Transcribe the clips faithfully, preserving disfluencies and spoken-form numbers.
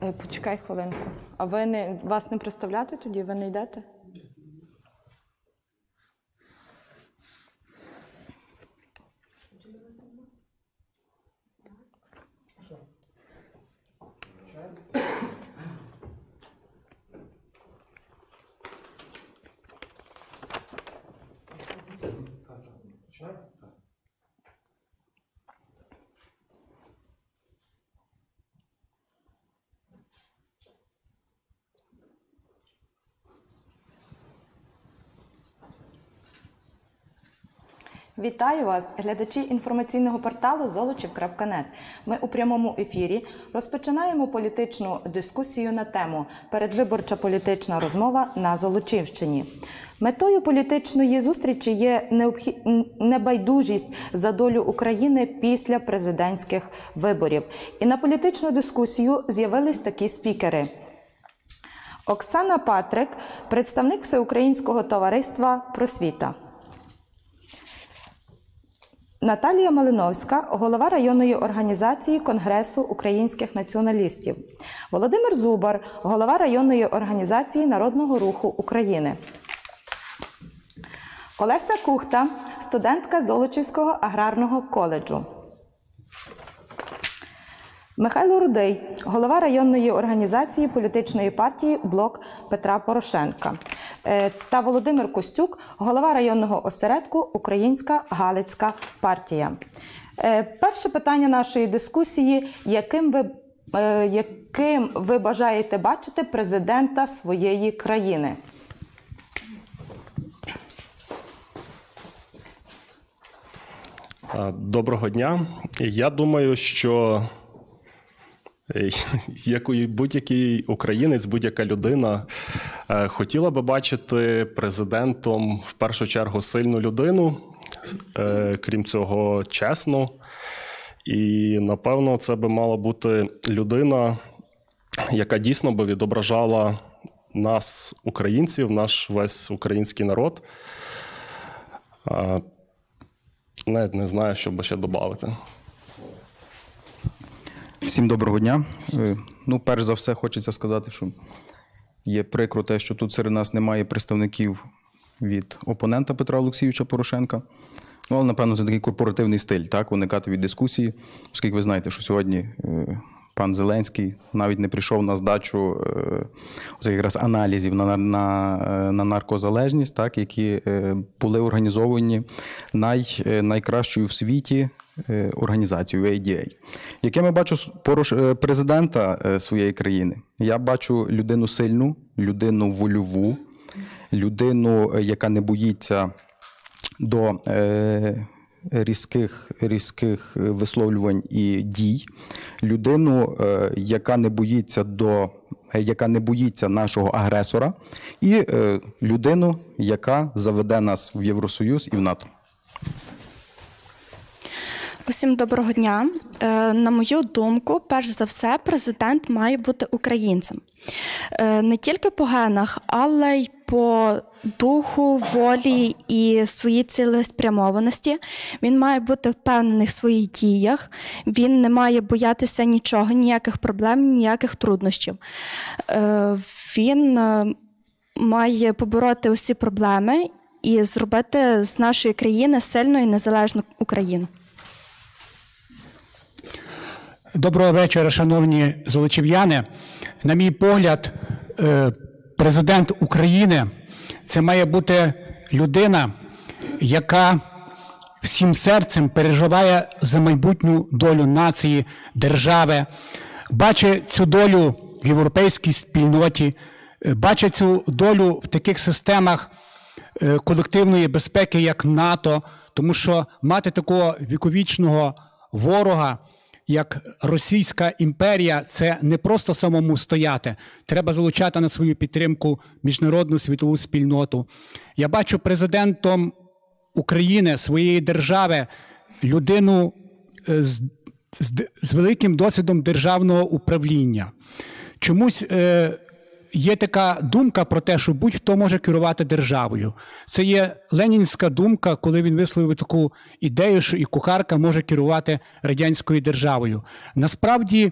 Е, Почекай хвилинку. А ви не, вас не представляти тоді? Ви не йдете? Вітаю вас, глядачі інформаційного порталу золочів крапка нет. Ми у прямому ефірі розпочинаємо політичну дискусію на тему «Передвиборча політична розмова на Золочівщині». Метою політичної зустрічі є необхід... небайдужість за долю України після президентських виборів. І на політичну дискусію з'явились такі спікери. Оксана Патрик, представник Всеукраїнського товариства «Просвіта». Наталія Малиновська, голова районної організації Конгресу українських націоналістів. Володимир Зубар, голова районної організації Народного руху України. Олеся Кухта, студентка Золочівського аграрного коледжу. Михайло Рудий, голова районної організації політичної партії «Блок Петра Порошенка». Та Володимир Костюк, голова районного осередку «Українська Галицька партія». Перше питання нашої дискусії – яким ви, яким ви бажаєте бачити президента своєї країни? Доброго дня. Я думаю, що як будь-який українець, будь-яка людина хотіла би бачити президентом в першу чергу сильну людину, крім цього чесну. І, напевно, це би мала бути людина, яка дійсно би відображала нас, українців, наш весь український народ. Навіть не знаю, що би ще додати. Всім доброго дня. Ну, перш за все, хочеться сказати, що є прикро те, що тут серед нас немає представників від опонента Петра Олексійовича Порошенка. Ну, але, напевно, це такий корпоративний стиль, так, уникати від дискусії, оскільки ви знаєте, що сьогодні пан Зеленський навіть не прийшов на здачу ось якраз аналізів на, на, на наркозалежність, так, які були організовані най, найкращою в світі організацією ей ді ей. Яким я бачу президента своєї країни? Я бачу людину сильну, людину вольову, людину, яка не боїться до е, різких, різких висловлювань і дій, людину, е, яка не боїться до, яка не боїться нашого агресора, і е, людину, яка заведе нас в Євросоюз і в НАТО. Усім доброго дня. На мою думку, перш за все, президент має бути українцем. Не тільки по генах, але й по духу, волі і своїй цілеспрямованості. Він має бути впевнений в своїх діях, він не має боятися нічого, ніяких проблем, ніяких труднощів. Він має побороти усі проблеми і зробити з нашої країни сильну і незалежну Україну. Доброго вечора, шановні золочів'яни. На мій погляд, президент України – це має бути людина, яка всім серцем переживає за майбутню долю нації, держави, бачить цю долю в європейській спільноті, бачить цю долю в таких системах колективної безпеки, як НАТО, тому що мати такого віковічного ворога, як Російська імперія, це не просто самому стояти. Треба залучати на свою підтримку міжнародну світову спільноту. Я бачу президентом України, своєї держави, людину з, з, з великим досвідом державного управління. Чомусь е, є така думка про те, що будь-хто може керувати державою. Це є ленінська думка, коли він висловив таку ідею, що і кухарка може керувати радянською державою. Насправді,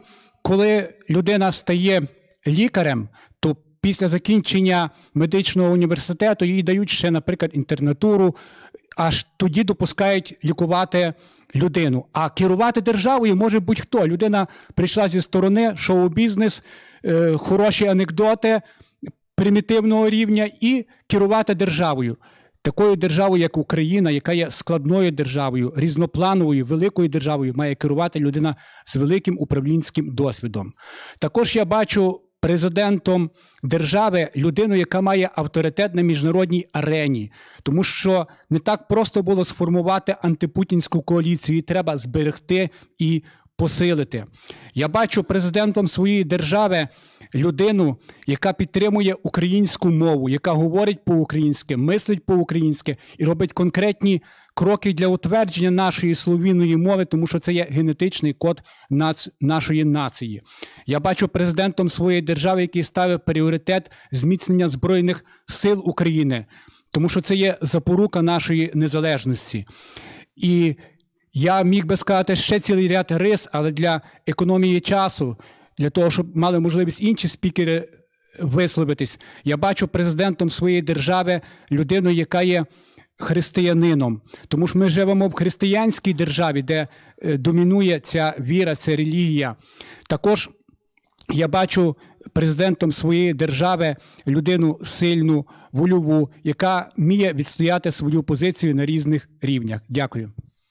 коли людина стає лікарем, то після закінчення медичного університету їй дають ще, наприклад, інтернатуру, аж тоді допускають лікувати людину. А керувати державою може будь-хто. Людина прийшла зі сторони, шоу-бізнес, е, хороші анекдоти примітивного рівня і керувати державою. Такою державою, як Україна, яка є складною державою, різноплановою, великою державою, має керувати людина з великим управлінським досвідом. Також я бачу президентом держави людину, яка має авторитет на міжнародній арені. Тому що не так просто було сформувати антипутінську коаліцію, її треба зберегти і посилити. Я бачу президентом своєї держави людину, яка підтримує українську мову, яка говорить по-українськи, мислить по-українськи і робить конкретні кроки для утвердження нашої слов'яної мови, тому що це є генетичний код нац... нашої нації. Я бачу президентом своєї держави, який ставить пріоритет зміцнення Збройних сил України, тому що це є запорука нашої незалежності. І я міг би сказати ще цілий ряд рис, але для економії часу, для того, щоб мали можливість інші спікери висловитись, я бачу президентом своєї держави людину, яка є християнином. Тому що ми живемо в християнській державі, де домінує ця віра, ця релігія. Також я бачу президентом своєї держави людину сильну, вольову, яка вміє відстояти свою позицію на різних рівнях. Дякую.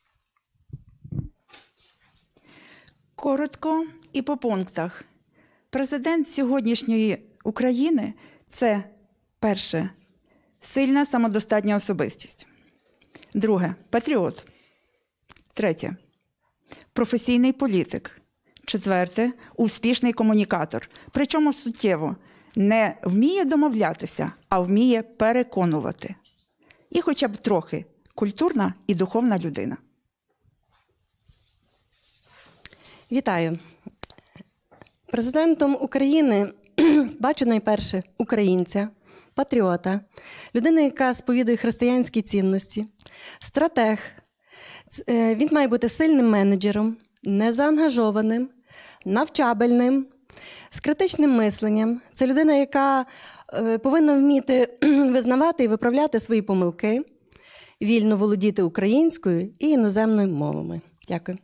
Коротко і по пунктах. Президент сьогоднішньої України – це, перше, сильна самодостатня особистість. Друге – патріот. Третє – професійний політик. Четверте – успішний комунікатор. Причому суттєво не вміє домовлятися, а вміє переконувати. І хоча б трохи культурна і духовна людина. Вітаю. Президентом України бачу найперше українця, патріота, людина, яка сповідує християнські цінності, стратег. Він має бути сильним менеджером, незаангажованим, навчабельним, з критичним мисленням. Це людина, яка повинна вміти визнавати і виправляти свої помилки, вільно володіти українською і іноземною мовами. Дякую.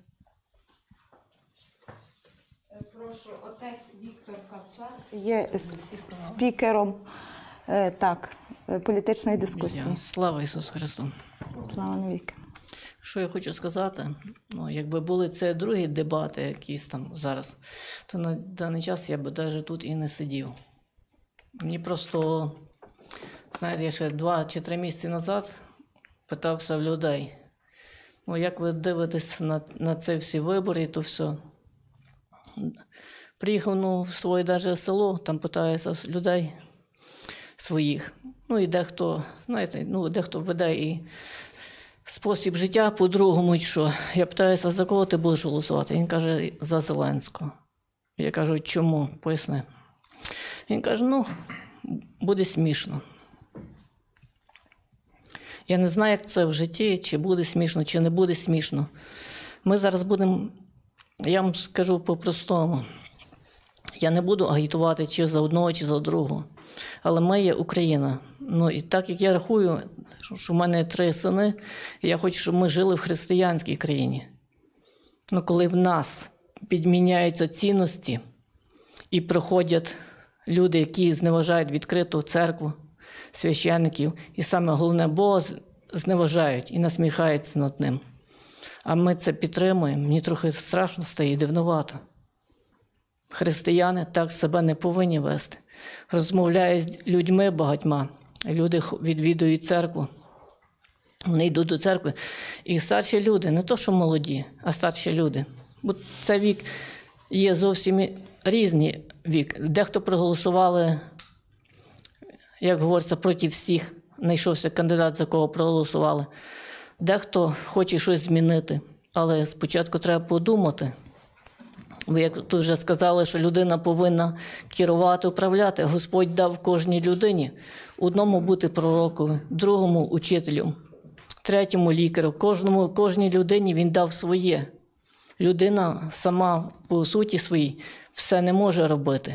Прошу, отець Віктор Кавчар є спікером е, так, політичної дискусії. Слава Ісусу Христу! Слава навіки! Що я хочу сказати? Ну, якби були це другі дебати якісь там зараз, то на даний час я би навіть тут і не сидів. Мені просто, знаєте, я ще два чи три місяці назад питався в людей, ну, як ви дивитесь на, на ці всі вибори, то все. Приїхав ну, в своє даже село, там питаюся людей своїх. Ну і дехто, знаєте, ну, дехто веде і спосіб життя по-другому, що. Я питаюся, за кого ти будеш голосувати? Він каже, за Зеленського. Я кажу, чому? Поясни. Він каже, ну, буде смішно. Я не знаю, як це в житті, чи буде смішно, чи не буде смішно. Ми зараз будемо, я вам скажу по-простому, я не буду агітувати чи за одного, чи за другого. Але ми є Україна. Ну, і так як я рахую, що в мене три сини, і я хочу, щоб ми жили в християнській країні. Ну, коли в нас підміняються цінності і приходять люди, які зневажають відкриту церкву, священників, і саме головне, Бога зневажають і насміхаються над ним. А ми це підтримуємо, мені трохи страшно стає і дивнувато. Християни так себе не повинні вести. Розмовляю з людьми багатьма, люди відвідують церкву, вони йдуть до церкви. І старші люди, не то що молоді, а старші люди. Бо це вік є зовсім різний вік. Дехто проголосували, як говориться, проти всіх, знайшовся кандидат, за кого проголосували. Дехто хоче щось змінити, але спочатку треба подумати. Ви, як тут вже сказали, що людина повинна керувати, управляти. Господь дав кожній людині. Одному бути пророком, другому учителем, третьому лікарю. Кожному, кожній людині він дав своє. Людина сама по суті своїй все не може робити.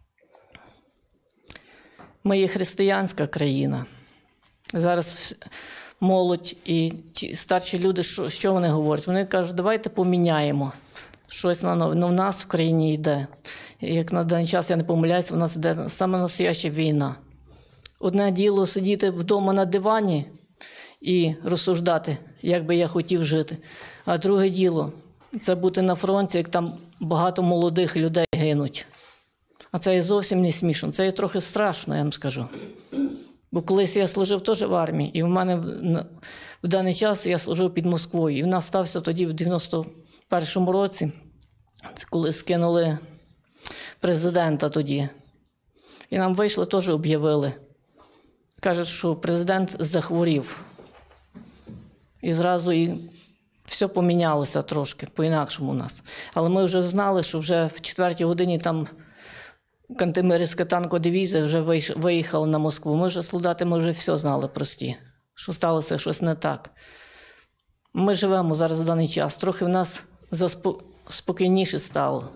Ми є християнська країна. Зараз молодь і старші люди, що, що вони говорять? Вони кажуть, давайте поміняємо. Щось на нове. Ну, в нас в країні йде. Як на даний час, я не помиляюся, в нас йде саме настояща війна. Одне діло сидіти вдома на дивані і розсуждати, як би я хотів жити. А друге діло – це бути на фронті, як там багато молодих людей гинуть. А це і зовсім не смішно. Це і трохи страшно, я вам скажу. Бо колись я служив теж в армії, і в мене в даний час я служив під Москвою. І в нас стався тоді в дев'яносто першому році, коли скинули президента тоді. І нам вийшли, теж об'явили. Кажуть, що президент захворів. І зразу і все помінялося трошки, по-інакшому у нас. Але ми вже знали, що вже в четвертій годині там Кантемирівська танкова дивізія вже виїхала на Москву. Ми вже, солдати, ми вже все знали прості, що сталося щось не так. Ми живемо зараз в даний час. Трохи в нас спокійніше стало.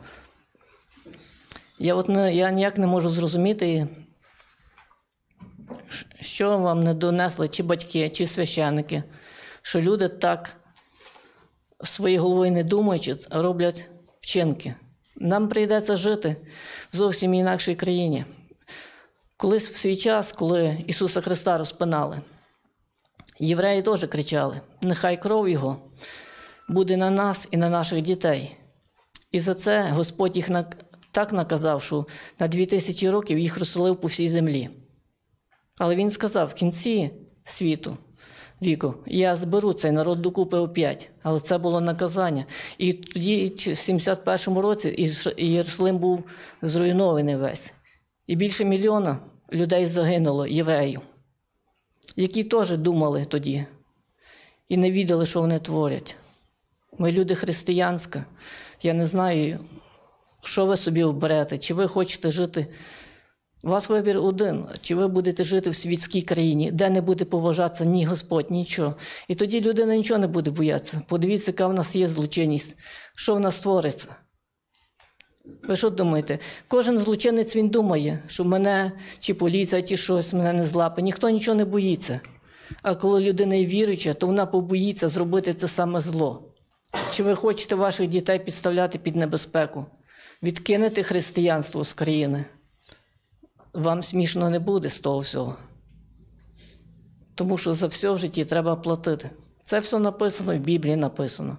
Я, от не, я ніяк не можу зрозуміти, що вам не донесли чи батьки, чи священники, що люди так своєю головою не думаючи, роблять вчинки. Нам прийдеться жити в зовсім інакшій країні. Колись в свій час, коли Ісуса Христа розпинали, євреї теж кричали, нехай кров Його буде на нас і на наших дітей. І за це Господь їх так наказав, що на дві тисячі років їх розселив по всій землі. Але Він сказав, в кінці світу, віку, я зберу цей народ докупи оп'ять. Але це було наказання. І тоді, в сімдесят першому році, Єрусалим був зруйнований весь. І більше мільйона людей загинуло, євреїв, які теж думали тоді і не відали, що вони творять. Ми люди християнська. Я не знаю, що ви собі оберете, чи ви хочете жити. У вас вибір один, чи ви будете жити в світській країні, де не буде поважатися ні Господь, нічого. І тоді людина нічого не буде боятися. Подивіться, яка в нас є злочинність, що в нас твориться. Ви що думаєте? Кожен злочинець, він думає, що мене, чи поліція, чи щось мене не злапе. Ніхто нічого не боїться. А коли людина є віруюча, то вона побоїться зробити це саме зло. Чи ви хочете ваших дітей підставляти під небезпеку? Відкинете християнство з країни? Вам смішно не буде з того всього. Тому що за все в житті треба платити. Це все написано, в Біблії написано.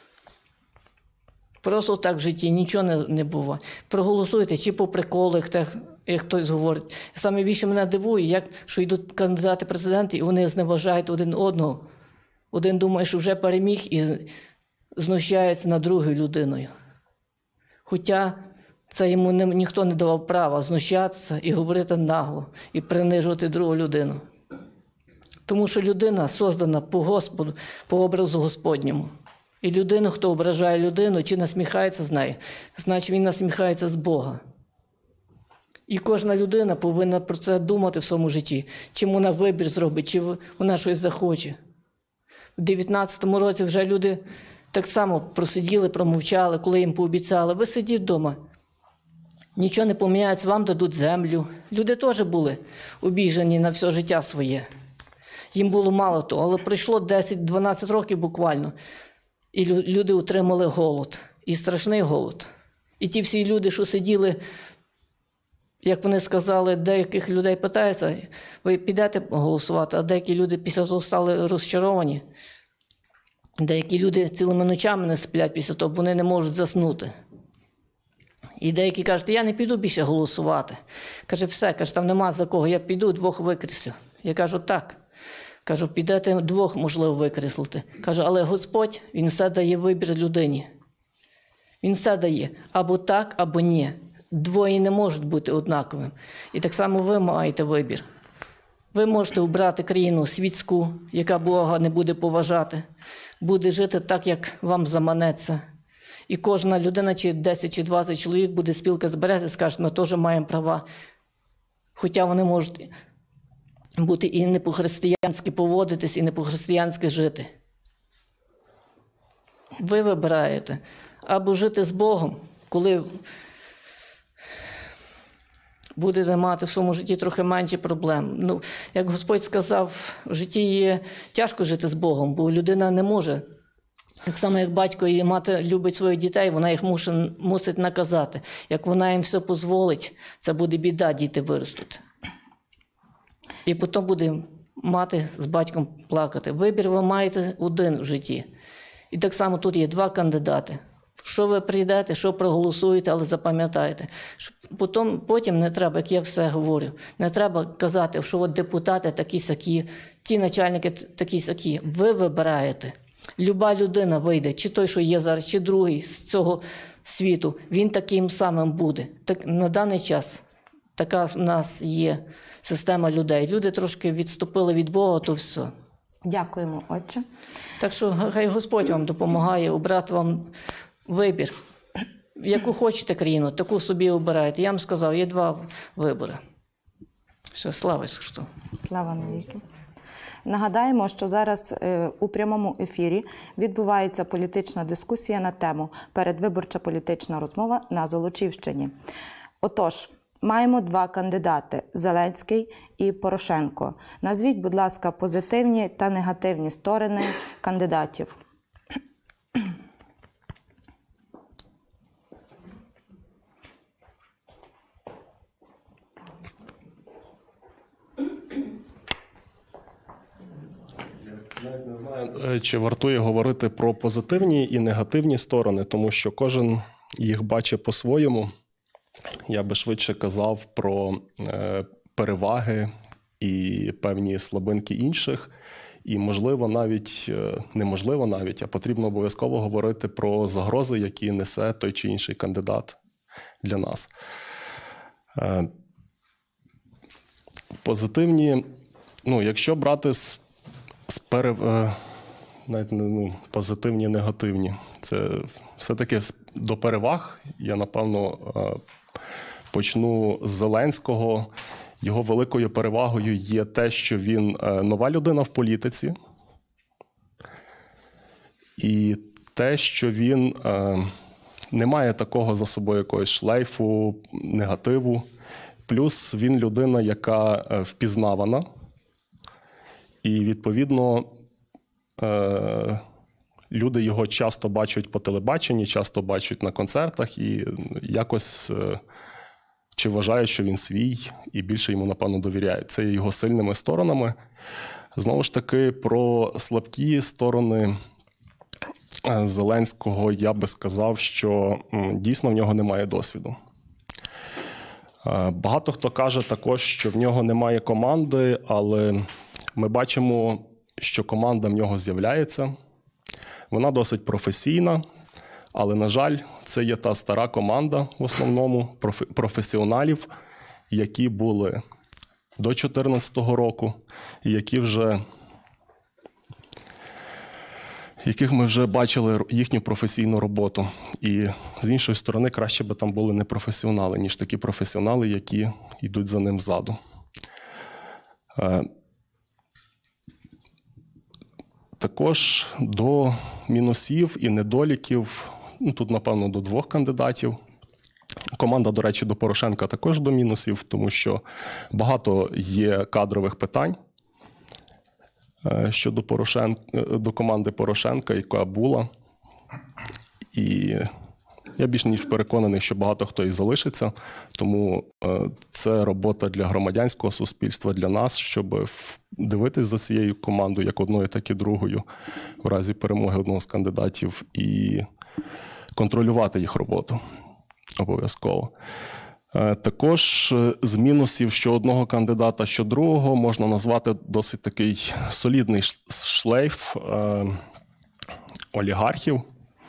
Просто так в житті нічого не, не буває. Проголосуйте, чи по приколу, як, як хтось говорить. Саме більше мене дивує, як, що йдуть кандидати в президенти, і вони зневажають один одного. Один думає, що вже переміг, і знущається над другою людиною. Хоча це йому не, ніхто не давав права знущатися і говорити нагло, і принижувати другу людину. Тому що людина создана по Господу, по образу Господньому. І людину, хто ображає людину, чи насміхається з нею, значить він насміхається з Бога. І кожна людина повинна про це думати в своєму житті, чим вона вибір зробить, чи вона щось захоче. У дев'ятнадцятому році вже люди так само просиділи, промовчали, коли їм пообіцяли, ви сидіть вдома. Нічого не поміняється, вам дадуть землю. Люди теж були обіжені на все життя своє. Їм було мало того, але пройшло десять-дванадцять років буквально, і люди отримали голод. І страшний голод. І ті всі люди, що сиділи, як вони сказали, деяких людей питаються, ви підете голосувати, а деякі люди після того стали розчаровані. Деякі люди цілими ночами не сплять після того, вони не можуть заснути. І деякі кажуть, я не піду більше голосувати. Каже, все, каже, там нема за кого, я піду, двох викреслю. Я кажу, так. Кажу, підете двох, можливо, викреслити. Кажу, але Господь, Він все дає вибір людині. Він все дає. Або так, або ні. Двоє не можуть бути однаковим. І так само ви маєте вибір. Ви можете обрати країну світську, яка Бога не буде поважати, буде жити так, як вам заманеться. І кожна людина, чи десять, чи двадцять чоловік буде спілка збереться і скаже, ми теж маємо права. Хоча вони можуть бути і не по-християнськи поводитись, і не по-християнськи жити. Ви вибираєте. або жити з Богом, коли будете мати в своєму житті трохи менше проблем. Ну, як Господь сказав, в житті є тяжко жити з Богом, бо людина не може. Так само, як батько і мати любить своїх дітей, вона їх мусить, мусить наказати. Як вона їм все дозволить, це буде біда, діти виростуть. І потім буде мати з батьком плакати. Вибір ви маєте один в житті. І так само тут є два кандидати. Що ви прийдете, що проголосуєте, але запам'ятайте. Потім, потім не треба, як я все говорю, не треба казати, що от депутати такі-сякі, ті начальники такі-сякі. Ви вибираєте. Люба людина вийде, чи той, що є зараз, чи другий з цього світу, він таким самим буде. Так, на даний час така в нас є система людей. Люди трошки відступили від Бога, то все. Дякуємо, отче. Так що хай Господь вам допомагає обрати вам вибір. Яку хочете країну, таку собі обирайте. Я вам сказав, є два вибори. Все, слава Ісусу Христу. Слава навіки. Нагадаємо, що зараз е, у прямому ефірі відбувається політична дискусія на тему «Передвиборча політична розмова на Золочівщині». Отож, маємо два кандидати – Зеленський і Порошенко. Назвіть, будь ласка, позитивні та негативні сторони кандидатів. Не знаю, чи вартує говорити про позитивні і негативні сторони, тому що кожен їх бачить по-своєму. Я би швидше казав про е, переваги і певні слабинки інших. І можливо навіть, неможливо навіть, а потрібно обов'язково говорити про загрози, які несе той чи інший кандидат для нас. Е, позитивні, ну, якщо брати з З пере... навіть, ну, позитивні, негативні. Це все-таки до переваг. Я, напевно, почну з Зеленського. Його великою перевагою є те, що він нова людина в політиці. І те, що він не має такого за собою якогось шлейфу, негативу. Плюс він людина, яка впізнавана. І, відповідно, е- люди його часто бачать по телебаченні, часто бачать на концертах і якось е- чи вважають, що він свій, і більше йому, напевно, довіряють. Це є його сильними сторонами. Знову ж таки, про слабкі сторони Зеленського я би сказав, що м, дійсно в нього немає досвіду. Е- багато хто каже також, що в нього немає команди, але ми бачимо, що команда в нього з'являється. Вона досить професійна, але, на жаль, це є та стара команда в основному професіоналів, які були до дві тисячі чотирнадцятого року, і які вже, яких ми вже бачили їхню професійну роботу. І, з іншої сторони, краще би там були не професіонали, ніж такі професіонали, які йдуть за ним ззаду. Також до мінусів і недоліків, ну, тут, напевно, до двох кандидатів. Команда, до речі, до Порошенка також до мінусів, тому що багато є кадрових питань щодо Порошенка, до команди Порошенка, яка була. І я більш ніж переконаний, що багато хто і залишиться, тому це робота для громадянського суспільства, для нас, щоб дивитись за цією командою, як одною, так і другою, в разі перемоги одного з кандидатів, і контролювати їх роботу обов'язково. Також з мінусів що одного кандидата, що другого можна назвати досить такий солідний шлейф олігархів.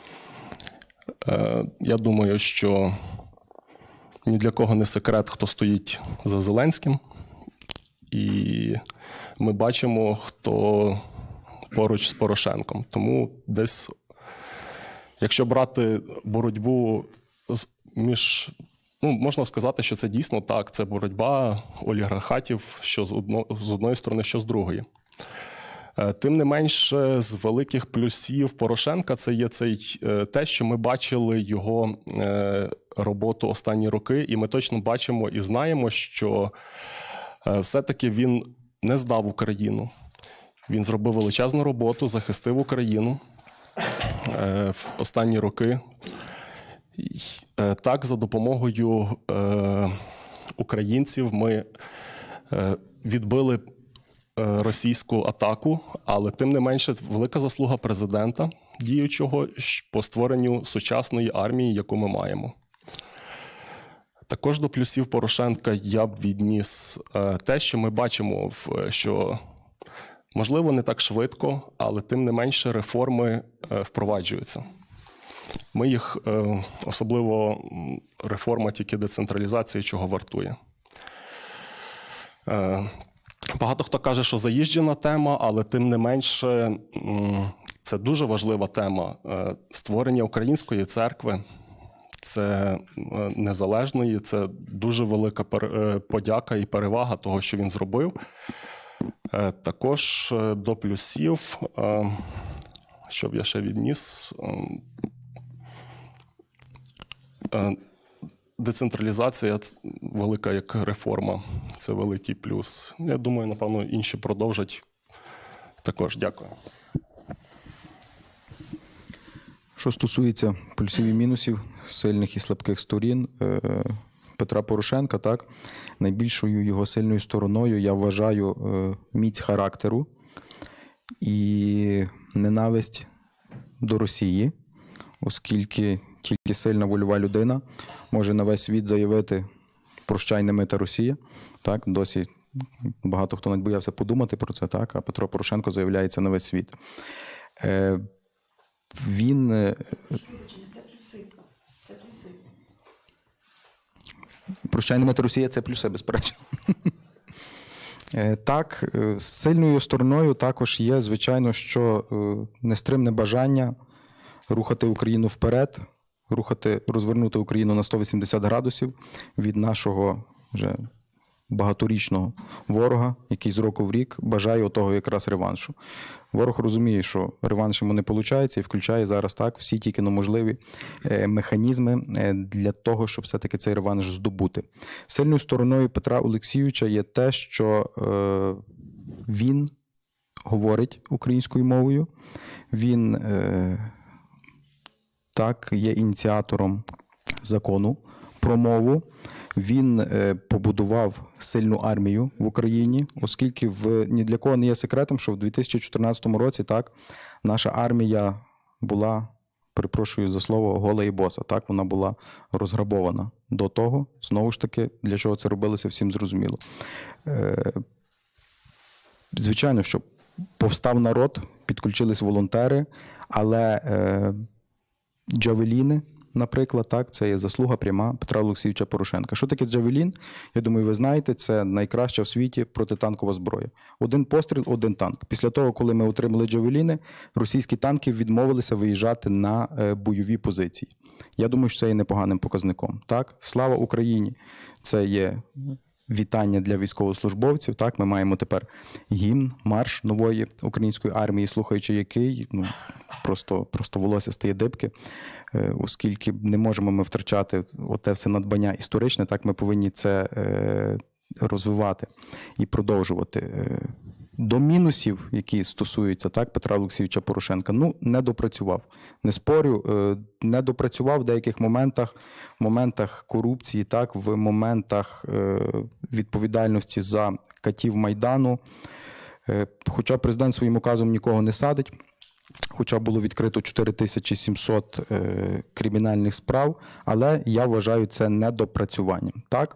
Я думаю, що ні для кого не секрет, хто стоїть за Зеленським. І ми бачимо, хто поруч з Порошенком. Тому десь, якщо брати боротьбу між... Ну, можна сказати, що це дійсно так. Це боротьба олігархатів що з, одно, з одної сторони, що з другої. Тим не менше, з великих плюсів Порошенка це є цей, те, що ми бачили його роботу останні роки, і ми точно бачимо і знаємо, що все-таки він не здав Україну. Він зробив величезну роботу, захистив Україну в останні роки. Так, за допомогою українців ми відбили російську атаку, але тим не менше велика заслуга президента діючого по створенню сучасної армії, яку ми маємо. Також до плюсів Порошенка я б відніс те, що ми бачимо, що можливо не так швидко, але тим не менше реформи впроваджуються. Ми їх, особливо реформа тільки децентралізації, чого вартує. Багато хто каже, що заїжджена тема, але тим не менше це дуже важлива тема. Створення української церкви, це незалежної, це дуже велика подяка і перевага того, що він зробив. Також до плюсів, що б я ще відніс, децентралізація велика як реформа, це великий плюс. Я думаю, напевно, інші продовжать також. Дякую. Що стосується плюсів і мінусів, сильних і слабких сторін Петра Порошенка, так, найбільшою його сильною стороною я вважаю міць характеру і ненависть до Росії, оскільки тільки сильна вольова людина може на весь світ заявити «прощай, немита Росія». Так, досі багато хто навіть боявся подумати про це, так, а Петро Порошенко заявляється на весь світ. Е, він... Це плюси. Це плюси. «Прощай, немита Росія» – це плюси, безперечно. Так, сильною стороною також є, звичайно, що нестримне бажання рухати Україну вперед, рухати, розвернути Україну на сто вісімдесят градусів від нашого вже багаторічного ворога, який з року в рік бажає отого якраз реваншу. Ворог розуміє, що реванш йому не виходить і включає зараз так всі тільки ну, можливі механізми для того, щоб все-таки цей реванш здобути. Сильною стороною Петра Олексійовича є те, що е, він говорить українською мовою, він е, так є ініціатором закону про мову. Він побудував сильну армію в Україні, оскільки в, ні для кого не є секретом, що в дві тисячі чотирнадцятому році так, наша армія була, перепрошую за слово, гола і боса. Так, вона була розграбована до того. Знову ж таки, для чого це робилося, всім зрозуміло. Е, звичайно, що повстав народ, підключились волонтери, але е, джавеліни, наприклад, так, це є заслуга пряма Петра Олексійовича Порошенка. Що таке джавелін? Я думаю, ви знаєте, це найкраща в світі протитанкова зброя. Один постріл, один танк. Після того, коли ми отримали джавеліни, російські танки відмовилися виїжджати на бойові позиції. Я думаю, що це є непоганим показником. Так? Слава Україні! Це є вітання для військовослужбовців. Так? Ми маємо тепер гімн, марш нової української армії, слухаючи який, ну, просто, просто волосся стає дибки. Оскільки не можемо ми втрачати оте все надбання історичне, так ми повинні це е, розвивати і продовжувати. До мінусів, які стосуються так, Петра Олексійовича Порошенка, ну, не допрацював. Не спорю, е, не допрацював в деяких моментах, в моментах корупції, так, в моментах е, відповідальності за катів Майдану. Е, хоча президент своїм указом нікого не садить, хоча було відкрито чотири тисячі сімсот е, кримінальних справ, але я вважаю це недопрацюванням. Так?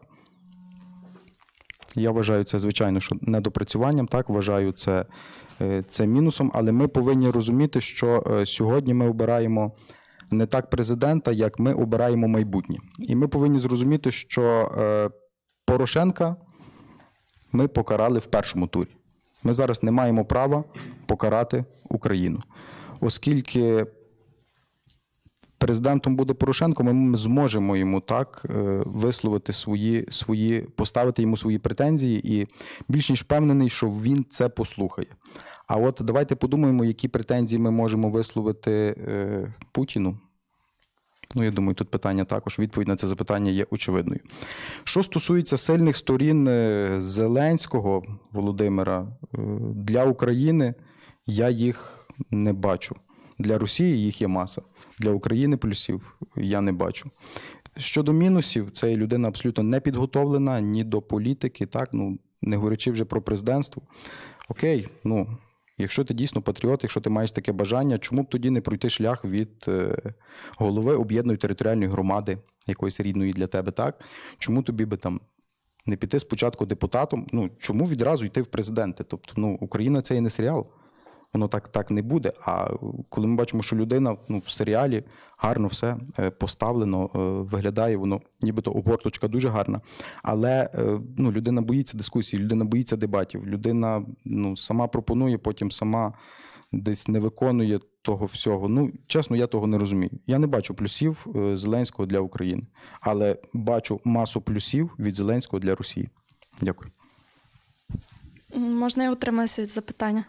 Я вважаю це, звичайно, що недопрацюванням, так, вважаю це, е, це мінусом, але ми повинні розуміти, що е, сьогодні ми обираємо не так президента, як ми обираємо майбутнє. І ми повинні зрозуміти, що е, Порошенка ми покарали в першому турі. Ми зараз не маємо права покарати Україну, оскільки президентом буде Порошенко, ми зможемо йому так е, висловити свої, свої, поставити йому свої претензії, і більш ніж впевнений, що він це послухає. А от давайте подумаємо, які претензії ми можемо висловити е, Путіну. Ну, я думаю, тут питання також, відповідь на це запитання є очевидною. Що стосується сильних сторін Зеленського Володимира, для України я їх не бачу. Для Росії їх є маса. Для України плюсів я не бачу. Щодо мінусів, це людина абсолютно не підготовлена ні до політики, так, ну, не говорячи вже про президентство. Окей, ну, якщо ти дійсно патріот, якщо ти маєш таке бажання, чому б тоді не пройти шлях від е, голови об'єднаної територіальної громади, якоїсь рідної для тебе, так? Чому тобі би там не піти спочатку депутатом? Ну, чому відразу йти в президенти? Тобто, ну, Україна – це і не серіал. Воно так, так не буде. А коли ми бачимо, що людина, ну, в серіалі гарно все поставлено, виглядає воно, нібито обгорточка дуже гарна, але ну, людина боїться дискусії, людина боїться дебатів, людина ну, сама пропонує, потім сама десь не виконує того всього. Ну, чесно, я того не розумію. Я не бачу плюсів Зеленського для України, але бачу масу плюсів від Зеленського для Росії. Дякую. Можна я утримаюся від запитання?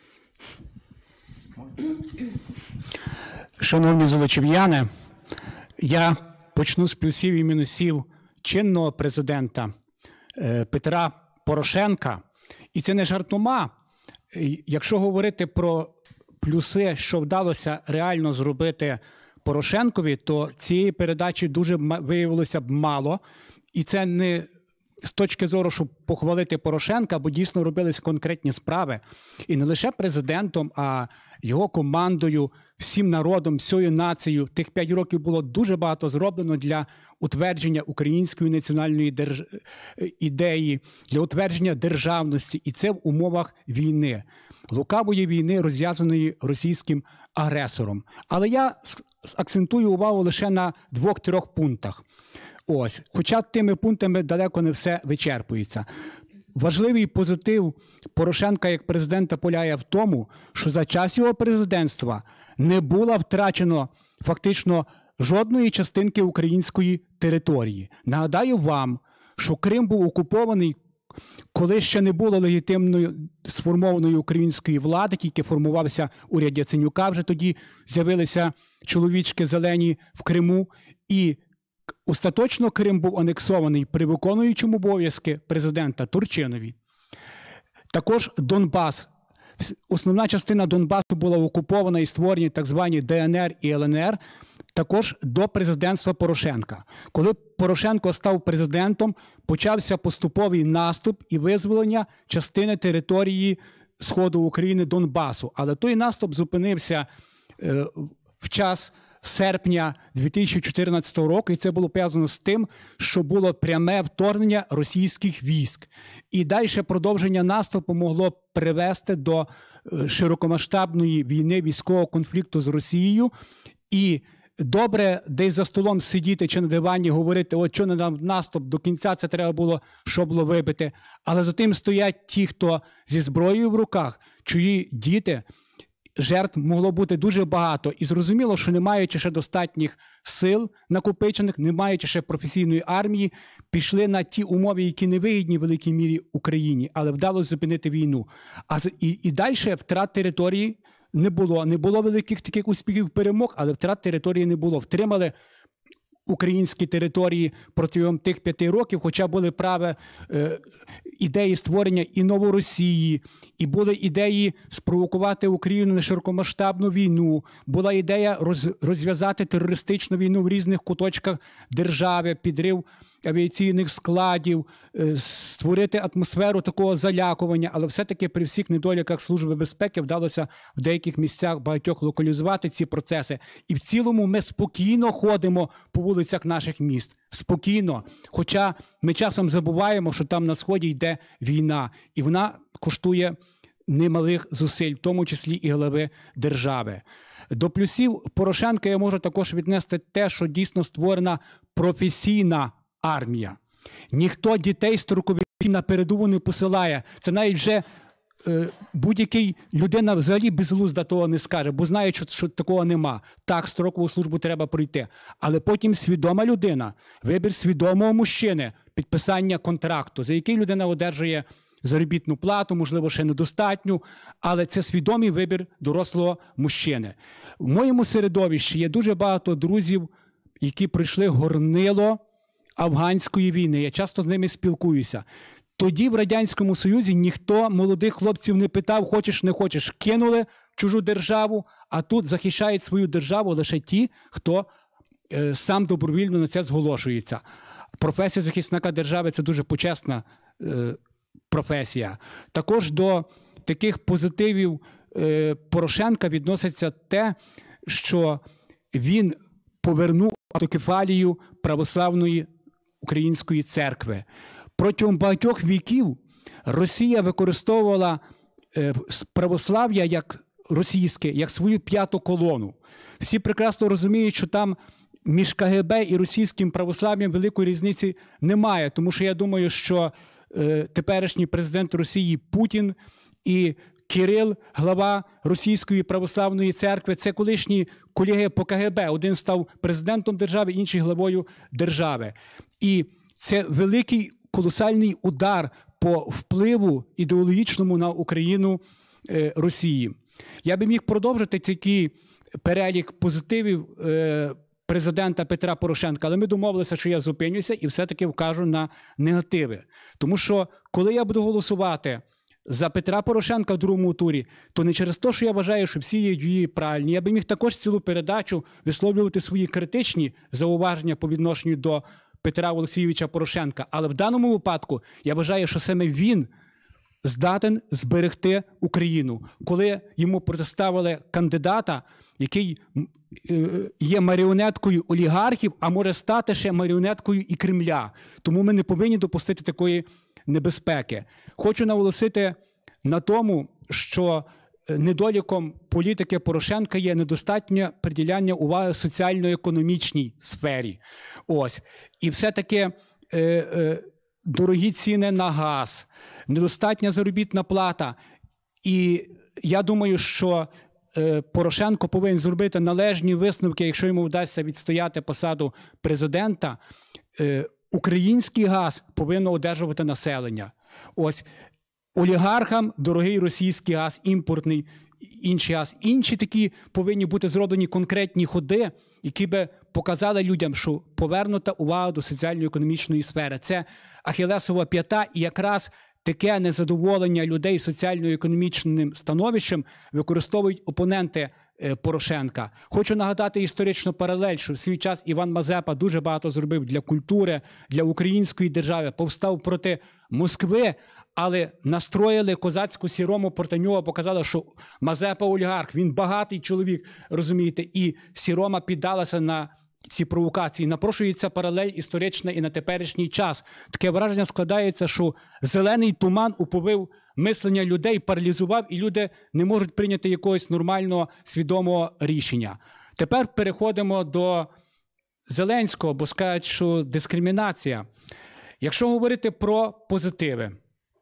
Шановні золочів'яни, я почну з плюсів і мінусів чинного президента Петра Порошенка. І це не жартома. Якщо говорити про плюси, що вдалося реально зробити Порошенкові, то цієї передачі дуже виявилося б мало. І це не з точки зору, щоб похвалити Порошенка, бо дійсно робились конкретні справи. І не лише президентом, а його командою, всім народом, всією нацією. Тих п'ять років було дуже багато зроблено для утвердження української національної держ... ідеї, для утвердження державності. І це в умовах війни. Лукавої війни, розв'язаної російським агресором. Але я акцентую увагу лише на двох-трьох пунктах. Ось, хоча тими пунктами далеко не все вичерпується. Важливий позитив Порошенка як президента полягає в тому, що за час його президентства не було втрачено фактично жодної частинки української території. Нагадаю вам, що Крим був окупований, коли ще не було легітимної сформованої української влади, тільки формувався уряд Яценюка, вже тоді з'явилися чоловічки зелені в Криму, і остаточно Крим був анексований при виконуючому обов'язки президента Турчинові. Також Донбас. Основна частина Донбасу була окупована і створені так звані Де Ен Ер і Ел Ен Ер також до президентства Порошенка. Коли Порошенко став президентом, почався поступовий наступ і визволення частини території Сходу України Донбасу. Але той наступ зупинився е, в час серпня дві тисячі чотирнадцятого року, і це було пов'язано з тим, що було пряме вторгнення російських військ. І далі продовження наступу могло привести до широкомасштабної війни, військового конфлікту з Росією. І добре десь за столом сидіти чи на дивані говорити, от що не нам наступ, до кінця це треба було, щоб було вибити. Але за тим стоять ті, хто зі зброєю в руках, чиї діти, жертв могло бути дуже багато. І зрозуміло, що не маючи ще достатніх сил накопичених, не маючи ще професійної армії, пішли на ті умови, які не вигідні в великій мірі Україні, але вдалося зупинити війну. А і, і далі втрат території не було. Не було великих таких успіхів, перемог, але втрат території не було. Втримали українські території протягом тих п'яти років, хоча були праві е, ідеї створення і Новоросії, і були ідеї спровокувати Україну на широкомасштабну війну, була ідея роз, розв'язати терористичну війну в різних куточках держави, підрив авіаційних складів, е, створити атмосферу такого залякування, але все-таки при всіх недоліках Служби безпеки вдалося в деяких місцях багатьох локалізувати ці процеси. І в цілому ми спокійно ходимо по вулицях наших міст. Спокійно. Хоча ми часом забуваємо, що там на Сході йде війна. І вона коштує немалих зусиль, в тому числі і голови держави. До плюсів Порошенка я можу також віднести те, що дійсно створена професійна армія. Ніхто дітей строковиків на передову не посилає. Це навіть вже е, будь-який людина взагалі безглузда того не скаже, бо знає, що, що такого нема. Так, строкову службу треба пройти. Але потім свідома людина, вибір свідомого мужчини, підписання контракту, за який людина одержує заробітну плату, можливо, ще недостатню, але це свідомий вибір дорослого мужчини. В моєму середовищі є дуже багато друзів, які пройшли горнило афганської війни. Я часто з ними спілкуюся. Тоді в Радянському Союзі ніхто молодих хлопців не питав, хочеш, не хочеш. Кинули в чужу державу, а тут захищають свою державу лише ті, хто е, сам добровільно на це зголошується. Професія захисника держави – це дуже почесна е, професія. Також до таких позитивів е, Порошенка відноситься те, що він повернув автокефалію православної української церкви. Протягом багатьох віків Росія використовувала е, православ'я як російське, як свою п'яту колону. Всі прекрасно розуміють, що там між КГБ і російським православ'ям великої різниці немає, тому що я думаю, що е, теперішній президент Росії Путін і Кирил, глава Російської православної церкви, це колишні колеги по КГБ. Один став президентом держави, інший главою держави. І це великий колосальний удар по впливу ідеологічному на Україну е, Росії. Я би міг продовжити такий перелік позитивів е, президента Петра Порошенка, але ми домовилися, що я зупинюся і все-таки вкажу на негативи. Тому що, коли я буду голосувати за Петра Порошенка в другому турі, то не через те, що я вважаю, що всі є дії правильні. Я би міг також цілу передачу висловлювати свої критичні зауваження по відношенню до Петра Олексійовича Порошенка. Але в даному випадку я вважаю, що саме він здатен зберегти Україну. Коли йому представили кандидата, який є маріонеткою олігархів, а може стати ще маріонеткою і Кремля. Тому ми не повинні допустити такої небезпеки. Хочу наголосити на тому, що недоліком політики Порошенка є недостатнє приділяння уваги соціально-економічній сфері. Ось. І все-таки е, е, дорогі ціни на газ, недостатня заробітна плата. І я думаю, що е, Порошенко повинен зробити належні висновки, якщо йому вдасться відстояти посаду президента. Е, Український газ повинно одержувати населення. Ось олігархам дорогий російський газ, імпортний, інший газ. Інші такі повинні бути зроблені конкретні ходи, які би показали людям, що повернута увага до соціально-економічної сфери. Це ахілесова п'ята, і якраз таке незадоволення людей соціально-економічним становищем використовують опоненти Порошенка. Хочу нагадати історичну паралель, що в свій час Іван Мазепа дуже багато зробив для культури, для української держави, повстав проти Москви, але настроїли козацьку сірому проти нього, показали, що Мазепа олігарх, він багатий чоловік, розумієте, і сірома піддалася на ці провокації. Напрошується паралель історична і на теперішній час. Таке враження складається, що зелений туман уповив мислення людей, паралізував, і люди не можуть прийняти якогось нормального, свідомого рішення. Тепер переходимо до Зеленського, бо скажуть, що дискримінація. Якщо говорити про позитиви,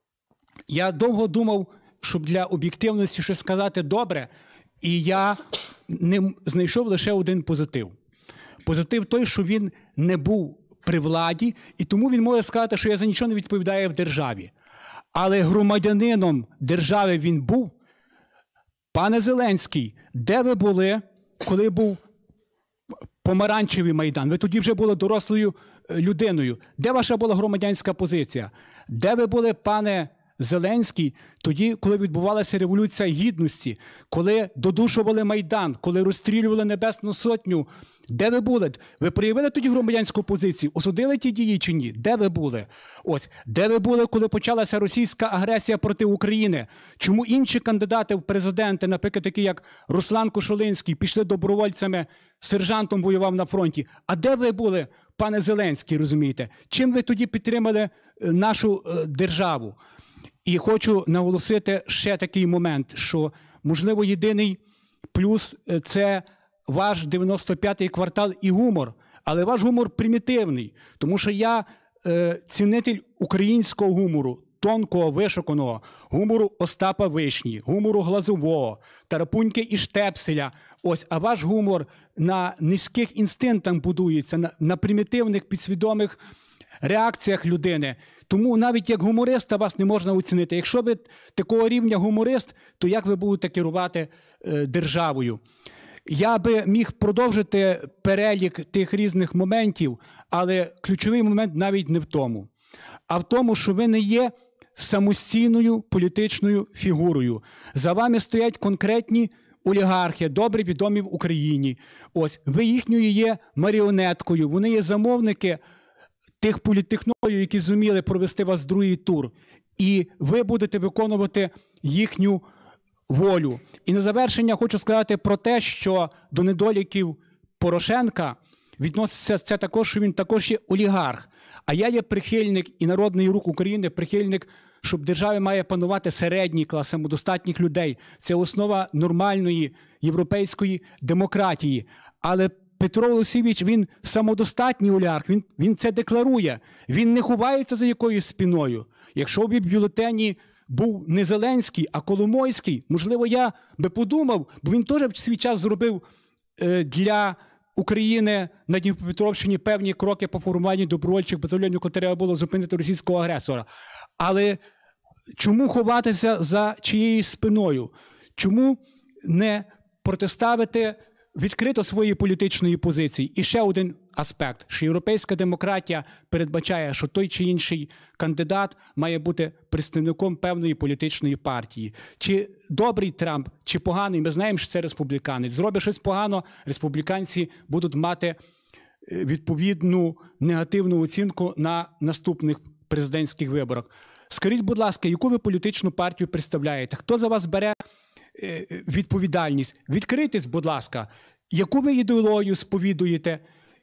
я довго думав, щоб для об'єктивності щось сказати добре, і я не знайшов лише один позитив. Позитив той, що він не був при владі, і тому він може сказати, що я за нічого не відповідаю в державі. Але громадянином держави він був. Пане Зеленський, де ви були, коли був помаранчевий Майдан? Ви тоді вже були дорослою людиною. Де ваша була громадянська позиція? Де ви були, пане Зеленський, тоді, коли відбувалася Революція Гідності, коли додушували Майдан, коли розстрілювали Небесну Сотню? Де ви були? Ви проявили тоді громадянську позицію? Осудили ті дії чи ні? Де ви були? Ось, де ви були, коли почалася російська агресія проти України? Чому інші кандидати в президенти, наприклад, такі як Руслан Кошулинський, пішли добровольцями, сержантом воював на фронті? А де ви були, пане Зеленський, розумієте? Чим ви тоді підтримали нашу е, державу? І хочу наголосити ще такий момент, що, можливо, єдиний плюс – це ваш дев'яносто п'ятий квартал і гумор. Але ваш гумор примітивний, тому що я е, цінитель українського гумору, тонкого, вишуканого, гумору Остапа Вишні, гумору Глазового, Тарапуньки і Штепселя. Ось, а ваш гумор на низьких інстинктах будується, на, на примітивних, підсвідомих реакціях людини. Тому навіть як гумориста вас не можна оцінити. Якщо ви такого рівня гуморист, то як ви будете керувати е, державою? Я би міг продовжити перелік тих різних моментів, але ключовий момент навіть не в тому, а в тому, що ви не є самостійною політичною фігурою. За вами стоять конкретні олігархи, добре відомі в Україні. Ось, ви їхньою є маріонеткою, вони є замовники тих політтехнологів, які зуміли провести вас в другий тур. І ви будете виконувати їхню волю. І на завершення хочу сказати про те, що до недоліків Порошенка відноситься це також, що він також є олігарх. А я є прихильник і Народний Рух України, прихильник, щоб в державі має панувати середній клас самодостатніх людей. Це основа нормальної європейської демократії. Але Петро Олексійович, він самодостатній олігарх, він, він це декларує. Він не ховається за якоюсь спіною. Якщо б в бюлетені був не Зеленський, а Коломойський, можливо, я би подумав, бо він теж в свій час зробив е, для України на Дніпропетровщині певні кроки по формуванню добровольчих батальйонів, коли треба було зупинити російського агресора. Але чому ховатися за чиєюсь спиною? Чому не протиставити відкрито своєї політичної позиції? І ще один аспект, що європейська демократія передбачає, що той чи інший кандидат має бути представником певної політичної партії. Чи добрий Трамп, чи поганий, ми знаємо, що це республіканець. Зробить щось погано, республіканці будуть мати відповідну негативну оцінку на наступних президентських виборах. Скажіть, будь ласка, яку ви політичну партію представляєте? Хто за вас бере відповідальність? Відкрийтесь, будь ласка, яку ви ідеологію сповідуєте?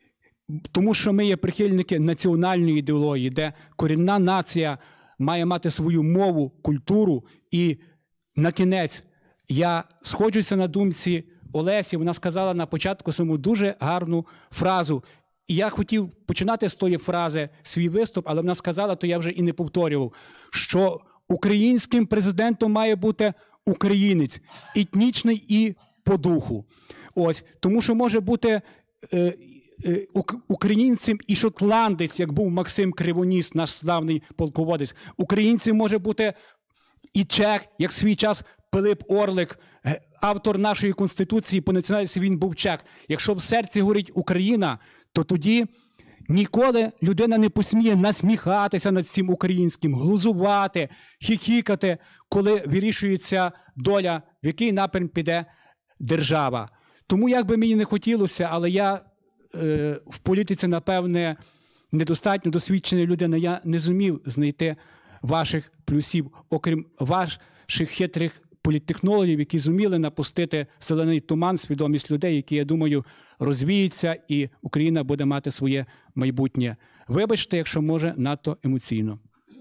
Тому що ми є прихильники національної ідеології, де корінна нація має мати свою мову, культуру. І на кінець я сходжуся на думці Олесі, вона сказала на початку саму дуже гарну фразу. І я хотів починати з тої фрази свій виступ, але вона сказала, то я вже і не повторював, що українським президентом має бути українець, етнічний і по духу. Ось, тому що може бути е, е, українцем і шотландець, як був Максим Кривоніс, наш славний полководець. Українцем може бути і чех, як в свій час Пилип Орлик, автор нашої Конституції, по національності він був чех. Якщо в серці горить Україна, то тоді ніколи людина не посміє насміхатися над цим українським, глузувати, хіхікати, коли вирішується доля, в який напрям піде держава. Тому, як би мені не хотілося, але я е, в політиці, напевне, недостатньо досвідчена людина, я не зумів знайти ваших плюсів, окрім ваших хитрих політтехнологів, які зуміли напустити зелений туман, свідомість людей, які, я думаю, розвіються, і Україна буде мати своє майбутнє. Вибачте, якщо може, надто емоційно.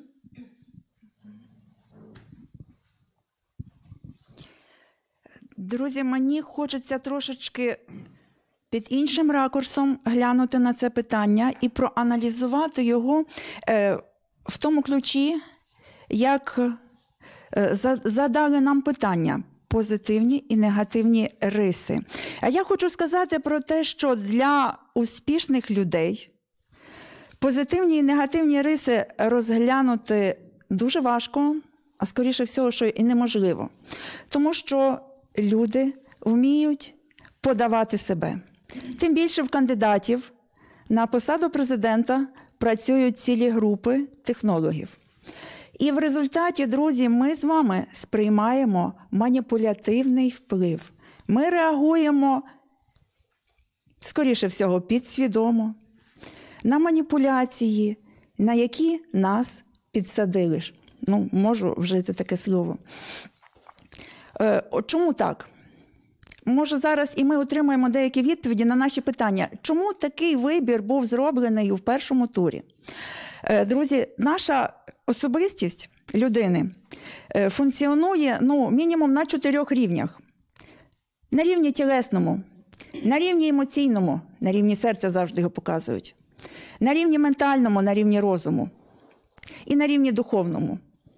Друзі, мені хочеться трошечки під іншим ракурсом глянути на це питання і проаналізувати його е, в тому ключі, як е, задали нам питання позитивні і негативні риси. А я хочу сказати про те, що для успішних людей позитивні і негативні риси розглянути дуже важко, а скоріше всього, що і неможливо. Тому що люди вміють подавати себе. Тим більше в кандидатів на посаду президента працюють цілі групи технологів. І в результаті, друзі, ми з вами сприймаємо маніпулятивний вплив. Ми реагуємо, скоріше всього, підсвідомо, на маніпуляції, на які нас підсадили. Ну, можу вжити таке слово. Е, чому так? Може, зараз і ми отримаємо деякі відповіді на наші питання. Чому такий вибір був зроблений у першому турі? Е, друзі, наша особистість людини е, функціонує, ну, мінімум на чотирьох рівнях. На рівні тілесному, на рівні емоційному, на рівні серця завжди його показують, на рівні ментальному, на рівні розуму і на рівні духовному.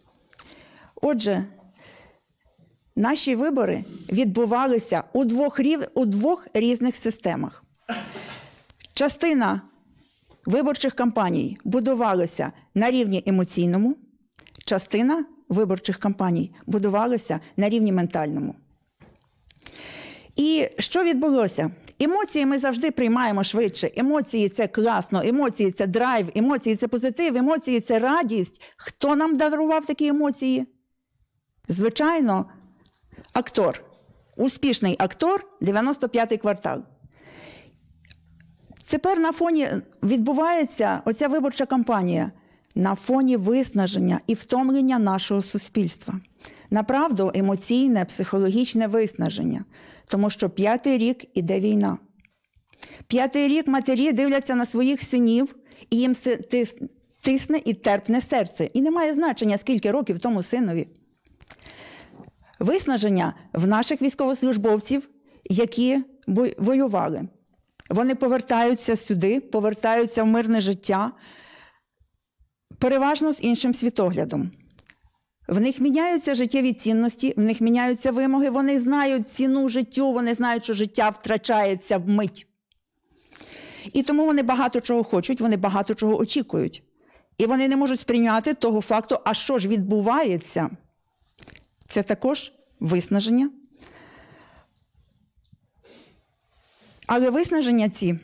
Отже, наші вибори відбувалися у двох, рів... у двох різних системах. Частина виборчих кампаній будувалася на рівні емоційному, частина виборчих кампаній будувалася на рівні ментальному. І що відбулося? Емоції ми завжди приймаємо швидше. Емоції – це класно, емоції – це драйв, емоції – це позитив, емоції – це радість. Хто нам дарував такі емоції? Звичайно, актор. Успішний актор дев'яносто п'ятий квартал. Тепер на фоні відбувається оця виборча кампанія на фоні виснаження і втомлення нашого суспільства. Направду, емоційне, психологічне виснаження. Тому що п'ятий рік іде війна. П'ятий рік матері дивляться на своїх синів, і їм тисне і терпне серце. І немає значення, скільки років тому синові. Виснаження в наших військовослужбовців, які воювали. Вони повертаються сюди, повертаються в мирне життя, переважно з іншим світоглядом. В них міняються життєві цінності, в них міняються вимоги, вони знають ціну життю, вони знають, що життя втрачається вмить. І тому вони багато чого хочуть, вони багато чого очікують. І вони не можуть сприйняти того факту, а що ж відбувається. Це також виснаження. Але виснаження ці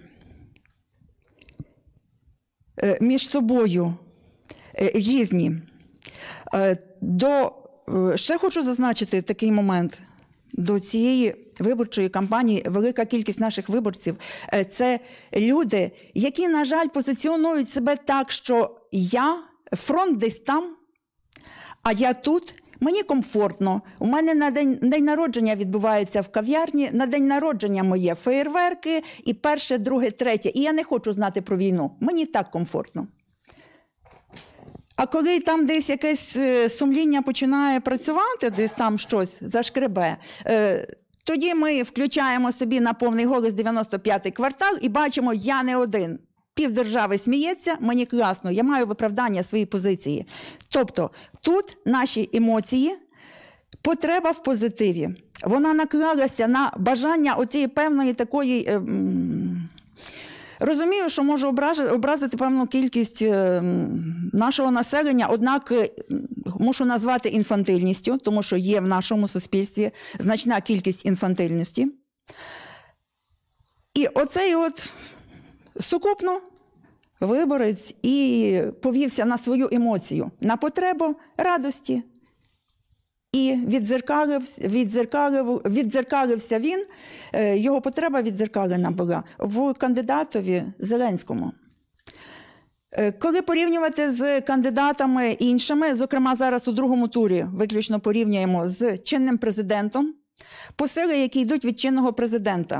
між собою різні. До, ще хочу зазначити такий момент. До цієї виборчої кампанії велика кількість наших виборців – це люди, які, на жаль, позиціонують себе так, що я, фронт десь там, а я тут, мені комфортно. У мене на день, день народження відбувається в кав'ярні, на день народження моє феєрверки, і перше, друге, третє. І я не хочу знати про війну. Мені так комфортно. А коли там десь якесь сумління починає працювати, десь там щось зашкребе, тоді ми включаємо собі на повний голос дев'яносто п'ятий квартал і бачимо, я не один. Півдержави сміється, мені класно, я маю виправдання своєї позиції. Тобто тут наші емоції, потреба в позитиві, вона наклалася на бажання оцієї певної такої... Е, Розумію, що можу образити певну кількість нашого населення, однак мушу назвати інфантильністю, тому що є в нашому суспільстві значна кількість інфантильності. І оцей от сукупно виборець і повівся на свою емоцію, на потребу радості. І віддзеркалив, віддзеркалив, віддзеркалився він, його потреба віддзеркалена була в кандидатові Зеленському. Коли порівнювати з кандидатами іншими, зокрема зараз у другому турі виключно порівнюємо з чинним президентом, посили, які йдуть від чинного президента.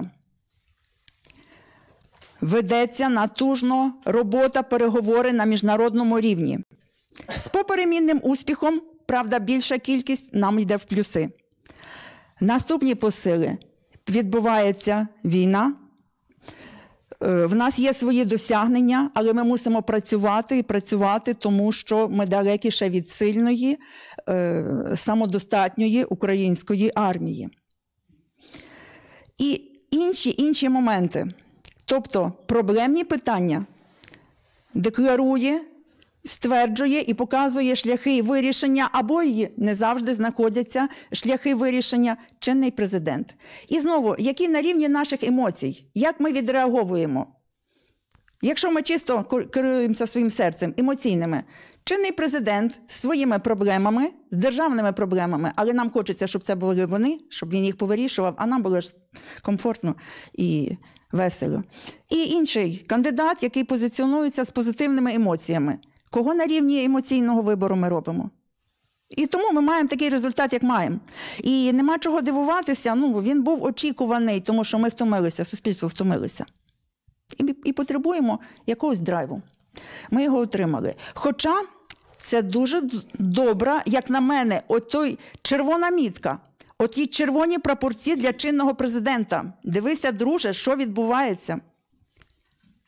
Ведеться натужно робота, переговори на міжнародному рівні. З поперемінним успіхом, правда, більша кількість нам йде в плюси. Наступні посили. Відбувається війна. В нас є свої досягнення, але ми мусимо працювати і працювати, тому що ми далекі ще від сильної, самодостатньої української армії. І інші, інші моменти. Тобто проблемні питання декларує, стверджує і показує шляхи вирішення, або й не завжди знаходяться шляхи вирішення чинний президент. І знову, які на рівні наших емоцій, як ми відреаговуємо? Якщо ми чисто керуємося своїм серцем, емоційними, чинний президент з своїми проблемами, з державними проблемами, але нам хочеться, щоб це були вони, щоб він їх повирішував, а нам було ж комфортно і весело. І інший кандидат, який позиціонується з позитивними емоціями. Кого на рівні емоційного вибору ми робимо? І тому ми маємо такий результат, як маємо. І нема чого дивуватися, ну, він був очікуваний, тому що ми втомилися, суспільство втомилося. І, і потребуємо якогось драйву. Ми його отримали. Хоча це дуже добра, як на мене, отой червона мітка, оті червоні прапорці для чинного президента. Дивися, друже, що відбувається.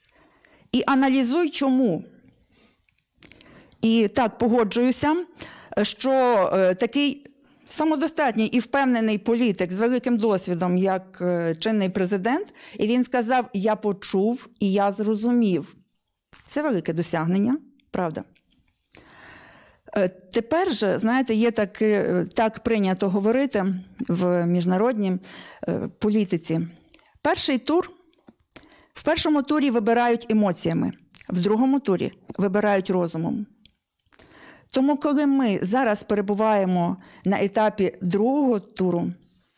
І аналізуй, чому. І так, погоджуюся, що е, такий самодостатній і впевнений політик з великим досвідом, як е, чинний президент, і він сказав: я почув і я зрозумів. Це велике досягнення, правда. Е, тепер же, знаєте, є так, так прийнято говорити в міжнародній е, політиці. Перший тур, в першому турі вибирають емоціями, в другому турі вибирають розумом. Тому, коли ми зараз перебуваємо на етапі другого туру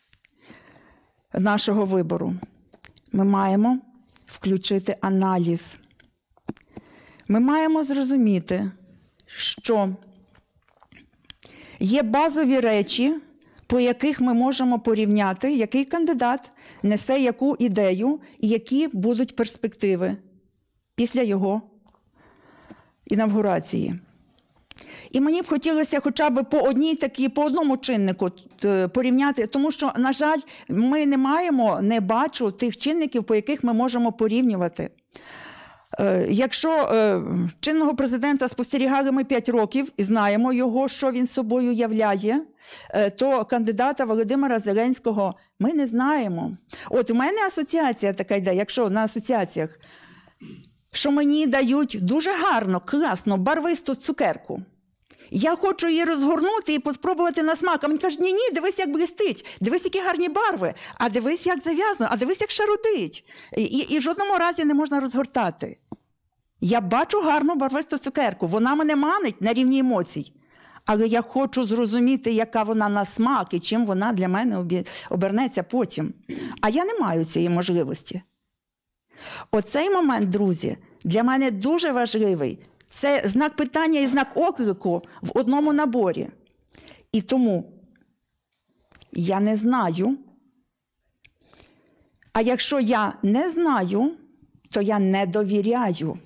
нашого вибору, ми маємо включити аналіз. Ми маємо зрозуміти, що є базові речі, по яких ми можемо порівняти, який кандидат несе яку ідею і які будуть перспективи після його інавгурації. І мені б хотілося хоча б по одній такій, по одному чиннику порівняти, тому що, на жаль, ми не маємо, не бачу тих чинників, по яких ми можемо порівнювати. Якщо чинного президента спостерігали ми п'ять років і знаємо його, що він собою являє, то кандидата Володимира Зеленського ми не знаємо. От у мене асоціація така йде, якщо на асоціаціях, що мені дають дуже гарно, класно, барвисту цукерку. Я хочу її розгорнути і спробувати на смак. А мені кажуть: ні-ні, дивись, як блистить, дивись, які гарні барви, а дивись, як зав'язано, а дивись, як шарудить. І, і, і в жодному разі не можна розгортати. Я бачу гарну барвисту цукерку, вона мене манить на рівні емоцій. Але я хочу зрозуміти, яка вона на смак і чим вона для мене обернеться потім. А я не маю цієї можливості. Оцей момент, друзі, для мене дуже важливий. Це знак питання і знак оклику в одному наборі. І тому я не знаю. А якщо я не знаю, то я не довіряю.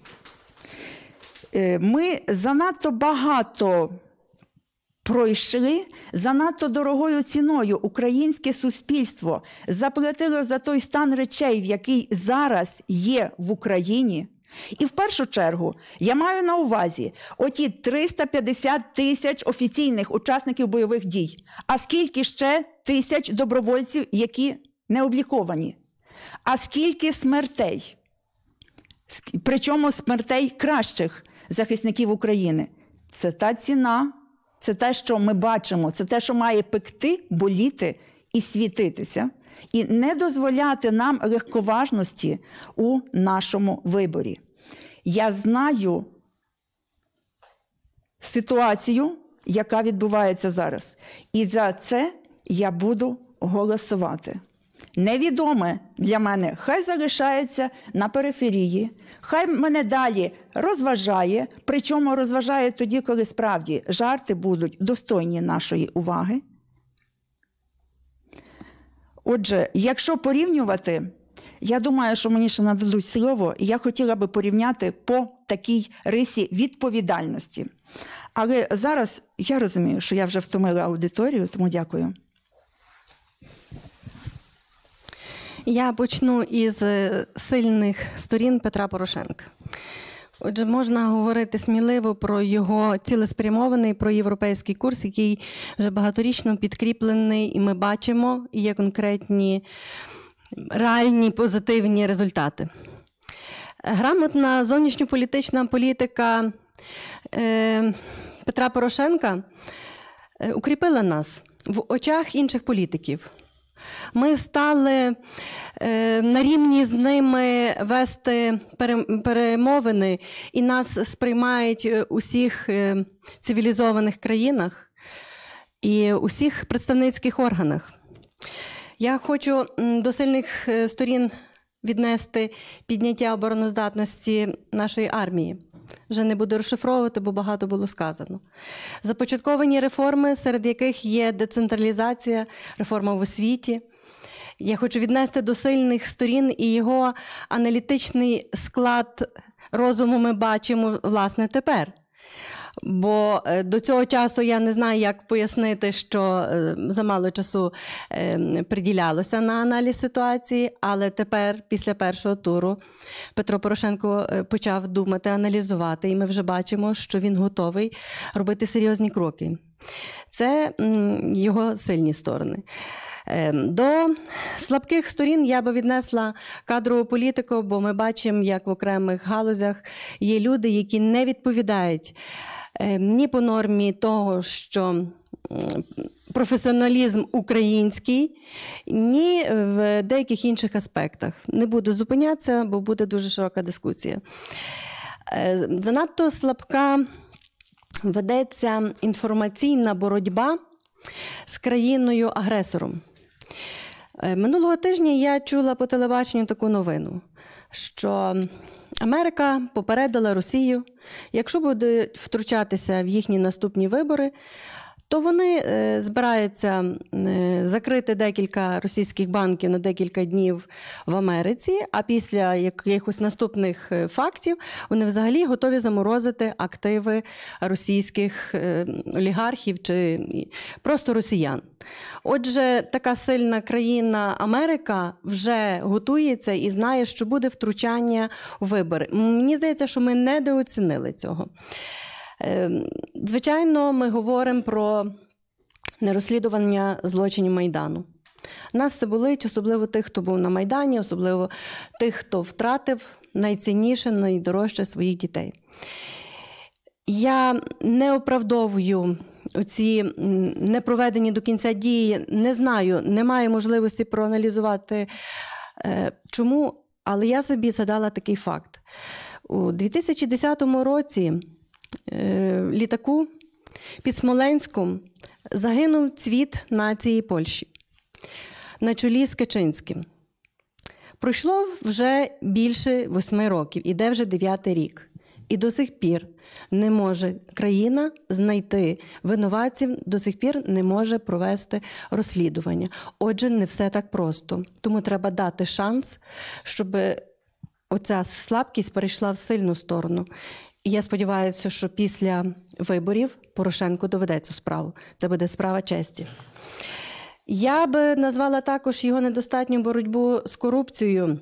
Ми занадто багато пройшли, занадто дорогою ціною українське суспільство заплатило за той стан речей, в який зараз є в Україні. І в першу чергу я маю на увазі оті триста п'ятдесят тисяч офіційних учасників бойових дій. А скільки ще тисяч добровольців, які не обліковані? А скільки смертей? Причому смертей кращих захисників України. Це та ціна, це те, що ми бачимо, це те, що має пекти, боліти і світитися. І не дозволяти нам легковажності у нашому виборі. Я знаю ситуацію, яка відбувається зараз. І за це я буду голосувати. Невідоме для мене, хай залишається на периферії, хай мене далі розважає, причому розважає тоді, коли справді жарти будуть достойні нашої уваги. Отже, якщо порівнювати, я думаю, що мені ще нададуть слово, і я хотіла би порівняти по такій рисі відповідальності. Але зараз я розумію, що я вже втомила аудиторію, тому дякую. Я почну із сильних сторін Петра Порошенка. Отже, можна говорити сміливо про його цілеспрямований проєвропейський курс, який вже багаторічно підкріплений, і ми бачимо, і є конкретні реальні позитивні результати. Грамотна зовнішньополітична політика е, Петра Порошенка укріпила нас в очах інших політиків. Ми стали е, на рівні з ними вести перемовини, і нас сприймають у всіх е, цивілізованих країнах і у всіх представницьких органах. Я хочу до сильних сторін віднести підняття обороноздатності нашої армії. Вже не буду розшифровувати, бо багато було сказано. Започатковані реформи, серед яких є децентралізація, реформа в освіті. Я хочу віднести до сильних сторін і його аналітичний склад розуму ми бачимо, власне, тепер. Бо до цього часу я не знаю, як пояснити, що замало часу приділялося на аналіз ситуації, але тепер, після першого туру, Петро Порошенко почав думати, аналізувати, і ми вже бачимо, що він готовий робити серйозні кроки. Це м, його сильні сторони. Е, До слабких сторін я би віднесла кадрову політику, бо ми бачимо, як в окремих галузях є люди, які не відповідають е, ні по нормі того, що м, професіоналізм український, ні в деяких інших аспектах. Не буду зупинятися, бо буде дуже широка дискусія. Е, Занадто слабка ведеться інформаційна боротьба з країною-агресором. Е, Минулого тижня я чула по телебаченню таку новину, що Америка попередила Росію, якщо буде втручатися в їхні наступні вибори, то вони е, збираються е, закрити декілька російських банків на декілька днів в Америці, а після якихось наступних е, фактів вони взагалі готові заморозити активи російських е, олігархів чи просто росіян. Отже, така сильна країна Америка вже готується і знає, що буде втручання у вибори. Мені здається, що ми недооцінили цього. Звичайно, ми говоримо про нерозслідування злочинів Майдану. Нас це болить, особливо тих, хто був на Майдані, особливо тих, хто втратив найцінніше, найдорожче своїх дітей. Я не оправдовую оці непроведені до кінця дії, не знаю, немає можливості проаналізувати, чому, але я собі задала такий факт. У дві тисячі десятому році літаку під Смоленськом загинув цвіт нації Польщі на чолі з Качинським. Пройшло вже більше восьми років, іде вже дев'ятий рік. І до сих пір не може країна знайти винуватців, до сих пір не може провести розслідування. Отже, не все так просто. Тому треба дати шанс, щоб оця слабкість перейшла в сильну сторону. І я сподіваюся, що після виборів Порошенку доведе цю справу. Це буде справа честі. Я би назвала також його недостатню боротьбу з корупцією,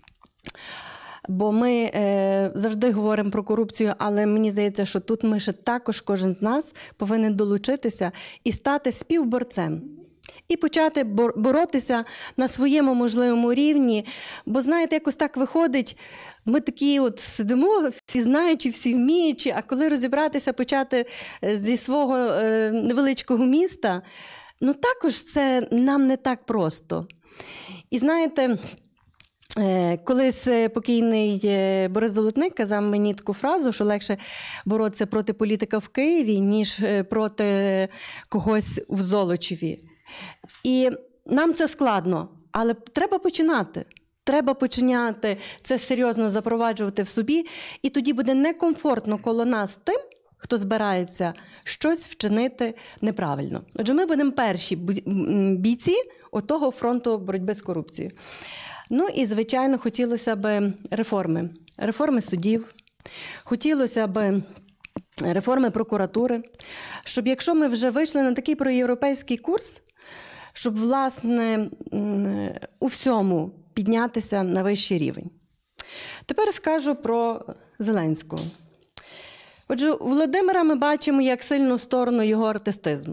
бо ми е, завжди говоримо про корупцію, але мені здається, що тут ми ще також, кожен з нас, повинен долучитися і стати співборцем. І почати боротися на своєму можливому рівні. Бо, знаєте, якось так виходить, ми такі от сидимо, всі знаючи, всі вміючи, а коли розібратися, почати зі свого е, невеличкого міста, ну також це нам не так просто. І знаєте, е, колись покійний Борис Золотник казав мені таку фразу, що легше боротися проти політика в Києві, ніж проти когось в Золочеві. І нам це складно, але треба починати. Треба починати це серйозно запроваджувати в собі, і тоді буде некомфортно коло нас тим, хто збирається щось вчинити неправильно. Отже, ми будемо перші бійці отого фронту боротьби з корупцією. Ну і, звичайно, хотілося б реформи. Реформи судів, хотілося б реформи прокуратури, щоб якщо ми вже вийшли на такий проєвропейський курс, щоб, власне, у всьому піднятися на вищий рівень. Тепер скажу про Зеленського. Отже, у Володимира ми бачимо як сильну сторону його артистизму.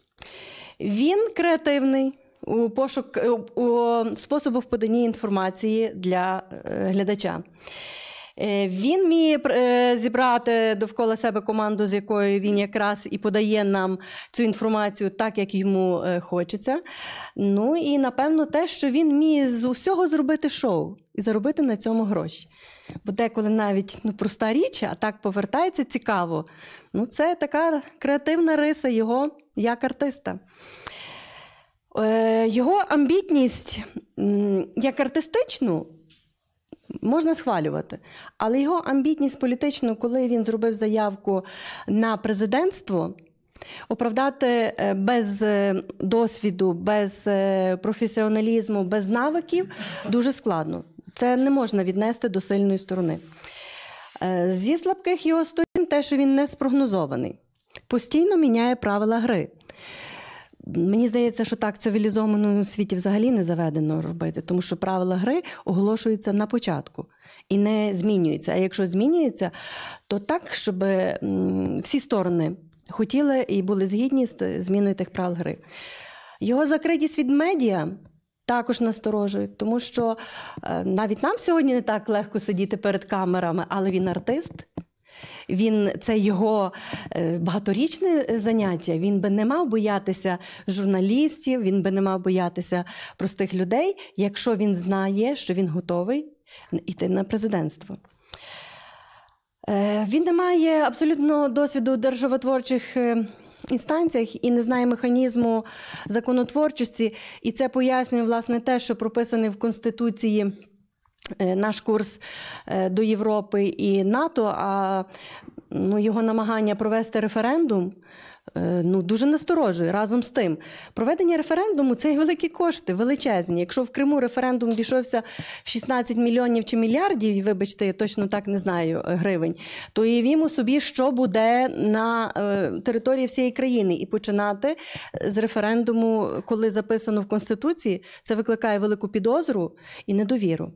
Він креативний у, пошук, у способах подання інформації для глядача. Він вміє зібрати довкола себе команду, з якою він якраз і подає нам цю інформацію так, як йому хочеться. Ну і, напевно, те, що він вміє з усього зробити шоу і заробити на цьому гроші. Бо деколи навіть ну, проста річ, а так повертається цікаво. Ну, це така креативна риса його як артиста. Його амбітність як артистичну можна схвалювати. Але його амбітність політичну, коли він зробив заявку на президентство, оправдати без досвіду, без професіоналізму, без навиків дуже складно. Це не можна віднести до сильної сторони. Зі слабких його сторін те, що він не спрогнозований. Постійно міняє правила гри. Мені здається, що так цивілізованому світі взагалі не заведено робити, тому що правила гри оголошуються на початку і не змінюються. А якщо змінюються, то так, щоб всі сторони, хотіли і були згідні з зміною тих правил гри. Його закритість від медіа також насторожує, тому що е, навіть нам сьогодні не так легко сидіти перед камерами, але він артист. Він, це його е, багаторічне заняття, він би не мав боятися журналістів, він би не мав боятися простих людей, якщо він знає, що він готовий йти на президентство. Е, він не має абсолютно досвіду у державотворчих е, інстанціях і не знає механізму законотворчості, і це пояснює, власне, те, що прописаний в Конституції наш курс до Європи і НАТО, а ну, його намагання провести референдум ну, дуже насторожує. Разом з тим, проведення референдуму – це і великі кошти, величезні. Якщо в Криму референдум обійшовся в шістнадцять мільйонів чи мільярдів, вибачте, я точно так не знаю, гривень, то уявімо собі, що буде на е, території всієї країни. І починати з референдуму, коли записано в Конституції, це викликає велику підозру і недовіру.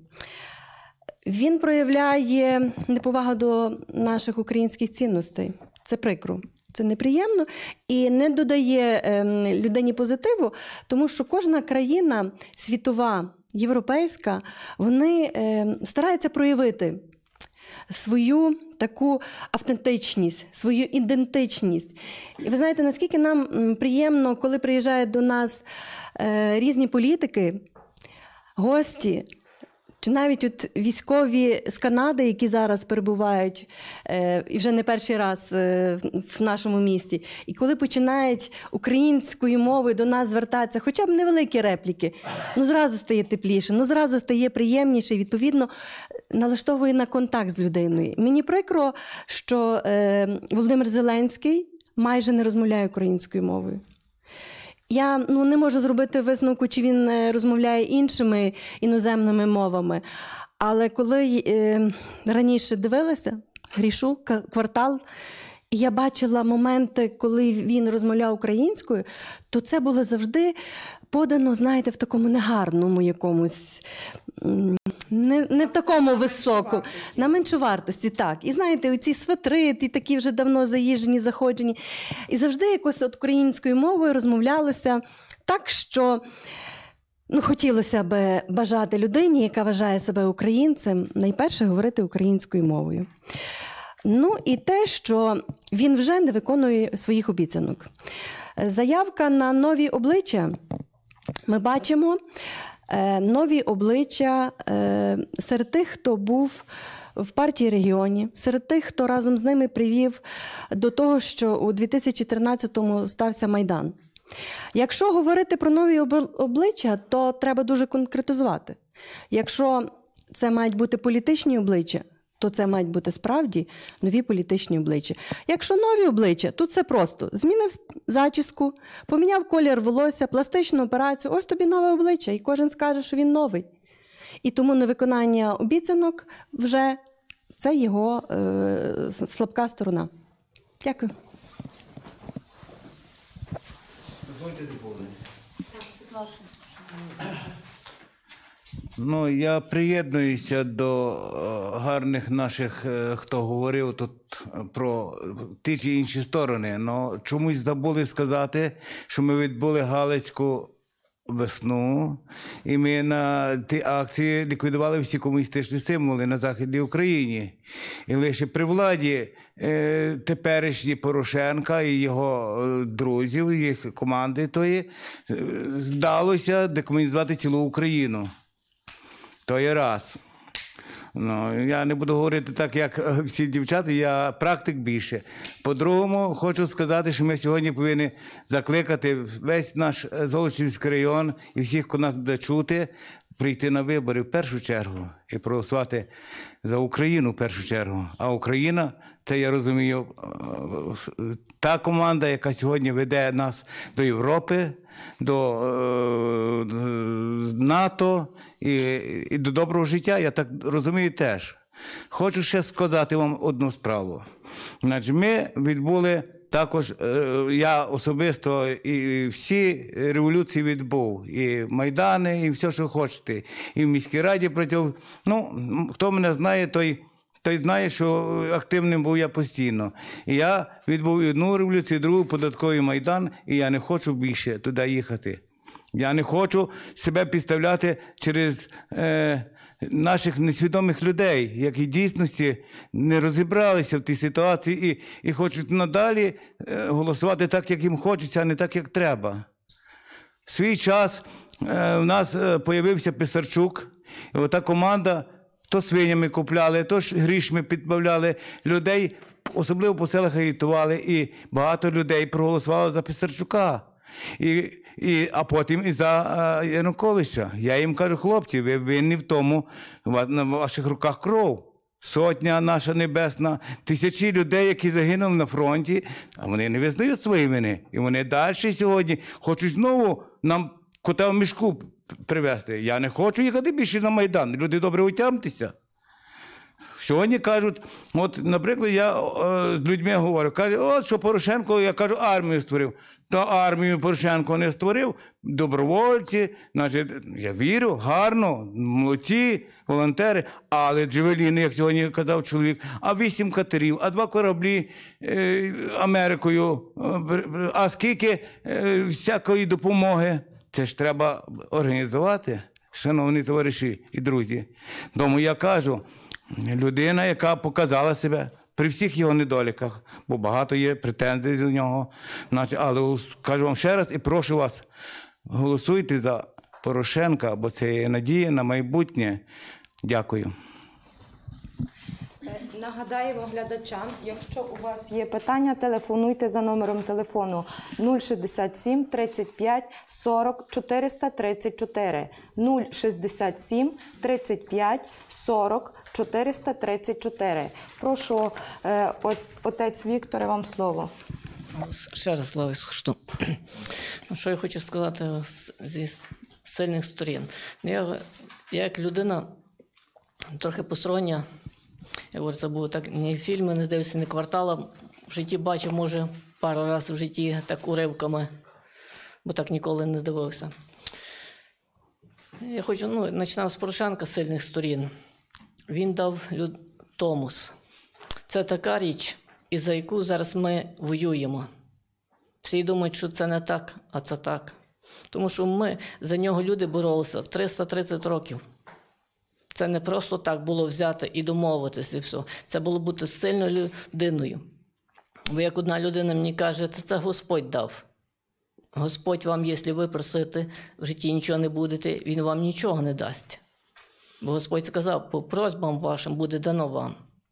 Він проявляє неповагу до наших українських цінностей. Це прикро. Це неприємно і не додає е, людині позитиву, тому що кожна країна світова, європейська, вони е, стараються проявити свою таку автентичність, свою ідентичність. І ви знаєте, наскільки нам приємно, коли приїжджають до нас е, різні політики, гості, чи навіть от військові з Канади, які зараз перебувають е, і вже не перший раз е, в нашому місті, і коли починають українською мовою до нас звертатися, хоча б невеликі репліки, ну зразу стає тепліше, ну зразу стає приємніше, і відповідно налаштовує на контакт з людиною. Мені прикро, що е, Володимир Зеленський майже не розмовляє українською мовою. Я ну, не можу зробити висновку, чи він розмовляє іншими іноземними мовами. Але коли е, раніше дивилася «Грішу», «Квартал», і я бачила моменти, коли він розмовляв українською, то це було завжди подано, знаєте, в такому негарному якомусь, не, не в такому високому, на меншовартості, так. І знаєте, оці свитри, ті такі вже давно заїжджені, заходжені. І завжди якось от українською мовою розмовлялося так, що ну, хотілося б бажати людині, яка вважає себе українцем, найперше говорити українською мовою. Ну і те, що він вже не виконує своїх обіцянок. Заявка на нові обличчя. Ми бачимо е, нові обличчя е, серед тих, хто був в партії регіонів, серед тих, хто разом з ними привів до того, що у дві тисячі тринадцятому стався Майдан. Якщо говорити про нові обличчя, то треба дуже конкретизувати. Якщо це мають бути політичні обличчя, то це мають бути справді нові політичні обличчя. Якщо нові обличчя, то це просто змінив зачіску, поміняв колір волосся, пластичну операцію, ось тобі нове обличчя, і кожен скаже, що він новий. І тому невиконання обіцянок вже це його е, слабка сторона. Дякую. Ну, я приєднуюся до е, гарних наших, е, хто говорив тут про ті чи інші сторони. Но чомусь забули сказати, що ми відбули Галицьку весну, і ми на ті акції ліквідували всі комуністичні символи на Західній Україні. І лише при владі е, теперішні Порошенка і його е, друзів, їх команди тої, е, вдалося декомунізувати цілу Україну. То є раз. Ну, я не буду говорити так, як всі дівчата, я практик більше. По-другому, хочу сказати, що ми сьогодні повинні закликати весь наш Золочівський район і всіх, хто нас буде чути, прийти на вибори в першу чергу і проголосувати за Україну в першу чергу. А Україна, це, я розумію, та команда, яка сьогодні веде нас до Європи, до е, НАТО і, і до доброго життя, я так розумію теж. Хочу ще сказати вам одну справу. Значить, ми відбули також, е, я особисто і всі революції відбув, і Майдани, і все, що хочете. І в міській раді працював. Ну, хто мене знає, той той знає, що активним був я постійно. І я відбув і одну революцію, і другу, податковий Майдан, і я не хочу більше туди їхати. Я не хочу себе підставляти через е, наших несвідомих людей, які в дійсності не розібралися в тій ситуації і, і хочуть надалі е, голосувати так, як їм хочеться, а не так, як треба. В свій час е, в нас е, появився Писарчук, і ота команда то свинями купляли, то ж грішми підбавляли людей, особливо по селах агітували, і багато людей проголосувало за Писарчука. І, і, а потім і за а, Януковича. Я їм кажу, хлопці, ви винні в тому, на ваших руках кров. Сотня наша небесна, тисячі людей, які загинули на фронті, а вони не визнають свої вини. І вони далі сьогодні хочуть знову нам кота в мішку привезти. Я не хочу їхати більше на Майдан. Люди добре утямтеся. Сьогодні кажуть, от, наприклад, я е, з людьми говорю, кажуть, от що Порошенко, я кажу, армію створив. Та армію Порошенко не створив, добровольці, значить, я вірю, гарно, молодці, волонтери, але джевеліни, як сьогодні казав чоловік, а вісім катерів, а два кораблі е, Америкою, е, а скільки е, всякої допомоги. Це ж треба організувати, шановні товариші і друзі. Тому я кажу, людина, яка показала себе при всіх його недоліках, бо багато є претензій до нього. Значить, але кажу вам ще раз і прошу вас, голосуйте за Порошенка, бо це є надія на майбутнє. Дякую. Нагадаємо глядачам, якщо у вас є питання, телефонуйте за номером телефону нуль шістдесят сім тридцять п'ять сорок чотириста тридцять чотири. нуль шістдесят сім тридцять п'ять сорок чотириста тридцять чотири. Прошу, е, отець Вікторе, вам слово. Ще раз слово скажу. Ну, що я хочу сказати зі сильних сторін. Я, я як людина трохи постороння, я говорю, це було так, ні фільми не дивився, ні квартала. В житті бачив, може, пару разів в житті так уривками, бо так ніколи не дивився. Я хочу, ну, починав з Порошенка сильних сторін. Він дав люд... Томос. Це така річ, і за яку зараз ми воюємо. Всі думають, що це не так, а це так. Тому що ми, за нього люди боролися триста тридцять років. Це не просто так було взяти і домовитися, і все. Це було бути сильною людиною. Бо як одна людина мені каже, це, це Господь дав. Господь вам, якщо ви просите, в житті нічого не будете, Він вам нічого не дасть. Бо Господь сказав, по просьбам вашим буде дано вам.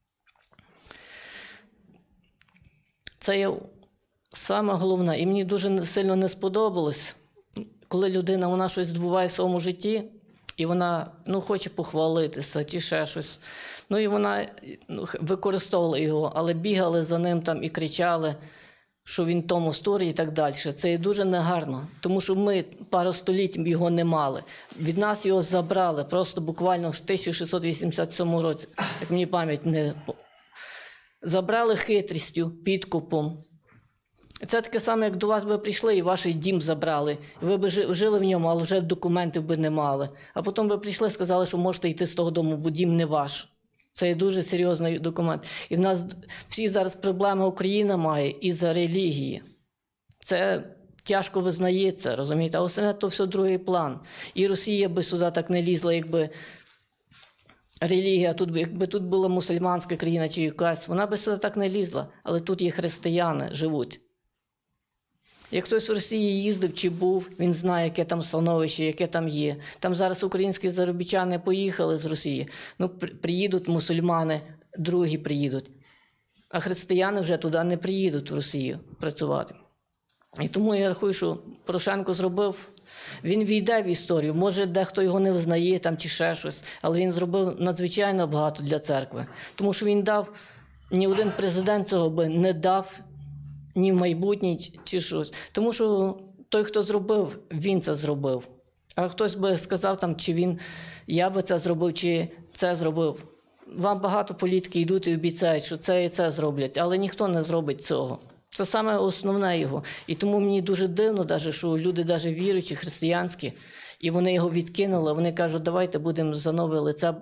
Це є саме головне. І мені дуже сильно не сподобалось, коли людина, вона щось здобуває в своєму житті, і вона, ну, хоче похвалитися, чи ще щось. Ну, і вона, ну, використовувала його, але бігали за ним там і кричали, що він тому створює і так далі. Це є дуже негарно, тому що ми пару століть його не мали. Від нас його забрали просто буквально в тисяча шістсот вісімдесят сьомому році, як мені пам'ять не... Забрали хитрістю, підкупом. Це таке саме, як до вас би прийшли і ваш дім забрали. Ви б жили в ньому, але вже документів би не мали. А потім би прийшли і сказали, що можете йти з того дому, бо дім не ваш. Це є дуже серйозний документ. І в нас всі зараз проблеми Україна має із-за релігії. Це тяжко визнається, розумієте? А основне то все другий план. І Росія би сюди так не лізла, якби релігія, тут, якби тут була мусульманська країна чи якась, вона би сюди так не лізла. Але тут є християни, живуть. Як хтось в Росії їздив чи був, він знає, яке там становище, яке там є. Там зараз українські заробітчани поїхали з Росії. Ну, приїдуть мусульмани, другі приїдуть. А християни вже туди не приїдуть в Росію працювати. І тому я рахую, що Порошенко зробив, він війде в історію. Може, дехто його не визнає там чи ще щось, але він зробив надзвичайно багато для церкви. Тому що він дав, ні один президент цього би не дав, ні в майбутнє чи щось. Тому що той, хто зробив, він це зробив. А хтось би сказав, там, чи він, я би це зробив, чи це зробив. Вам багато політики йдуть і обіцяють, що це і це зроблять, але ніхто не зробить цього. Це саме основне його. І тому мені дуже дивно, даже, що люди даже віруючі, християнські, і вони його відкинули, вони кажуть, давайте будемо за нове лице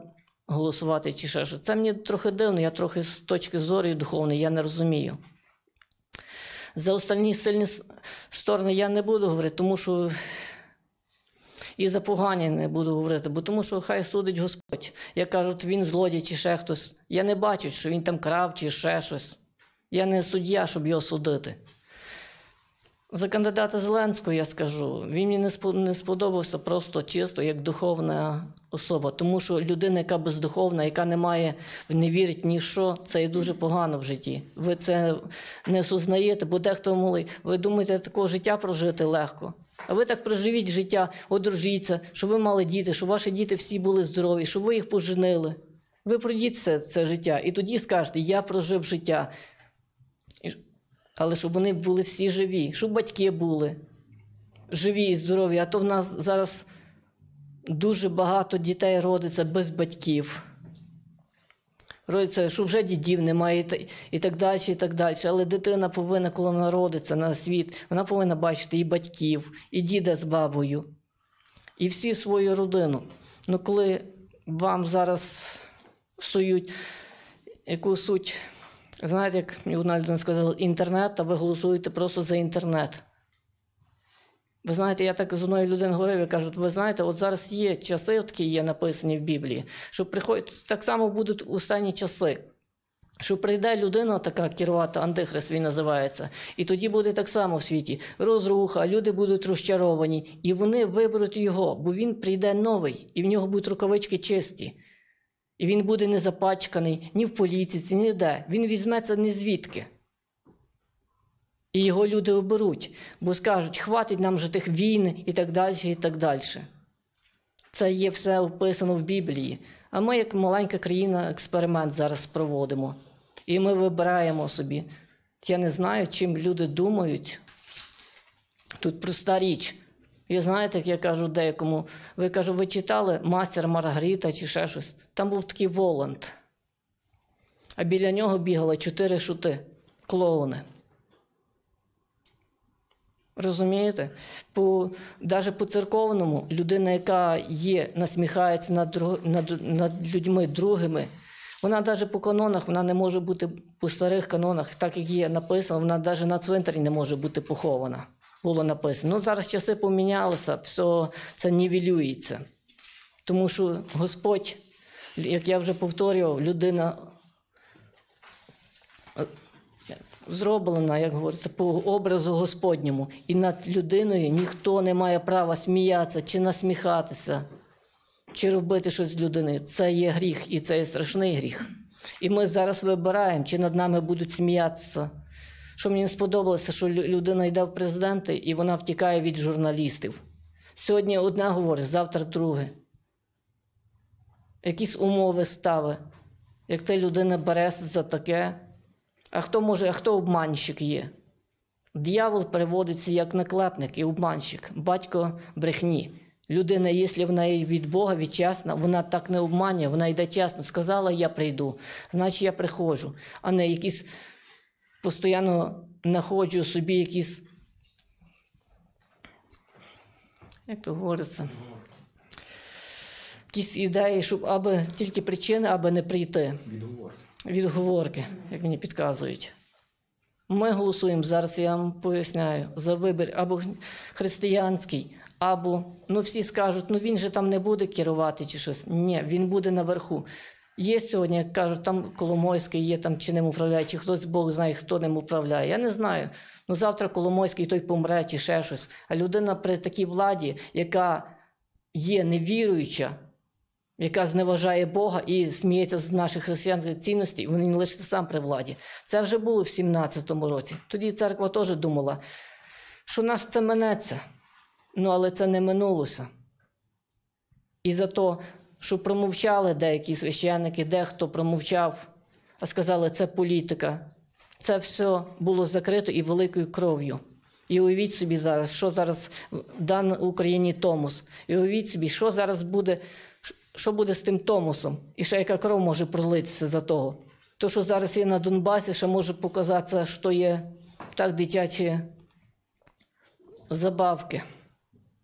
голосувати чи ще що. Це мені трохи дивно, я трохи з точки зору духовної, я не розумію. За остальні сильні сторони я не буду говорити, тому що і за погані не буду говорити, бо тому що хай судить Господь. Як кажуть, він злодій чи ще хтось. Я не бачу, що він там крав чи ще щось. Я не суддя, щоб його судити. За кандидата Зеленського я скажу, він мені не сподобався просто чисто як духовна особа, тому що людина, яка бездуховна, яка не має, не вірить ні в що, це є дуже погано в житті. Ви це не осознаєте, бо дехто молить, ви думаєте, такого життя прожити легко. А ви так проживіть життя, одружіться, щоб ви мали діти, щоб ваші діти всі були здорові, щоб ви їх поженили. Ви пройдіть все це життя і тоді скажете, я прожив життя. Але щоб вони були всі живі, щоб батьки були живі і здорові. А то в нас зараз дуже багато дітей родиться без батьків. Родиться, що вже дідів немає і так далі, і так далі. Але дитина повинна, коли вона родиться на світ, вона повинна бачити і батьків, і діда з бабою, і всі свою родину. Ну коли вам зараз сують яку суть, знаєте, як мені одна людина сказала, інтернет, а ви голосуєте просто за інтернет. Ви знаєте, я так з одною людиною говорив, я кажу, ви знаєте, от зараз є часи, такі є написані в Біблії, що приходять, так само будуть останні часи, що прийде людина така керувати, антихрист він називається, і тоді буде так само в світі розруха, люди будуть розчаровані, і вони виберуть його, бо він прийде новий, і в нього будуть рукавички чисті. І він буде не запачканий ні в політиці, ні де. Він візьметься ні звідки. І його люди оберуть, бо скажуть, хватить нам вже тих війн і так далі, і так далі. Це є все описано в Біблії. А ми, як маленька країна, експеримент зараз проводимо. І ми вибираємо собі. Я не знаю, чим люди думають. Тут проста річ. І знаєте, як я кажу деякому, ви, кажу, ви читали «Мастер Маргарита» чи ще щось? Там був такий Воланд. А біля нього бігали чотири шути, клоуни. Розумієте? По, навіть по церковному людина, яка є, насміхається над, друг, над, над людьми другими, вона навіть по канонах, вона не може бути по старих канонах, так як є написано, вона навіть на цвинтарі не може бути похована. Було написано. Ну, зараз часи помінялися, все це нівелюється. Тому що Господь, як я вже повторював, людина зроблена, як говориться, по образу Господньому. І над людиною ніхто не має права сміятися, чи насміхатися, чи робити щось з людиною. Це є гріх, і це є страшний гріх. І ми зараз вибираємо, чи над нами будуть сміятися. Що мені не сподобалося, що людина йде в президенти, і вона втікає від журналістів. Сьогодні одне говорить, завтра друге. Якісь умови ставить. Як та людина береться за таке, а хто може, а хто обманщик є? Диявол переводиться як наклепник і обманщик, батько брехні. Людина, якщо вона є від Бога, від чесна, вона так не обманює, вона йде чесно. Сказала, я прийду, значить я приходжу, а не якісь постійно знаходжу собі якісь, як то говориться, якісь ідеї, щоб аби тільки причини, аби не прийти. Відговорки. Відговорки, як мені підказують. Ми голосуємо, зараз я вам поясняю, за вибір або християнський, або, ну всі скажуть, ну він же там не буде керувати чи щось. Ні, він буде наверху. Є сьогодні, як кажуть, там Коломойський є, там чи ним управляє, чи хтось, Бог знає, хто ним управляє. Я не знаю. Ну завтра Коломойський той помре, чи ще щось. А людина при такій владі, яка є невіруюча, яка зневажає Бога і сміється з наших християнських цінностей, він не лишиться сам при владі. Це вже було в сімнадцятому році. Тоді церква теж думала, що нас це минеться. Ну, але це не минулося. І за то, що промовчали деякі священники, дехто промовчав, а сказали, це політика. Це все було закрито і великою кров'ю. І уявіть собі зараз, що зараз дан Україні Томос. І уявіть собі, що зараз буде, що буде з тим Томосом. І ще яка кров може пролитися за того. То, що зараз є на Донбасі, ще може показатися, що є так дитячі забавки.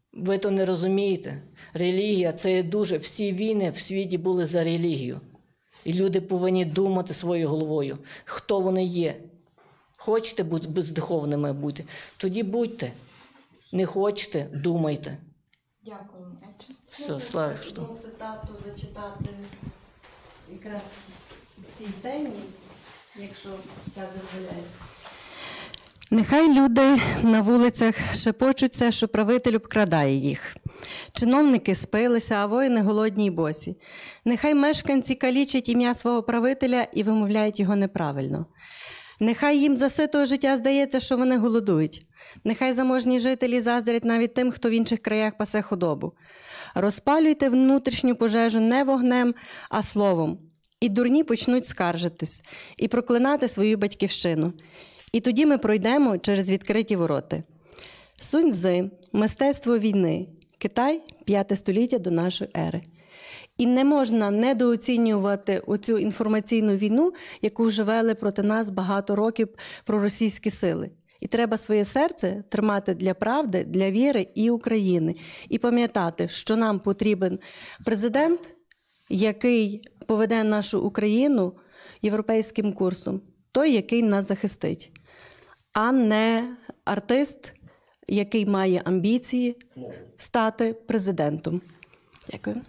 Ви то не розумієте. Релігія – це є дуже... Всі війни в світі були за релігію. І люди повинні думати своєю головою, хто вони є. Хочете бути бездуховними бути? Тоді будьте. Не хочете – думайте. Дякую. Все, слава Христу. Цитату зачитати якраз в цій темі, якщо час дозволяє. Нехай люди на вулицях шепочуться, що правитель обкрадає їх. Чиновники спилися, а воїни голодні й босі. Нехай мешканці калічать ім'я свого правителя і вимовляють його неправильно. Нехай їм за ситого життя здається, що вони голодують. Нехай заможні жителі заздрять навіть тим, хто в інших краях пасе худобу. Розпалюйте внутрішню пожежу не вогнем, а словом. І дурні почнуть скаржитись і проклинати свою батьківщину. І тоді ми пройдемо через відкриті вороти. Сунь Цзи, мистецтво війни, Китай, п'яте століття до нашої ери. І не можна недооцінювати оцю інформаційну війну, яку вже вели проти нас багато років проросійські сили. І треба своє серце тримати для правди, для віри і України. І пам'ятати, що нам потрібен президент, який поведе нашу Україну європейським курсом, той, який нас захистить, а не артист, який має амбіції стати президентом. Дякую.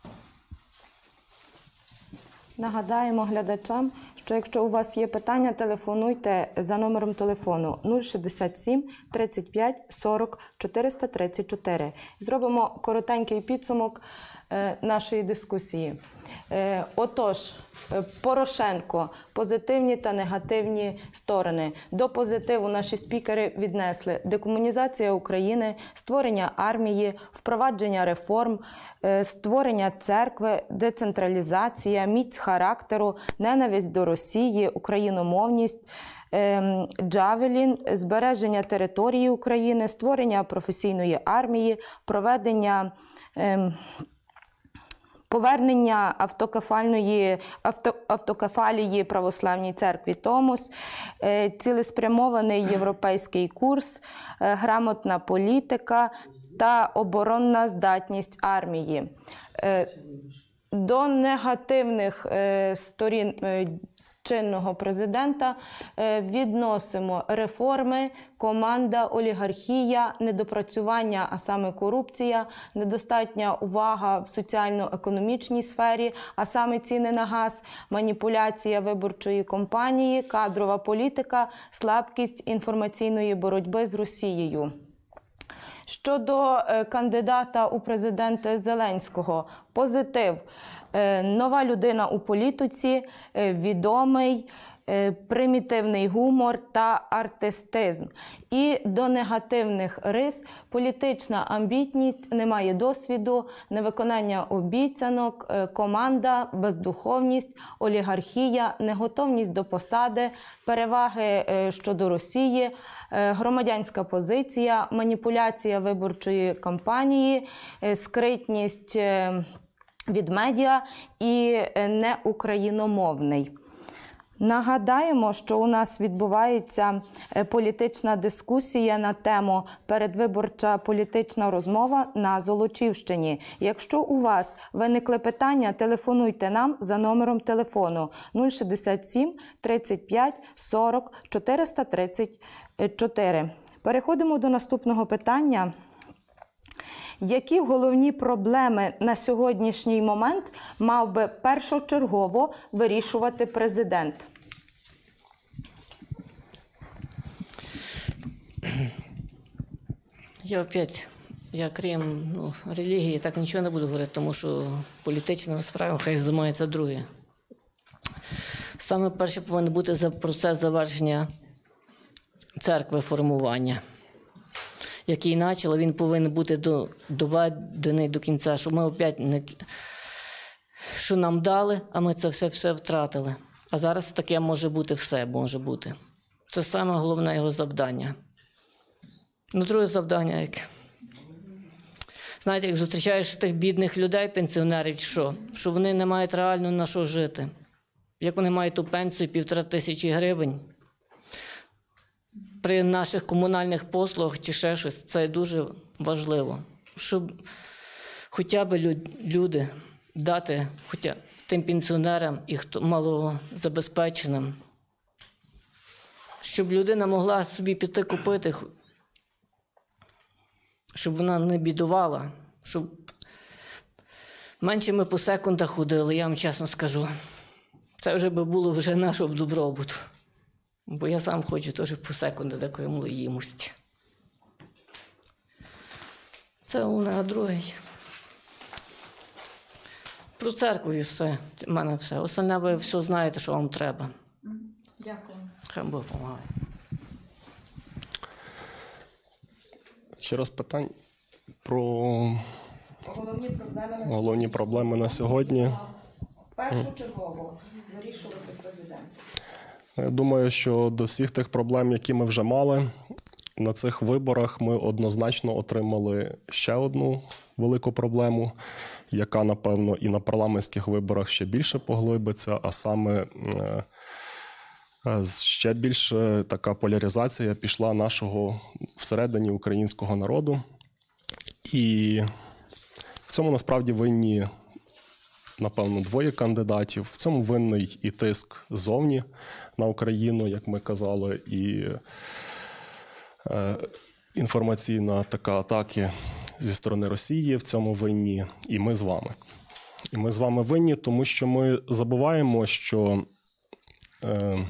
Нагадаємо глядачам, що якщо у вас є питання, телефонуйте за номером телефону нуль шістдесят сім тридцять п'ять сорок чотириста тридцять чотири. Зробимо коротенький підсумок е, нашої дискусії. Е, отож, е, Порошенко, позитивні та негативні сторони. До позитиву наші спікери віднесли декомунізація України, створення армії, впровадження реформ, е, створення церкви, децентралізація, міць характеру, ненависть до Росії, україномовність, е, Джавелін, збереження території України, створення професійної армії, проведення е, Повернення автокефальної, авто, автокефалії православній церкві Томос, е, цілеспрямований європейський курс, е, грамотна політика та оборонна здатність армії. Е, до негативних е, сторін е, чинного президента е, відносимо реформи, команда, олігархія, недопрацювання, а саме корупція, недостатня увага в соціально-економічній сфері, а саме ціни на газ, маніпуляція виборчої кампанії, кадрова політика, слабкість інформаційної боротьби з Росією. Щодо е, кандидата у президенти Зеленського, позитив. Е, нова людина у політиці, е, відомий, е, примітивний гумор та артистизм. І до негативних рис – політична амбітність, немає досвіду, невиконання обіцянок, е, команда, бездуховність, олігархія, неготовність до посади, переваги е, щодо Росії, е, громадянська позиція, маніпуляція виборчої кампанії, е, скритність е, від медіа і неукраїномовний. Нагадаємо, що у нас відбувається політична дискусія на тему «Передвиборча політична розмова на Золочівщині». Якщо у вас виникли питання, телефонуйте нам за номером телефону нуль шістдесят сім тридцять п'ять сорок чотириста тридцять чотири. Переходимо до наступного питання. Які головні проблеми на сьогоднішній момент мав би першочергово вирішувати президент? Я опять, я крім ну, релігії, так нічого не буду говорити, тому що політичними справами хай займається друге. Саме перше повинен бути за процес завершення церкви формування, який почали, він повинен бути до, доведений до кінця, що ми опять не, що нам дали, а ми це все, все втратили. А зараз таке може бути все, може бути. Це саме головне його завдання. Ну, друге завдання, як, знаєте, як зустрічаєш тих бідних людей, пенсіонерів, що? Що вони не мають реально на що жити. Як вони мають ту пенсію півтора тисячі гривень, при наших комунальних послугах чи ще щось, це дуже важливо. щоб хоча б люди дати хоча тим пенсіонерам і хто малозабезпеченим, щоб людина могла собі піти купити, щоб вона не бідувала, щоб менше ми по секундах ходили, я вам чесно скажу. Це вже би було вже нашого добробуту. Бо я сам хочу теж по секунду такої малоїмості. Це головне, а другий. Про церкву і все. У мене все. Остальне ви все знаєте, що вам треба. Дякую. Хай Бог допомагає. Ще раз питань про Головні проблеми на головні проблеми на сьогодні. першочергово вирішувати президент. Я думаю, що до всіх тих проблем, які ми вже мали, на цих виборах ми однозначно отримали ще одну велику проблему, яка, напевно, і на парламентських виборах ще більше поглибиться, а саме е, ще більше така поляризація пішла нашого всередині українського народу. І в цьому насправді винні, напевно, двоє кандидатів. В цьому винний і тиск ззовні на Україну, як ми казали, і е, інформаційна така атаки зі сторони Росії. В цьому винні і ми з вами. І ми з вами винні, тому що ми забуваємо, що е,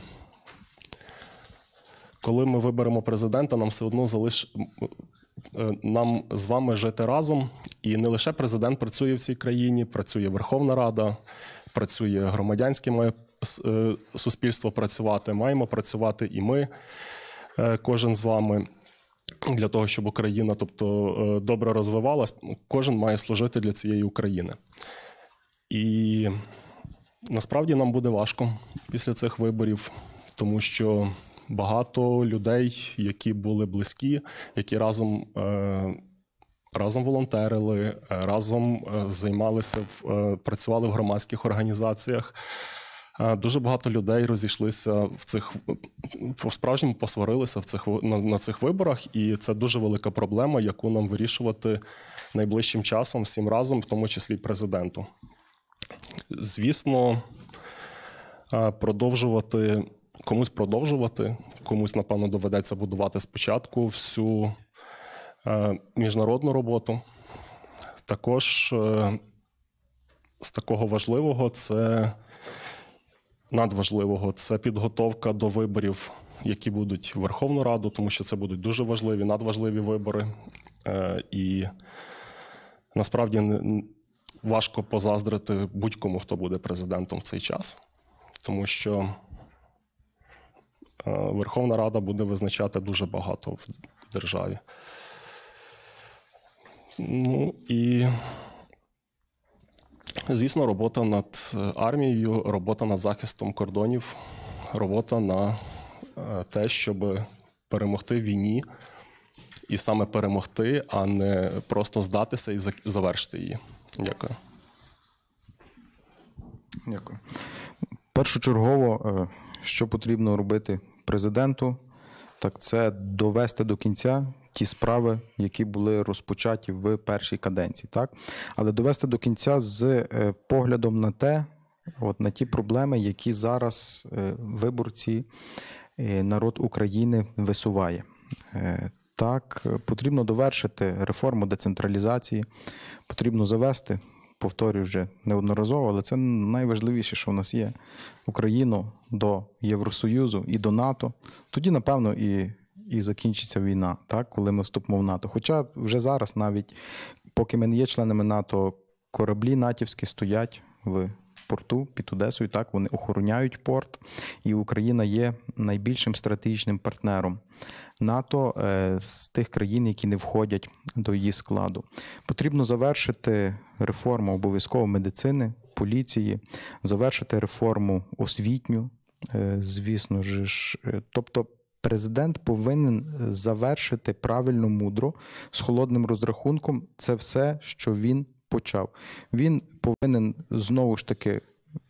коли ми виберемо президента, нам все одно залиш... нам з вами жити разом. І не лише президент працює в цій країні, працює Верховна Рада, працює громадянське має суспільство працювати, маємо працювати і ми, кожен з вами, для того, щоб Україна, тобто, добре розвивалась, кожен має служити для цієї України. І насправді нам буде важко після цих виборів, тому що багато людей, які були близькі, які разом, разом волонтерили, разом займалися, працювали в громадських організаціях. Дуже багато людей розійшлися в цих, по-справжньому посварилися в цих, на, на цих виборах, і це дуже велика проблема, яку нам вирішувати найближчим часом всім разом, в тому числі президенту. Звісно, продовжувати, комусь продовжувати, комусь, напевно, доведеться будувати спочатку всю міжнародну роботу. Також з такого важливого це надважливого – це підготовка до виборів, які будуть в Верховну Раду, тому що це будуть дуже важливі, надважливі вибори. І насправді важко позаздрити будь-кому, хто буде президентом в цей час, тому що Верховна Рада буде визначати дуже багато в державі. Ну і, звісно, робота над армією, робота над захистом кордонів, робота на те, щоб перемогти в війні, і саме перемогти, а не просто здатися і завершити її. Дякую. Дякую. Першочергово, що потрібно робити президенту, так це довести до кінця ті справи, які були розпочаті в першій каденції. Так? Але довести до кінця з поглядом на те, от, на ті проблеми, які зараз виборці, народ України висуває. Так, потрібно довершити реформу децентралізації, потрібно завести, повторюю вже неодноразово, але це найважливіше, що в нас є, Україну до Євросоюзу і до НАТО. Тоді, напевно, і, і закінчиться війна, так, коли ми вступимо в НАТО. Хоча вже зараз, навіть поки ми не є членами НАТО, кораблі натівські стоять в порту під Одесою, так, вони охороняють порт, і Україна є найбільшим стратегічним партнером НАТО з тих країн, які не входять до її складу. Потрібно завершити реформу обов'язково медицини, поліції, завершити реформу освітню, звісно ж. Тобто президент повинен завершити правильно, мудро, з холодним розрахунком це все, що він почав. Він повинен знову ж таки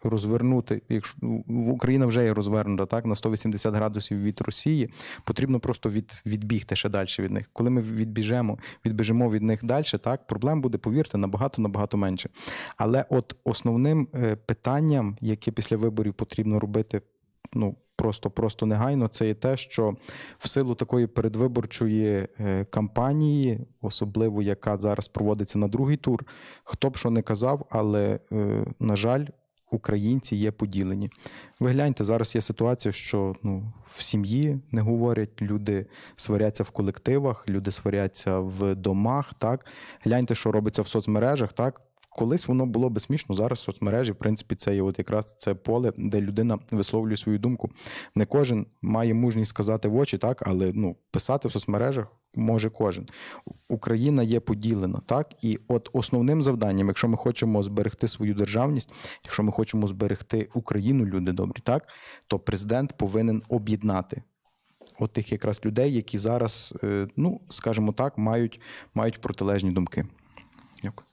розвернути, якщо в Україна вже є розвернута так, на сто вісімдесят градусів від Росії, потрібно просто від, відбігти ще далі від них. Коли ми відбіжемо, відбіжимо від них далі, так, проблем буде, повірте, набагато-набагато менше. Але от основним питанням, яке після виборів потрібно робити, ну, просто, просто негайно, це є те, що в силу такої передвиборчої кампанії, особливо яка зараз проводиться на другий тур, хто б що не казав, але, на жаль, українці є поділені. Ви гляньте, зараз є ситуація, що ну, в сім'ї не говорять, люди сваряться в колективах, люди сваряться в домах, так? Гляньте, що робиться в соцмережах, так? Колись воно було би смішно, зараз соцмережі, в принципі, це є от якраз це поле, де людина висловлює свою думку. Не кожен має мужність сказати в очі, так, але ну, писати в соцмережах може кожен. Україна є поділена, так, і от основним завданням, якщо ми хочемо зберегти свою державність, якщо ми хочемо зберегти Україну, люди добрі, так, то президент повинен об'єднати от тих якраз людей, які зараз, ну, скажімо так, мають, мають протилежні думки. Дякую.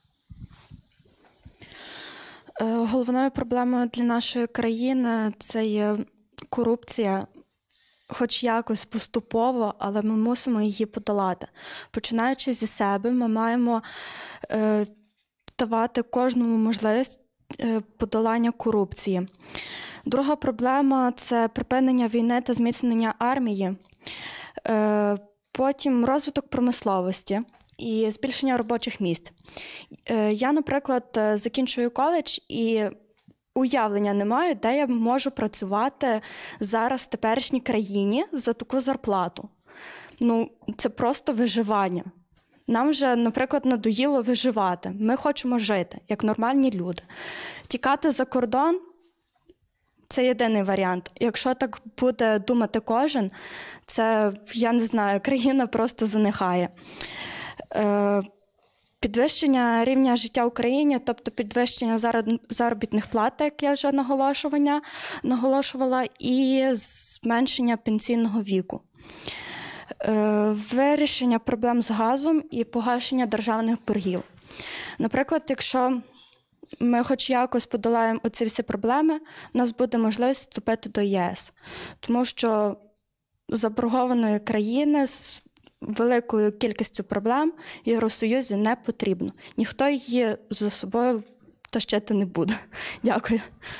Головною проблемою для нашої країни це є корупція, хоч якось поступово, але ми мусимо її подолати. Починаючи зі себе, ми маємо е, давати кожному можливість е, подолання корупції. Друга проблема – це припинення війни та зміцнення армії. Е, потім розвиток промисловості і збільшення робочих місць. Я, наприклад, закінчую коледж і уявлення не маю, де я можу працювати зараз в теперішній країні за таку зарплату. Ну, це просто виживання. Нам вже, наприклад, надоїло виживати. Ми хочемо жити, як нормальні люди. Тікати за кордон – це єдиний варіант. Якщо так буде думати кожен, це, я не знаю, країна просто занехає. Підвищення рівня життя в Україні, тобто підвищення заробітних плат, як я вже наголошувала, і зменшення пенсійного віку. Вирішення проблем з газом і погашення державних боргів. Наприклад, якщо ми хоч якось подолаємо оці всі проблеми, у нас буде можливість вступити до ЄС. Тому що заборгованої країни з великою кількістю проблем в Євросоюзі не потрібно. Ніхто її за собою тащити не буде. Дякую.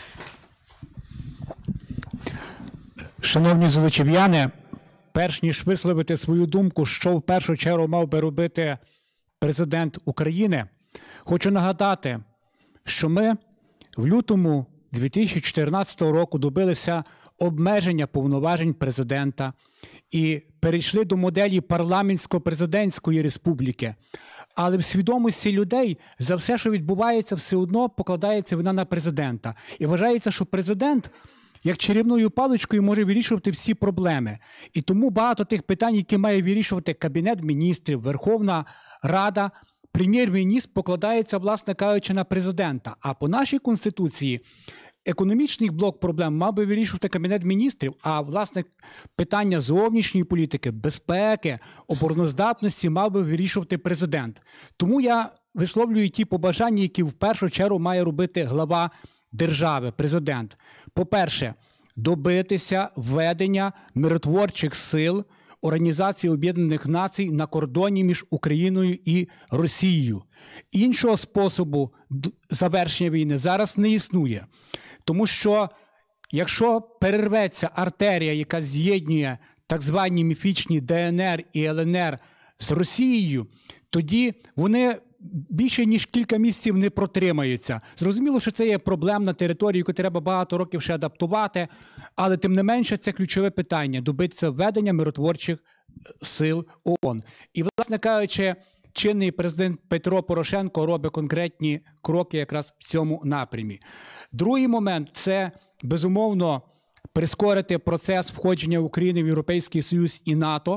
Шановні золочів'яни, перш ніж висловити свою думку, що в першу чергу мав би робити президент України, хочу нагадати, що ми в лютому дві тисячі чотирнадцятого року добилися обмеження повноважень президента і перейшли до моделі парламентсько-президентської республіки. Але в свідомості людей за все, що відбувається, все одно покладається вина на президента. І вважається, що президент, як чарівною паличкою, може вирішувати всі проблеми. І тому багато тих питань, які має вирішувати Кабінет міністрів, Верховна Рада, прем'єр-міністр покладається, власне кажучи, на президента. А по нашій Конституції економічний блок проблем мав би вирішувати Кабінет міністрів, а, власне, питання зовнішньої політики, безпеки, обороноздатності мав би вирішувати президент. Тому я висловлюю ті побажання, які в першу чергу має робити глава держави, президент. По-перше, добитися введення миротворчих сил Організації Об'єднаних Націй на кордоні між Україною і Росією. Іншого способу завершення війни зараз не існує. Тому що, якщо перерветься артерія, яка з'єднує так звані міфічні Де Ен Ер і Ел Ен Ер з Росією, тоді вони більше ніж кілька місяців не протримаються. Зрозуміло, що це є проблемна територія, яку треба багато років ще адаптувати, але тим не менше це ключове питання – добитися введення миротворчих сил ООН. І, власне кажучи, чинний президент Петро Порошенко робить конкретні кроки якраз в цьому напрямі. Другий момент – це, безумовно, прискорити процес входження України в Європейський Союз і НАТО.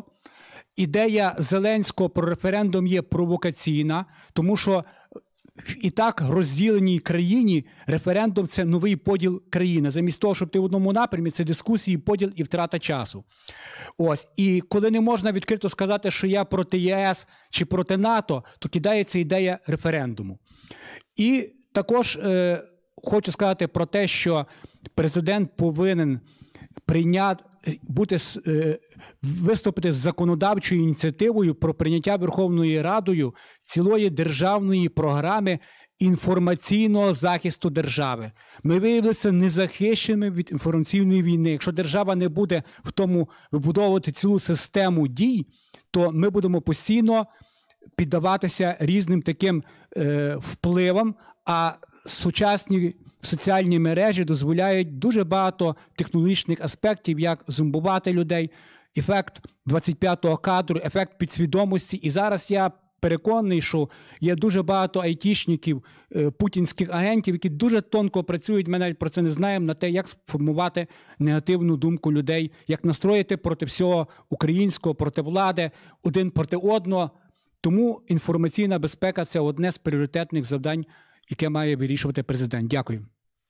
Ідея Зеленського про референдум є провокаційна, тому що в і так розділеній країні референдум – це новий поділ країни. Замість того, щоб ти в одному напрямі, це дискусії, поділ і втрата часу. Ось. І коли не можна відкрито сказати, що я проти ЄС чи проти НАТО, то кидається ідея референдуму. І також е, хочу сказати про те, що президент повинен прийняти, бути, виступити з законодавчою ініціативою про прийняття Верховною Радою цілої державної програми інформаційного захисту держави. Ми виявилися незахищеними від інформаційної війни. Якщо держава не буде в тому вибудовувати цілу систему дій, то ми будемо постійно піддаватися різним таким е, впливам, а сучасні соціальні мережі дозволяють дуже багато технологічних аспектів, як зомбувати людей, ефект двадцять п'ятого кадру, ефект підсвідомості. І зараз я переконаний, що є дуже багато айтішників, е, путінських агентів, які дуже тонко працюють, ми навіть про це не знаємо, на те, як сформувати негативну думку людей, як настроїти проти всього українського, проти влади, один проти одного. Тому інформаційна безпека – це одне з пріоритетних завдань, яке має вирішувати президент. Дякую.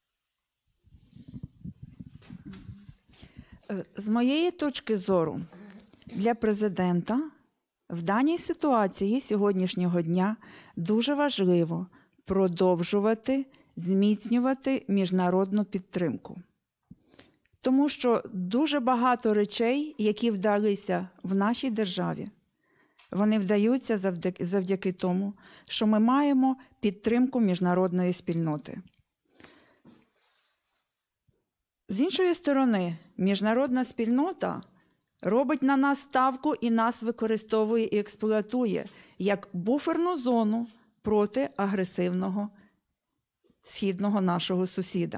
З моєї точки зору, для президента в даній ситуації сьогоднішнього дня дуже важливо продовжувати зміцнювати міжнародну підтримку. Тому що дуже багато речей, які вдалися в нашій державі, вони вдаються завдяки, завдяки тому, що ми маємо підтримку міжнародної спільноти. З іншої сторони, міжнародна спільнота робить на нас ставку і нас використовує і експлуатує як буферну зону проти агресивного східного нашого сусіда.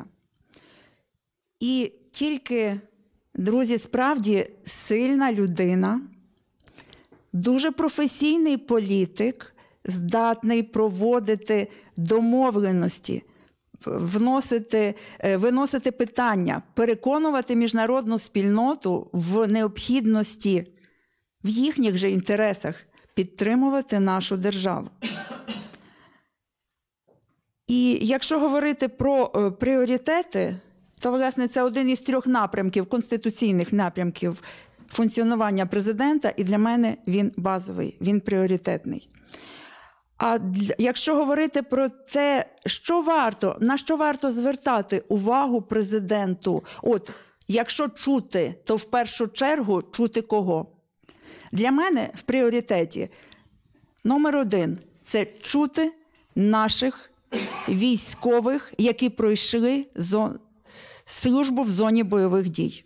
І тільки, друзі, справді сильна людина, дуже професійний політик, здатний проводити домовленості, вносити, виносити питання, переконувати міжнародну спільноту в необхідності, в їхніх же інтересах підтримувати нашу державу. І якщо говорити про пріоритети, то, власне, це один із трьох напрямків, конституційних напрямків функціонування президента, і для мене він базовий, він пріоритетний. А для, якщо говорити про те, що варто, на що варто звертати увагу президенту, от, якщо чути, то в першу чергу чути кого? Для мене в пріоритеті номер один – це чути наших військових, які пройшли зон... службу в зоні бойових дій.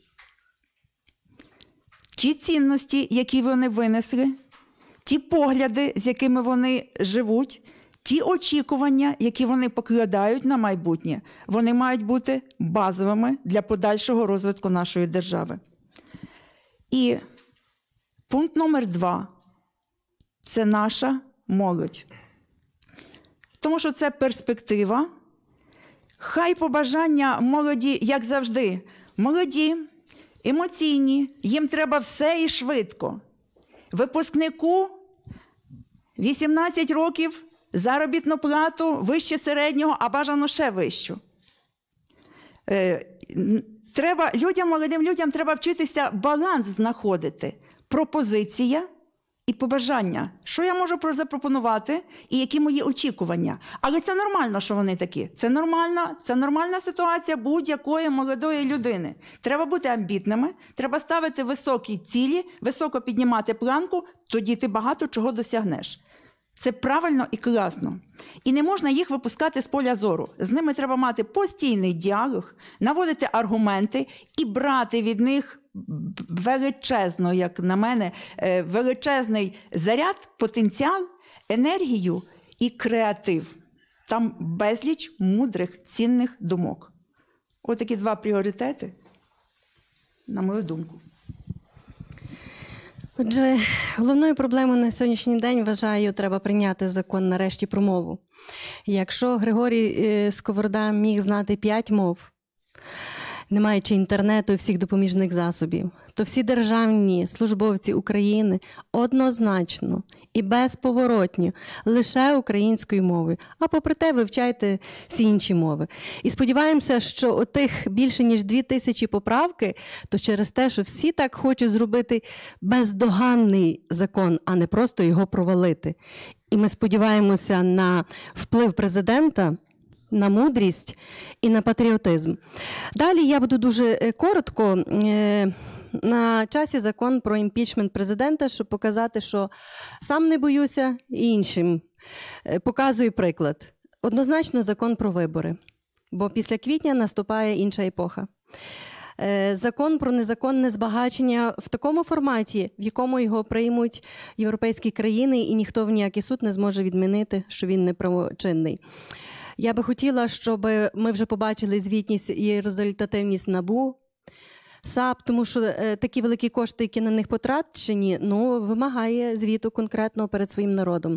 Ті цінності, які вони винесли, ті погляди, з якими вони живуть, ті очікування, які вони покладають на майбутнє, вони мають бути базовими для подальшого розвитку нашої держави. І пункт номер два – це наша молодь. Тому що це перспектива. Хай побажання молоді, як завжди, молоді, емоційні, їм треба все і швидко. Випускнику вісімнадцять років, заробітну плату вище середнього, а бажано ще вищу. Е, треба, людям, молодим людям треба вчитися баланс знаходити. Пропозиція і побажання. Що я можу запропонувати і які мої очікування. Але це нормально, що вони такі. Це нормальна, це нормальна ситуація будь-якої молодої людини. Треба бути амбітними, треба ставити високі цілі, високо піднімати планку, тоді ти багато чого досягнеш. Це правильно і класно. І не можна їх випускати з поля зору. З ними треба мати постійний діалог, наводити аргументи і брати від них величезно, як на мене, величезний заряд, потенціал, енергію і креатив. Там безліч мудрих, цінних думок. Ось такі два пріоритети, на мою думку. Отже, головною проблемою на сьогоднішній день, вважаю, треба прийняти закон нарешті про мову. Якщо Григорій Сковорода міг знати п'ять мов, не маючи інтернету і всіх допоміжних засобів, то всі державні службовці України однозначно і безповоротньо лише українською мовою. А попри те, вивчайте всі інші мови. І сподіваємося, що отих більше ніж дві тисячі поправки, то через те, що всі так хочуть зробити бездоганний закон, а не просто його провалити. І ми сподіваємося на вплив президента на мудрість і на патріотизм. Далі я буду дуже е, коротко. Е, На часі закон про імпічмент президента, щоб показати, що сам не боюся і іншим. Е, Показую приклад. Однозначно закон про вибори, бо після квітня наступає інша епоха. Е, Закон про незаконне збагачення в такому форматі, в якому його приймуть європейські країни, і ніхто в ніякий суд не зможе відмінити, що він неправочинний. Я би хотіла, щоб ми вже побачили звітність і результативність НАБУ, САП, тому що е, такі великі кошти, які на них потрачені, ну, вимагає звіту конкретно перед своїм народом.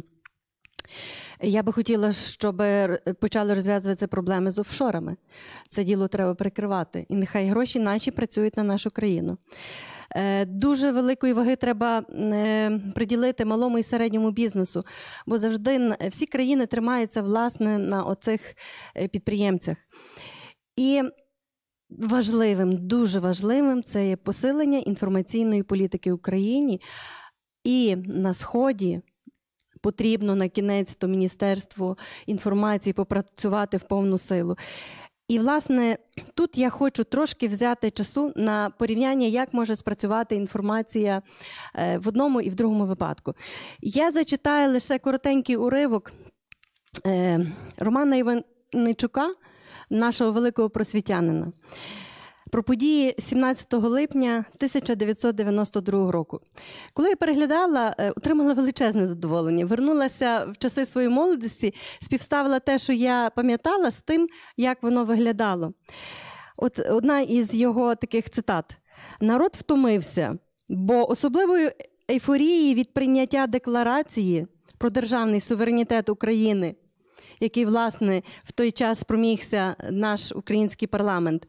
Я би хотіла, щоб почали розв'язуватися проблеми з офшорами. Це діло треба прикривати. І нехай гроші наші працюють на нашу країну. Е, Дуже великої ваги треба е, приділити малому і середньому бізнесу, бо завжди н- всі країни тримаються, власне, на оцих е, підприємцях. І важливим, дуже важливим це є посилення інформаційної політики в Україні. І на Сході потрібно на кінець то Міністерству інформації попрацювати в повну силу. І, власне, тут я хочу трошки взяти часу на порівняння, як може спрацювати інформація е, в одному і в другому випадку. Я зачитаю лише коротенький уривок е, Романа Іваничука, нашого великого просвітянина, про події сімнадцятого липня тисяча дев'ятсот дев'яносто другого року. Коли я переглядала, е, отримала величезне задоволення. Вернулася в часи своєї молодості, співставила те, що я пам'ятала, з тим, як воно виглядало. От одна із його таких цитат. «Народ втомився, бо особливою ейфорією від прийняття декларації про державний суверенітет України, який, власне, в той час спромігся наш український парламент,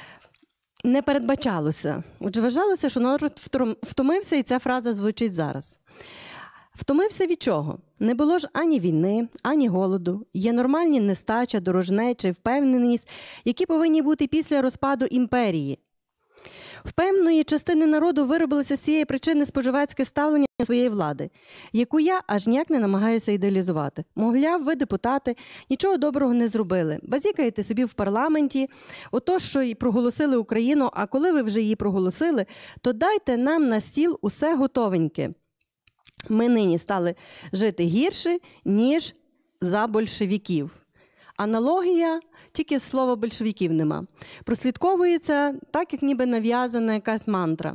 не передбачалося. Отже, вважалося, що народ втомився, і ця фраза звучить зараз. Втомився від чого? Не було ж ані війни, ані голоду. Є нормальні нестача, дорожнеча і впевненість, які повинні бути після розпаду імперії. В певної частини народу виробилося з цієї причини споживацьке ставлення до своєї влади, яку я аж ніяк не намагаюся ідеалізувати. Мовляв, ви, депутати, нічого доброго не зробили. Базікаєте собі в парламенті, ото, що і проголосили Україну, а коли ви вже її проголосили, то дайте нам на стіл усе готовеньке. Ми нині стали жити гірше, ніж за большевиків. Аналогія, тільки слова большевиків нема. Прослідковується так, як ніби нав'язана якась мантра.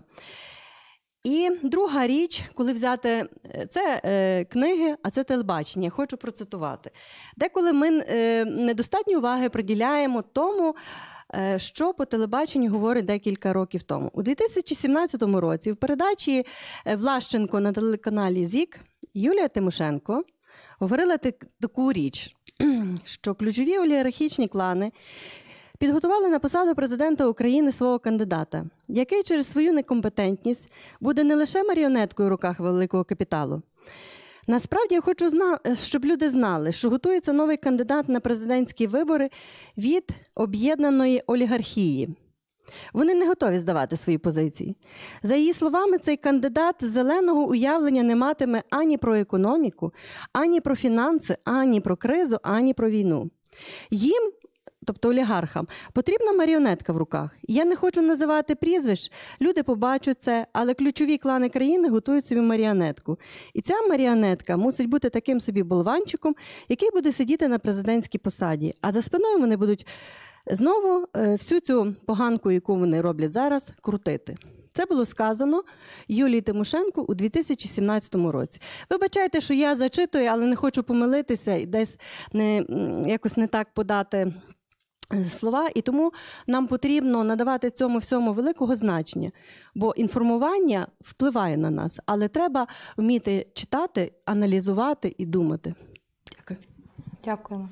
І друга річ, коли взяти, це е, книги, а це телебачення. Хочу процитувати. Деколи ми е, недостатньо уваги приділяємо тому, е, що по телебаченню говорить декілька років тому. У дві тисячі сімнадцятому році в передачі Влащенко на телеканалі ЗІК Юлія Тимошенко говорила таку річ, що ключові олігархічні клани підготували на посаду президента України свого кандидата, який через свою некомпетентність буде не лише маріонеткою в руках великого капіталу. Насправді я хочу, щоб люди знали, що готується новий кандидат на президентські вибори від об'єднаної олігархії. Вони не готові здавати свої позиції. За її словами, цей кандидат зеленого уявлення не матиме ані про економіку, ані про фінанси, ані про кризу, ані про війну. Їм, тобто олігархам, потрібна маріонетка в руках. Я не хочу називати прізвищ, люди побачать це, але ключові клани країни готують собі маріонетку. І ця маріонетка мусить бути таким собі болванчиком, який буде сидіти на президентській посаді. А за спиною вони будуть знову всю цю поганку, яку вони роблять зараз, крутити. Це було сказано Юлії Тимошенко у дві тисячі сімнадцятому році. Вибачайте, що я зачитую, але не хочу помилитися і десь не, якось не так подати слова. І тому нам потрібно надавати цьому всьому великого значення, бо інформування впливає на нас, але треба вміти читати, аналізувати і думати. Дякую. Дякуємо.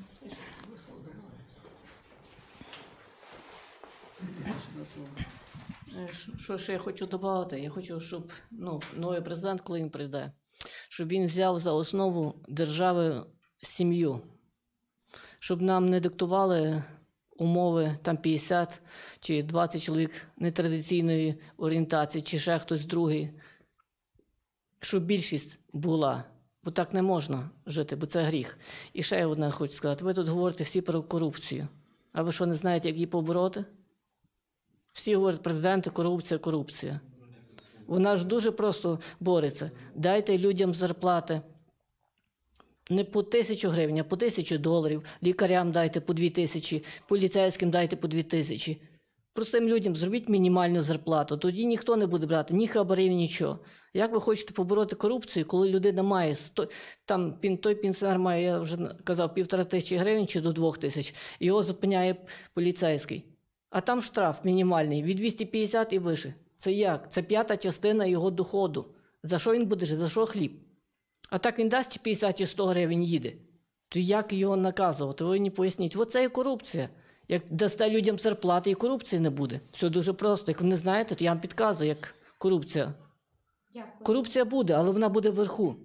Що ще я хочу додати? Я хочу, щоб ну, новий президент, коли він прийде, щоб він взяв за основу держави сім'ю, щоб нам не диктували умови там п'ятдесят чи двадцять чоловік нетрадиційної орієнтації, чи ще хтось другий, щоб більшість була Бо так не можна жити, бо це гріх. І ще одне хочу сказати. Ви тут говорите всі про корупцію. А ви що, не знаєте, як її побороти? Всі говорять, президенти, корупція, корупція. Вона ж дуже просто бореться. Дайте людям зарплати. Не по тисячу гривень, а по тисячу доларів. Лікарям дайте по дві тисячі, поліцейським дайте по дві тисячі. Простим людям зробіть мінімальну зарплату. Тоді ніхто не буде брати ні хабарів, нічого. Як ви хочете побороти корупцію, коли людина має, сто, там той пенсіонер має, я вже казав, півтора тисячі гривень чи до двох тисяч, і його зупиняє поліцейський. А там штраф мінімальний, від двісті п'ятдесят і вище. Це як? Це п'ята частина його доходу. За що він буде жити? За що хліб? А так він дасть п'ятдесят чи сто гривень їде. То як його наказувати? Ви мені поясніть. Оце і корупція. Як дасте людям зарплати, і корупції не буде. Все дуже просто. Як ви не знаєте, то я вам підказую, як корупція. Дякую. Корупція буде, але вона буде вверху.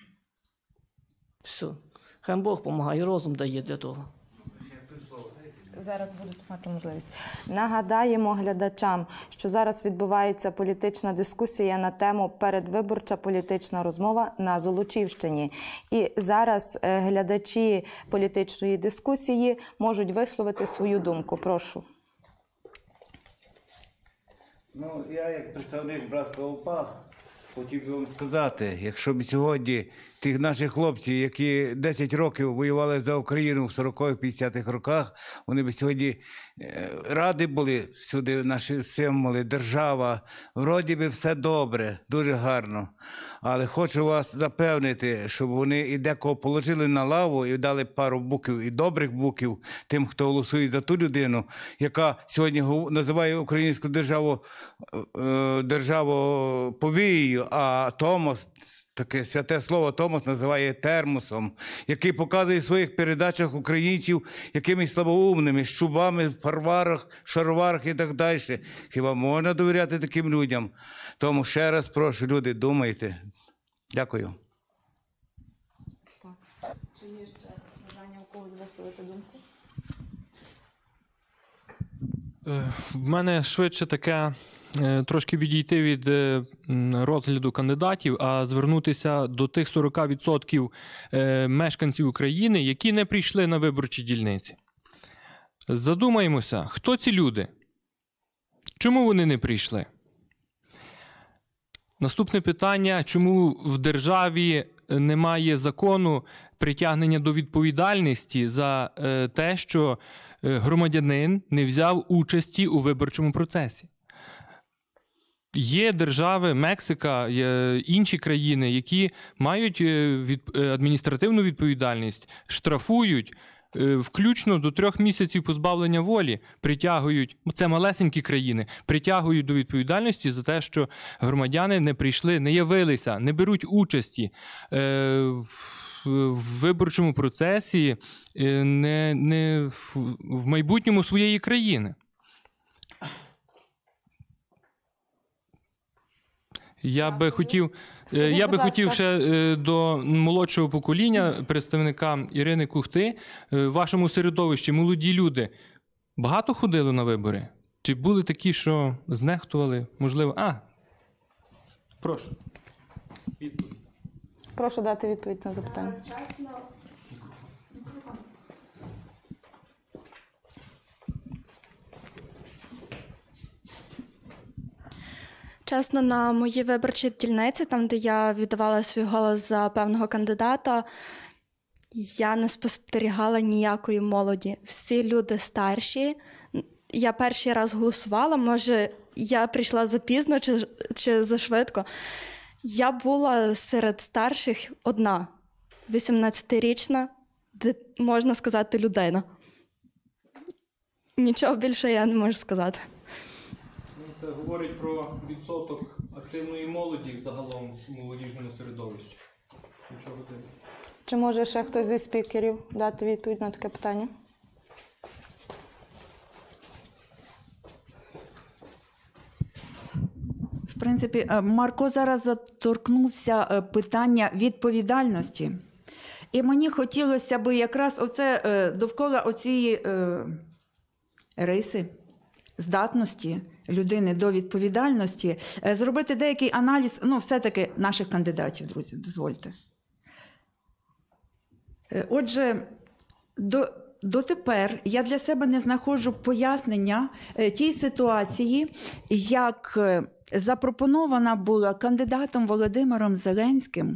Все. Хай Бог допомагає, розум дає для того. Зараз будуть мати можливість. Нагадаємо глядачам, що зараз відбувається політична дискусія на тему «Передвиборча політична розмова на Золочівщині». І зараз глядачі політичної дискусії можуть висловити свою думку. Прошу. Ну, я як представник братства УПА хотів би вам сказати, якщо б сьогодні тих наших хлопців, які десять років воювали за Україну в сорокових-п'ятдесятих роках, вони б сьогодні раді були, всюди наші символи, держава, вроді би все добре, дуже гарно. Але хочу вас запевнити, щоб вони і декого положили на лаву і дали пару букв, і добрих букв тим, хто голосує за ту людину, яка сьогодні називає українську державу державу повією, а Томос, таке святе слово Томос називає термосом, який показує в своїх передачах українців якимись слабоумними, щубами в парварах, шароварах і так далі. Хіба можна довіряти таким людям? Тому ще раз прошу, люди, думайте. Дякую. Так. Чи є ще бажання у когось висловити думку? В мене швидше таке трошки відійти від розгляду кандидатів, а звернутися до тих сорок відсотків мешканців України, які не прийшли на виборчі дільниці. Задумаємося, хто ці люди? Чому вони не прийшли? Наступне питання, чому в державі немає закону притягнення до відповідальності за те, що громадянин не взяв участі у виборчому процесі. Є держави, Мексика, інші країни, які мають адміністративну відповідальність, штрафують, включно до трьох місяців позбавлення волі, притягують, це малесенькі країни, притягують до відповідальності за те, що громадяни не прийшли, не явилися, не беруть участі в виборчому процесі не, не в майбутньому своєї країни. Я би хотів, я би хотів ще до молодшого покоління, представника Ірини Кухти, в вашому середовищі молоді люди багато ходили на вибори? Чи були такі, що знехтували? Можливо, а, прошу. Відповідь. Прошу дати відповідь на запитання. Чесно, на моїй виборчій дільниці, там, де я віддавала свій голос за певного кандидата, я не спостерігала ніякої молоді. Всі люди старші. Я перший раз голосувала, може, я прийшла запізно чи, чи зашвидко. Я була серед старших одна, вісімнадцятирічна, можна сказати, людина. Нічого більше я не можу сказати. Це говорить про відсоток активної молоді загалом в молодіжному середовищі. Нічого дивного. Чи може ще хтось зі спікерів дати відповідь на таке питання? В принципі, Марко зараз заторкнувся питання відповідальності. І мені хотілося б якраз оце довкола оцієї риси, здатності людини до відповідальності, зробити деякий аналіз, ну, все-таки наших кандидатів, друзі, дозвольте. Е, Отже, до, дотепер я для себе не знаходжу пояснення е, тій ситуації, як е, запропонована була кандидатом Володимиром Зеленським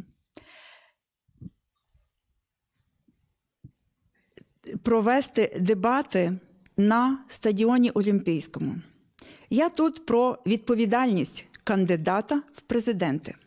провести дебати на стадіоні Олімпійському. Я тут про відповідальність кандидата в президенти.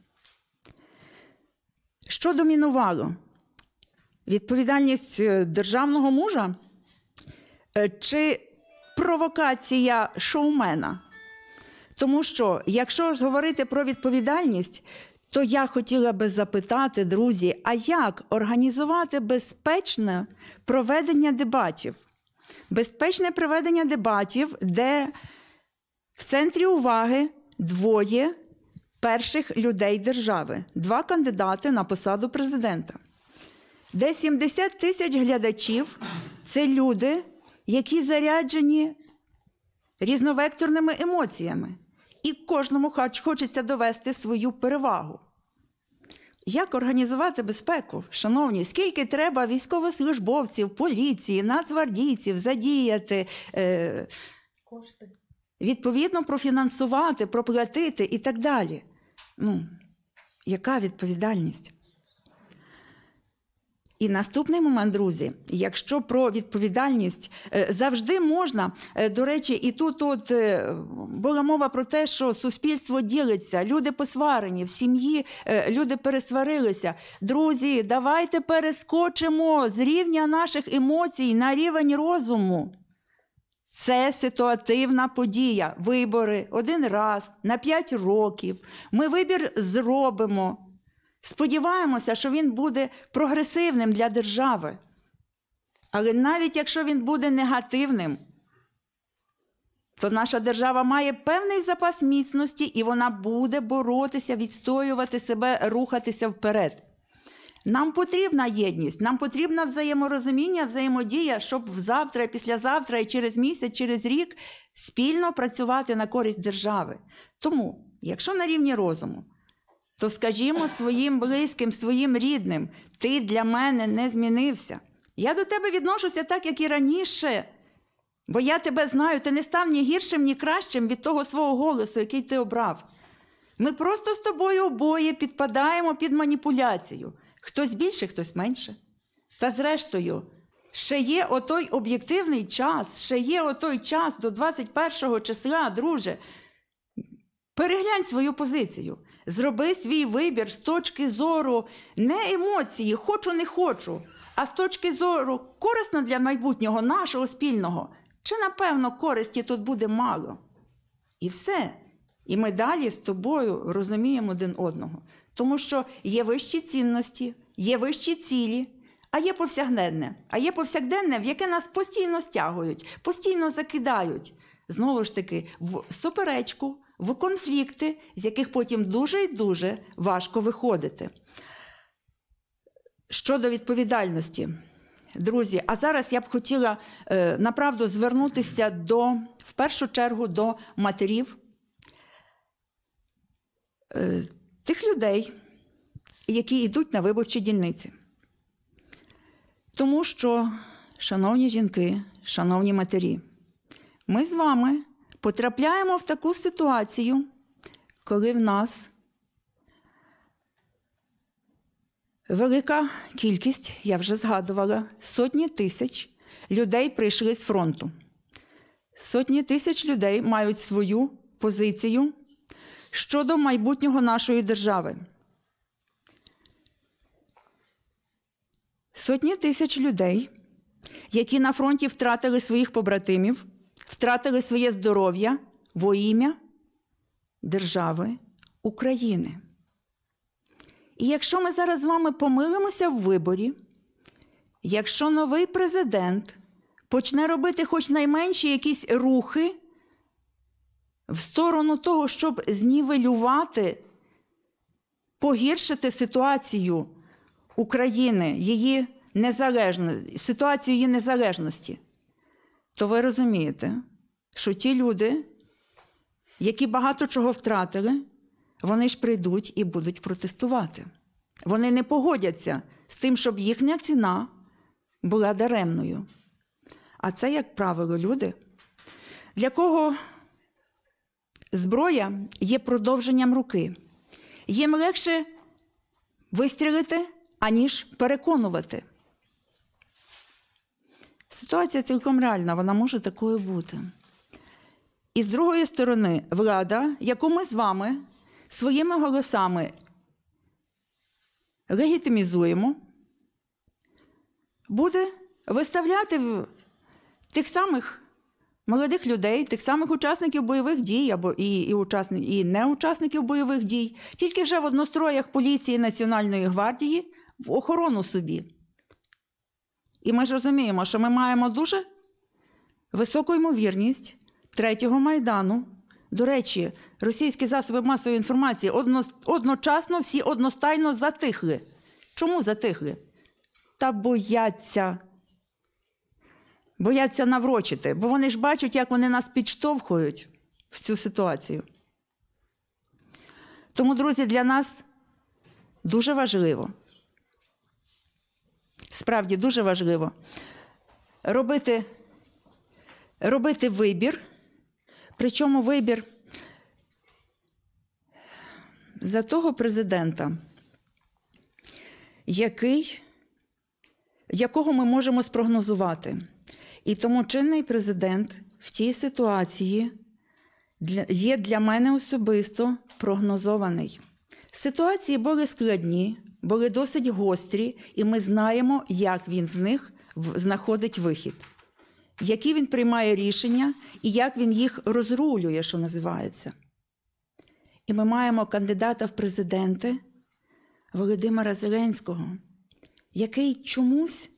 Що домінувало? Відповідальність державного мужа чи провокація шоумена? Тому що, якщо ж говорити про відповідальність, то я хотіла би запитати, друзі, а як організувати безпечне проведення дебатів? Безпечне проведення дебатів, де в центрі уваги двоє перших людей держави, два кандидати на посаду президента. Де сімдесят тисяч глядачів – це люди, які заряджені різновекторними емоціями. І кожному хочеться довести свою перевагу. Як організувати безпеку? Шановні, скільки треба військовослужбовців, поліції, нацгвардійців задіяти, е, кошти, відповідно профінансувати, проплатити і так далі. Ну, яка відповідальність? І наступний момент, друзі, якщо про відповідальність завжди можна, до речі, і тут от була мова про те, що суспільство ділиться, люди посварені, в сім'ї люди пересварилися. Друзі, давайте перескочимо з рівня наших емоцій на рівень розуму. Це ситуативна подія. Вибори один раз на п'ять років. Ми вибір зробимо. Сподіваємося, що він буде прогресивним для держави. Але навіть якщо він буде негативним, то наша держава має певний запас міцності, і вона буде боротися, відстоювати себе, рухатися вперед. Нам потрібна єдність, нам потрібна взаєморозуміння, взаємодія, щоб завтра, післязавтра і через місяць, через рік спільно працювати на користь держави. Тому, якщо на рівні розуму, то скажімо своїм близьким, своїм рідним, ти для мене не змінився. Я до тебе відношуся так, як і раніше, бо я тебе знаю, ти не став ні гіршим, ні кращим від того свого голосу, який ти обрав. Ми просто з тобою обоє підпадаємо під маніпуляцію. Хтось більше, хтось менше. Та зрештою, ще є отой об'єктивний час, ще є отой час до двадцять першого числа, друже. Переглянь свою позицію. Зроби свій вибір з точки зору не емоції, хочу, не хочу, а з точки зору корисно для майбутнього, нашого спільного. Чи, напевно, користі тут буде мало? І все. І ми далі з тобою розуміємо один одного. Тому що є вищі цінності, є вищі цілі, а є повсякденне. А є повсякденне, в яке нас постійно стягують, постійно закидають. Знову ж таки, в суперечку, в конфлікти, з яких потім дуже і дуже важко виходити. Щодо відповідальності, друзі, а зараз я б хотіла, е, направду, звернутися до, в першу чергу до матерів, е, тих людей, які йдуть на виборчі дільниці. Тому що, шановні жінки, шановні матері, ми з вами потрапляємо в таку ситуацію, коли в нас велика кількість, я вже згадувала, сотні тисяч людей прийшли з фронту. Сотні тисяч людей мають свою позицію щодо майбутнього нашої держави. Сотні тисяч людей, які на фронті втратили своїх побратимів, втратили своє здоров'я во ім'я держави України. І якщо ми зараз з вами помилимося в виборі, якщо новий президент почне робити хоч найменші якісь рухи в сторону того, щоб знівелювати, погіршити ситуацію України, її незалежності, ситуацію її незалежності, то ви розумієте, що ті люди, які багато чого втратили, вони ж прийдуть і будуть протестувати. Вони не погодяться з тим, щоб їхня ціна була даремною. А це, як правило, люди, для кого зброя є продовженням руки. Їм легше вистрілити, аніж переконувати. Ситуація цілком реальна, вона може такою бути. І з другої сторони, влада, яку ми з вами своїми голосами легітимізуємо, буде виставляти в тих самих молодих людей, тих самих учасників бойових дій або і, і, учасник, і неучасників бойових дій, тільки вже в одностроях поліції Національної гвардії в охорону собі. І ми ж розуміємо, що ми маємо дуже високу ймовірність третього Майдану. До речі, російські засоби масової інформації одно, одночасно всі одностайно затихли. Чому затихли? Та бояться. Бояться наврочити, бо вони ж бачать, як вони нас підштовхують в цю ситуацію. Тому, друзі, для нас дуже важливо, справді дуже важливо робити, робити вибір, причому вибір за того президента, який, якого ми можемо спрогнозувати. І тому чинний президент в тій ситуації для, є для мене особисто прогнозований. Ситуації були складні, були досить гострі, і ми знаємо, як він з них знаходить вихід, які він приймає рішення і як він їх розрулює, що називається. І ми маємо кандидата в президенти Володимира Зеленського, який чомусь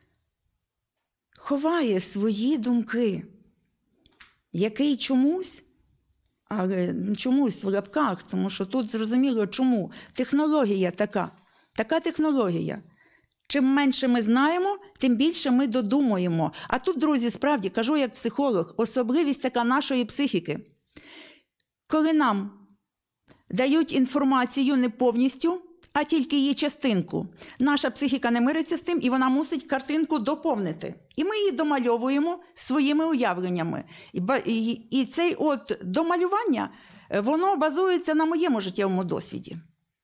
ховає свої думки, який чомусь, але чомусь в лапках, тому що тут зрозуміло чому. Технологія така, така технологія. Чим менше ми знаємо, тим більше ми додумуємо. А тут, друзі, справді, кажу як психолог, особливість така нашої психіки. Коли нам дають інформацію не повністю, а тільки її частинку, наша психіка не мириться з тим, і вона мусить картинку доповнити. І ми її домальовуємо своїми уявленнями. І, і, і це от домалювання, воно базується на моєму життєвому досвіді.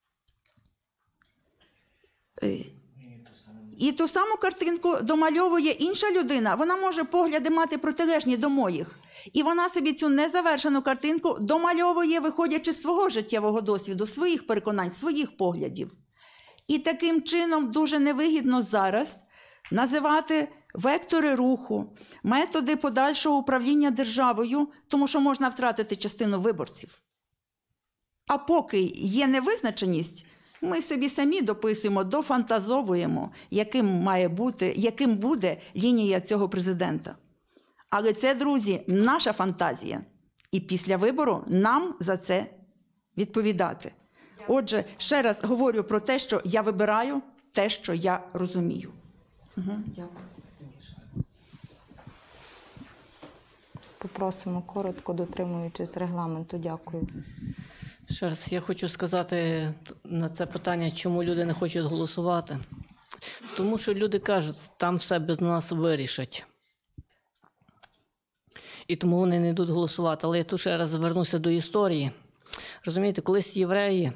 І ту саму картинку домальовує інша людина, вона може погляди мати протилежні до моїх. І вона собі цю незавершену картинку домальовує, виходячи з свого життєвого досвіду, своїх переконань, своїх поглядів. І таким чином дуже невигідно зараз називати вектори руху, методи подальшого управління державою, тому що можна втратити частину виборців. А поки є невизначеність, ми собі самі дописуємо, дофантазовуємо, яким має бути, яким буде лінія цього президента. Але це, друзі, наша фантазія. І після вибору нам за це відповідати. Отже, ще раз говорю про те, що я вибираю те, що я розумію. Угу, дякую. Попросимо коротко, дотримуючись регламенту. Дякую. Ще раз, я хочу сказати на це питання, чому люди не хочуть голосувати. Тому що люди кажуть, там все без нас вирішать. І тому вони не йдуть голосувати. Але я тут ще раз звернуся до історії. Розумієте, колись євреї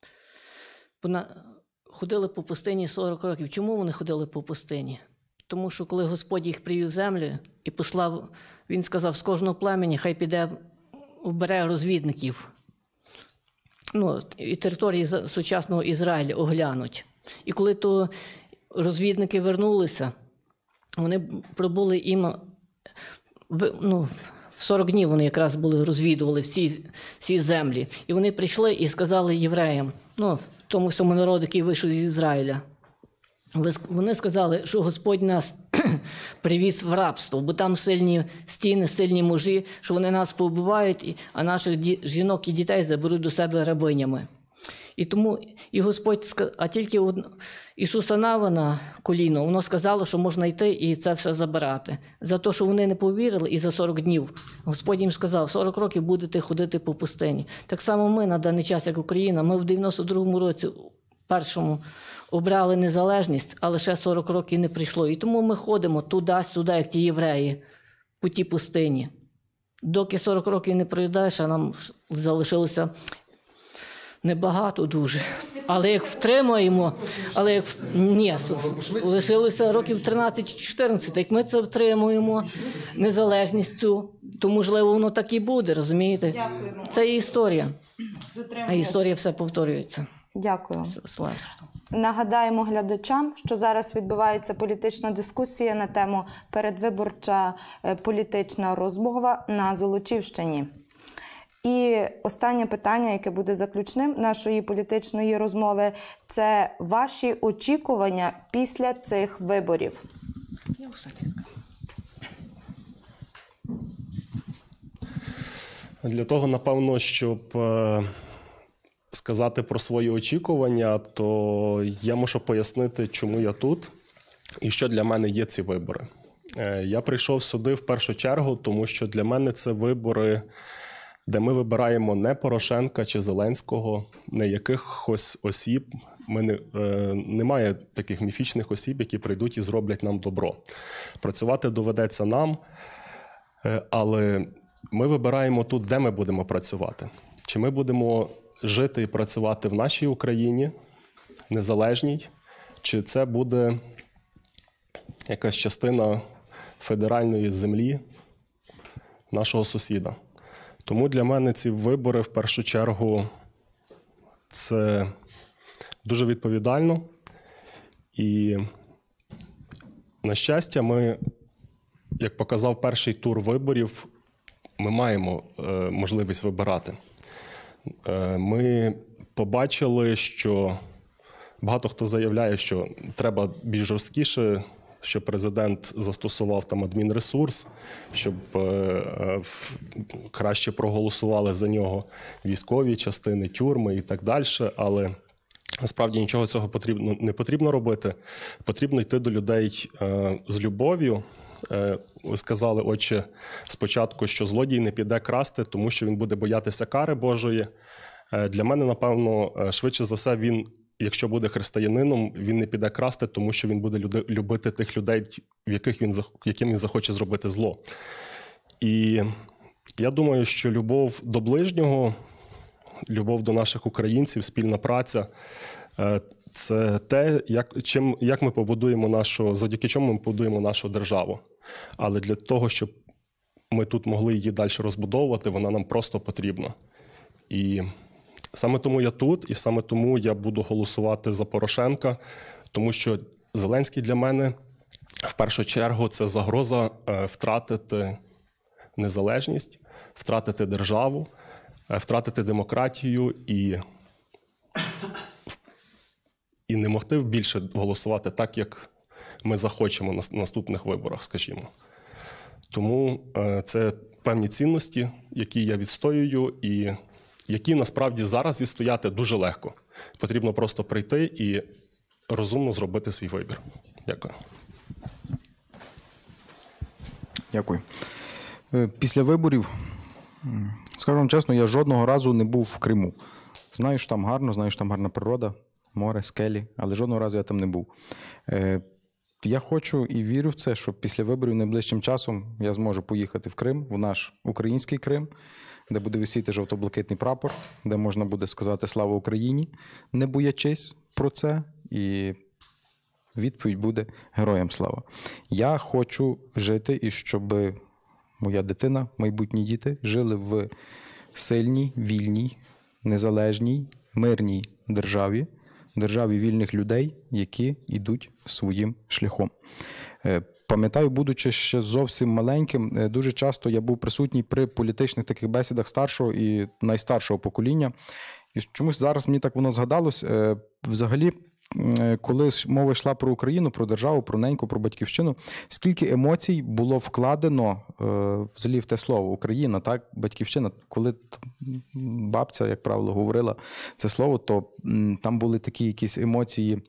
ходили по пустині сорок років. Чому вони ходили по пустині? Тому що коли Господь їх привів в землю і послав, він сказав, з кожного племені хай піде, обере розвідників. Ну, і території сучасного Ізраїля оглянуть. І коли то розвідники вернулися, вони пробули їм, ну, в сорок днів вони якраз були, розвідували всі, всі землі. І вони прийшли і сказали євреям, ну, тому всьому народу, який вийшов з Ізраїля, вони сказали, що Господь нас привіз в рабство, бо там сильні стіни, сильні мужі, що вони нас побивають, а наших жінок і дітей заберуть до себе рабинями. І тому і Господь, а тільки Ісуса Навина, коліно, воно сказало, що можна йти і це все забирати. За те, що вони не повірили, і за сорок днів Господь їм сказав, сорок років будете ходити по пустині. Так само ми на даний час, як Україна, ми в дев'яносто другому році першому обрали незалежність, але ще сорок років не прийшло. І тому ми ходимо туди-сюди, як ті євреї, по тій пустині. Доки сорок років не пройдеш, а нам залишилося небагато дуже. Але як втримаємо, але як ні, лишилося років тринадцять-чотирнадцять, як ми це втримуємо, незалежність цю, то, можливо, воно так і буде, розумієте? Дякуємо. Це є історія. А історія все повторюється. Дякую. Слава Ісусу. Нагадаємо глядачам, що зараз відбувається політична дискусія на тему «Передвиборча е, політична розмова на Золочівщині». І останнє питання, яке буде заключним нашої політичної розмови, це ваші очікування після цих виборів. Я останнє скажу. Для того, напевно, щоб е, сказати про свої очікування, то я мушу пояснити, чому я тут і що для мене є ці вибори. Е, я прийшов сюди в першу чергу, тому що для мене це вибори, де ми вибираємо не Порошенка чи Зеленського, не якихось осіб. Ми не, е, немає таких міфічних осіб, які прийдуть і зроблять нам добро. Працювати доведеться нам, е, але ми вибираємо тут, де ми будемо працювати. Чи ми будемо жити і працювати в нашій Україні, незалежній, чи це буде якась частина федеральної землі нашого сусіда. Тому для мене ці вибори, в першу чергу, це дуже відповідально. І, на щастя, ми, як показав перший тур виборів, ми маємо е, можливість вибирати. Е, ми побачили, що багато хто заявляє, що треба більш жорсткіше, щоб президент застосував там адмінресурс, щоб е, е, краще проголосували за нього військові частини, тюрми і так далі. Але насправді нічого цього потрібно, не потрібно робити. Потрібно йти до людей е, з любов'ю. Е, ви сказали, отче, спочатку, що злодій не піде красти, тому що він буде боятися кари Божої. Е, для мене, напевно, швидше за все, він, якщо буде християнином, він не піде красти, тому що він буде люди, любити тих людей, в яких він, яким він захоче зробити зло. І я думаю, що любов до ближнього, любов до наших українців, спільна праця – це те, як, чим, як ми побудуємо нашу, завдяки чому ми побудуємо нашу державу. Але для того, щоб ми тут могли її далі розбудовувати, вона нам просто потрібна. І саме тому я тут, і саме тому я буду голосувати за Порошенка, тому що Зеленський для мене, в першу чергу, це загроза втратити незалежність, втратити державу, втратити демократію і, і не могти більше голосувати так, як ми захочемо на наступних виборах, скажімо. Тому це певні цінності, які я відстоюю, і які насправді зараз відстояти дуже легко. Потрібно просто прийти і розумно зробити свій вибір. Дякую. Дякую. Після виборів, скажу вам чесно, я жодного разу не був в Криму. Знаю, що там гарно, знаю, що там гарна природа, море, скелі, але жодного разу я там не був. Я хочу і вірю в це, що після виборів найближчим часом я зможу поїхати в Крим, в наш український Крим, де буде висіти жовто-блакитний прапор, де можна буде сказати «Слава Україні», не боячись про це, і відповідь буде «Героям слава». Я хочу жити і щоб моя дитина, майбутні діти жили в сильній, вільній, незалежній, мирній державі, державі вільних людей, які йдуть своїм шляхом. Пам'ятаю, будучи ще зовсім маленьким, дуже часто я був присутній при політичних таких бесідах старшого і найстаршого покоління. І чомусь зараз мені так воно згадалось. Взагалі, коли мова йшла про Україну, про державу, про неньку, про батьківщину, скільки емоцій було вкладено взагалі в те слово «Україна», так, батьківщина. Коли бабця, як правило, говорила це слово, то там були такі якісь емоції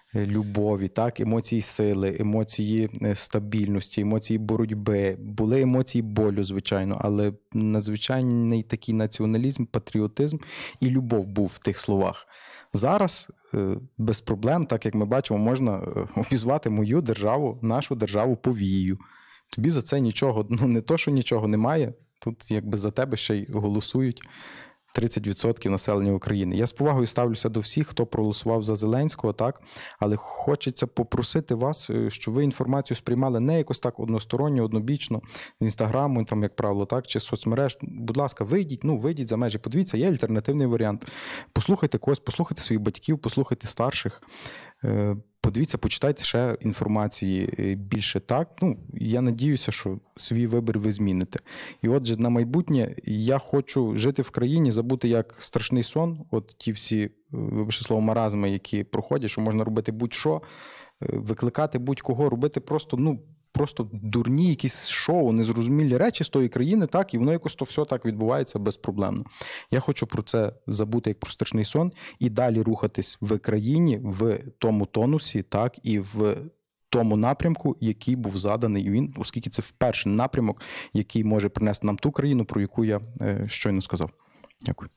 любові, так, емоції сили, емоції стабільності, емоції боротьби, були емоції болю, звичайно, але надзвичайний такий націоналізм, патріотизм і любов був в тих словах. Зараз без проблем, так як ми бачимо, можна обізвати мою державу, нашу державу повією. Тобі за це нічого, ну не то, що нічого немає, тут якби за тебе ще й голосують тридцять відсотків населення України. Я з повагою ставлюся до всіх, хто проголосував за Зеленського, так, але хочеться попросити вас, щоб ви інформацію сприймали не якось так односторонньо, однобічно, з Інстаграму, там, як правило, так, чи з соцмереж. Будь ласка, вийдіть, ну, вийдіть за межі, подивіться, є альтернативний варіант. Послухайте когось, послухайте своїх батьків, послухайте старших. Подивіться, почитайте ще інформації більше, так. Ну, я надіюся, що свій вибір ви зміните. І отже, на майбутнє я хочу жити в країні, забути як страшний сон, от ті всі, вибачте слово, маразми, які проходять, що можна робити будь-що, викликати будь-кого, робити просто, ну, просто дурні якісь шоу, незрозумілі речі з тої країни, так, і воно якось то все так відбувається безпроблемно. Я хочу про це забути як про страшний сон і далі рухатись в країні в тому тонусі, так, і в тому напрямку, який був заданий, і він, оскільки це перший напрямок, який може принести нам ту країну, про яку я е, щойно сказав. Дякую.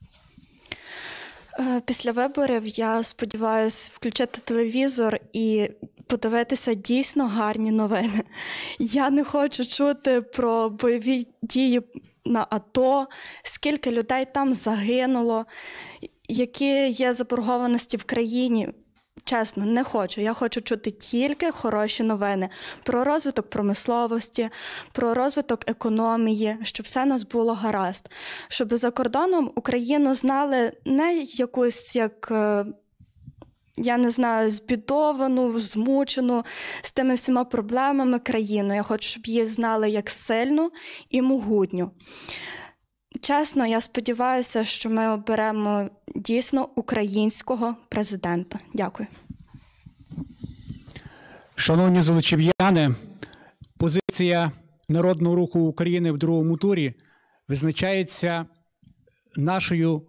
Після виборів я сподіваюся включити телевізор і подивитися дійсно гарні новини. Я не хочу чути про бойові дії на АТО, скільки людей там загинуло, які є заборгованості в країні. Чесно, не хочу. Я хочу чути тільки хороші новини про розвиток промисловості, про розвиток економії, щоб все у нас було гаразд. Щоб за кордоном Україну знали не якусь, як, я не знаю, збідовану, змучену з тими всіма проблемами країну. Я хочу, щоб її знали як сильну і могутню. Чесно, я сподіваюся, що ми оберемо дійсно українського президента. Дякую. Шановні золочів'яни, позиція Народного руху України в другому турі визначається нашою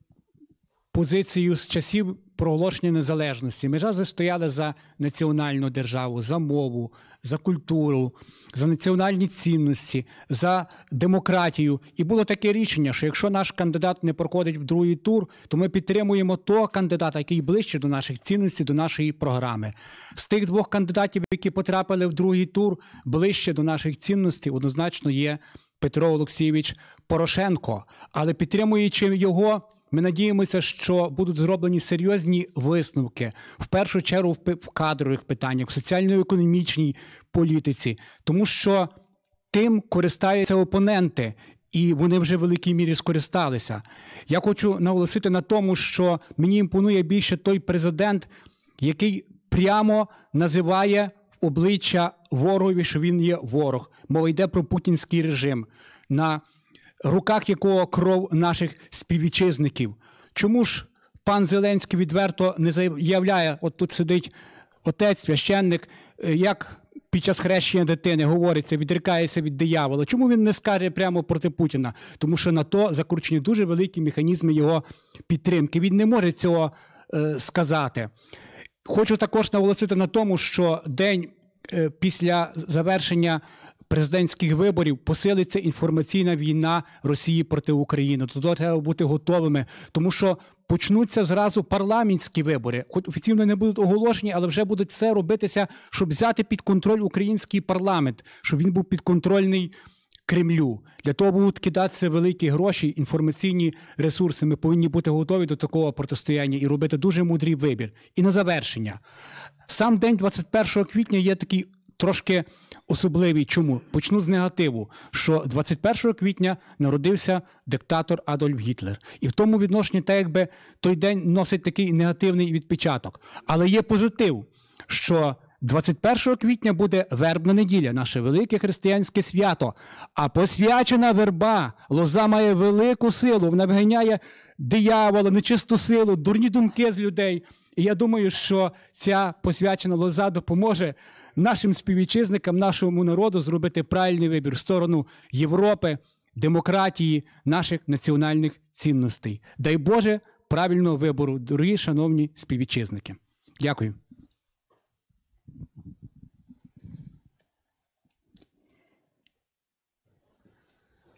позицією з часів проголошення незалежності. Ми завжди стояли за національну державу, за мову, за культуру, за національні цінності, за демократію. І було таке рішення, що якщо наш кандидат не проходить в другий тур, то ми підтримуємо того кандидата, який ближче до наших цінностей, до нашої програми. З тих двох кандидатів, які потрапили в другий тур, ближче до наших цінностей, однозначно є Петро Олексійович Порошенко. Але підтримуючи його, ми надіємося, що будуть зроблені серйозні висновки, в першу чергу в кадрових питаннях, в соціально-економічній політиці, тому що тим користаються опоненти, і вони вже в великій мірі скористалися. Я хочу наголосити на тому, що мені імпонує більше той президент, який прямо називає в обличчя ворогові, що він є ворог. Мова йде про путінський режим, на руках якого кров наших співвітчизників. Чому ж пан Зеленський відверто не заявляє, от тут сидить отець, священник, як під час хрещення дитини говориться, відрікається від диявола. Чому він не скаже прямо проти Путіна? Тому що на то закручені дуже великі механізми його підтримки. Він не може цього е, сказати. Хочу також наголосити на тому, що день е, після завершення президентських виборів посилиться інформаційна війна Росії проти України. Туди треба бути готовими, тому що почнуться зразу парламентські вибори. Хоч офіційно не будуть оголошені, але вже будуть все робитися, щоб взяти під контроль український парламент, щоб він був підконтрольний Кремлю. Для того будуть кидатися великі гроші, інформаційні ресурси. Ми повинні бути готові до такого протистояння і робити дуже мудрий вибір. І на завершення. Сам день двадцять першого квітня є такий трошки особливий. Чому? Почну з негативу, що двадцять першого квітня народився диктатор Адольф Гітлер. І в тому відношенні так якби той день носить такий негативний відпечаток. Але є позитив, що двадцять першого квітня буде вербна неділя, наше велике християнське свято. А посвячена верба, лоза має велику силу, вона виганяє диявола, нечисту силу, дурні думки з людей. І я думаю, що ця посвячена лоза допоможе нашим співвітчизникам, нашому народу зробити правильний вибір в сторону Європи, демократії, наших національних цінностей. Дай Боже правильного вибору, дорогі шановні співвітчизники. Дякую.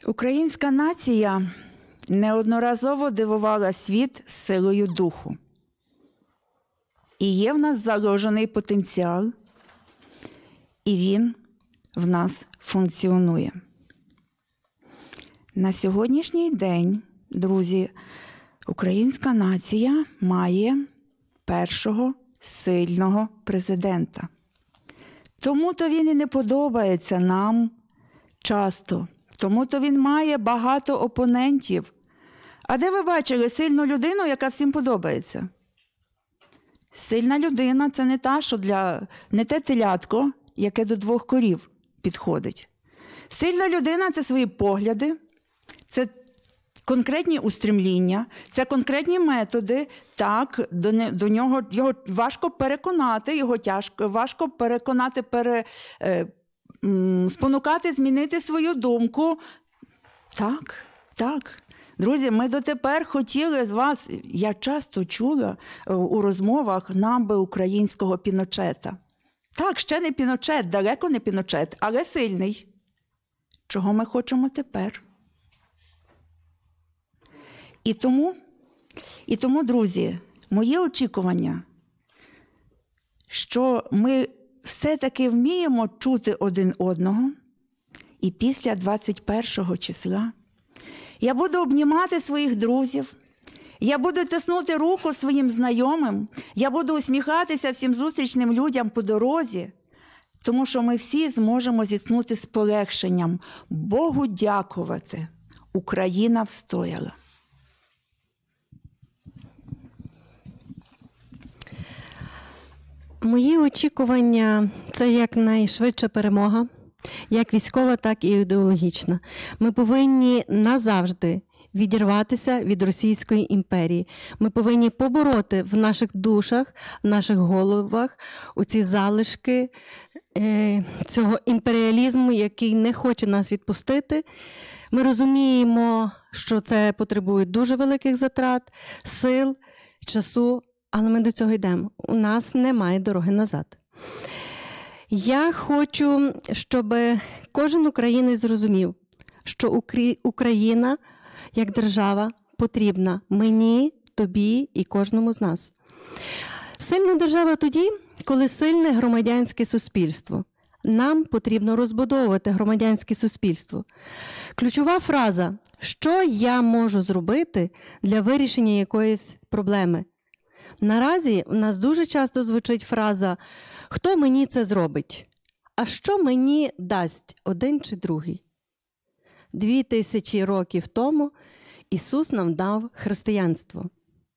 Українська нація неодноразово дивувала світ силою духу. І є в нас заложений потенціал, і він в нас функціонує. На сьогоднішній день, друзі, українська нація має першого сильного президента. Тому-то він і не подобається нам часто. Тому-то він має багато опонентів. А де ви бачили сильну людину, яка всім подобається? Сильна людина – це не та, що для... не те телятко, яке до двох корів підходить. Сильна людина – це свої погляди, це конкретні устремління, це конкретні методи. Так, до, не... до нього його важко переконати, його тяжко, важко переконати, пере... е... спонукати змінити свою думку. Так, так. Друзі, ми дотепер хотіли з вас, я часто чула у розмовах, нам би українського Піночета. Так, ще не Піночет, далеко не Піночет, але сильний. Чого ми хочемо тепер? І тому, і тому, друзі, мої очікування, що ми все-таки вміємо чути один одного, і після двадцять першого числа я буду обнімати своїх друзів, я буду тиснути руку своїм знайомим, я буду усміхатися всім зустрічним людям по дорозі, тому що ми всі зможемо зіткнути з полегшенням. Богу дякувати, Україна встояла. Мої очікування – це якнайшвидша перемога, як військова, так і ідеологічна. Ми повинні назавжди відірватися від Російської імперії. Ми повинні побороти в наших душах, в наших головах оці залишки е, цього імперіалізму, який не хоче нас відпустити. Ми розуміємо, що це потребує дуже великих затрат, сил, часу, але ми до цього йдемо. У нас немає дороги назад. Я хочу, щоб кожен українець зрозумів, що Україна, як держава, потрібна мені, тобі і кожному з нас. Сильна держава тоді, коли сильне громадянське суспільство. Нам потрібно розбудовувати громадянське суспільство. Ключова фраза «Що я можу зробити для вирішення якоїсь проблеми?» Наразі в нас дуже часто звучить фраза «Хто мені це зробить?» А що мені дасть один чи другий? Дві тисячі років тому Ісус нам дав християнство.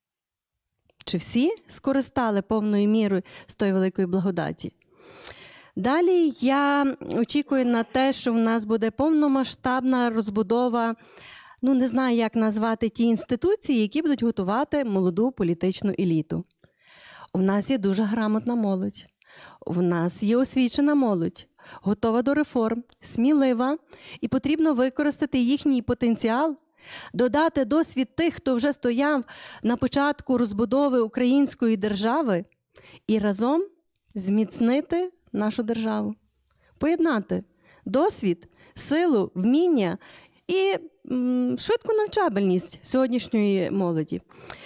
Чи всі скористали повною мірою з тої великої благодаті? Далі я очікую на те, що в нас буде повномасштабна розбудова, ну не знаю, як назвати ті інституції, які будуть готувати молоду політичну еліту. У нас є дуже грамотна молодь. У нас є освічена молодь, готова до реформ, смілива, і потрібно використати їхній потенціал, додати досвід тих, хто вже стояв на початку розбудови української держави, і разом зміцнити нашу державу. Поєднати досвід, силу, вміння і м, швидку навчабельність сьогоднішньої молоді.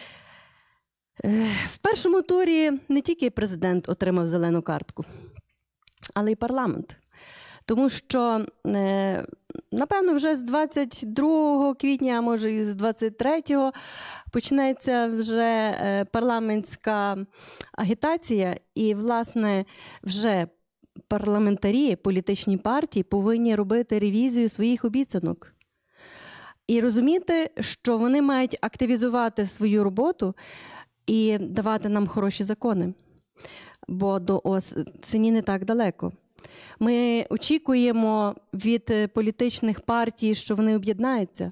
В першому турі не тільки президент отримав зелену картку, але й парламент. Тому що, напевно, вже з двадцять другого квітня, а може і з двадцять третього, почнеться вже парламентська агітація, і, власне, вже парламентарі, політичні партії повинні робити ревізію своїх обіцянок. І розуміти, що вони мають активізувати свою роботу і давати нам хороші закони. Бо до осені не так далеко. Ми очікуємо від політичних партій, що вони об'єднаються.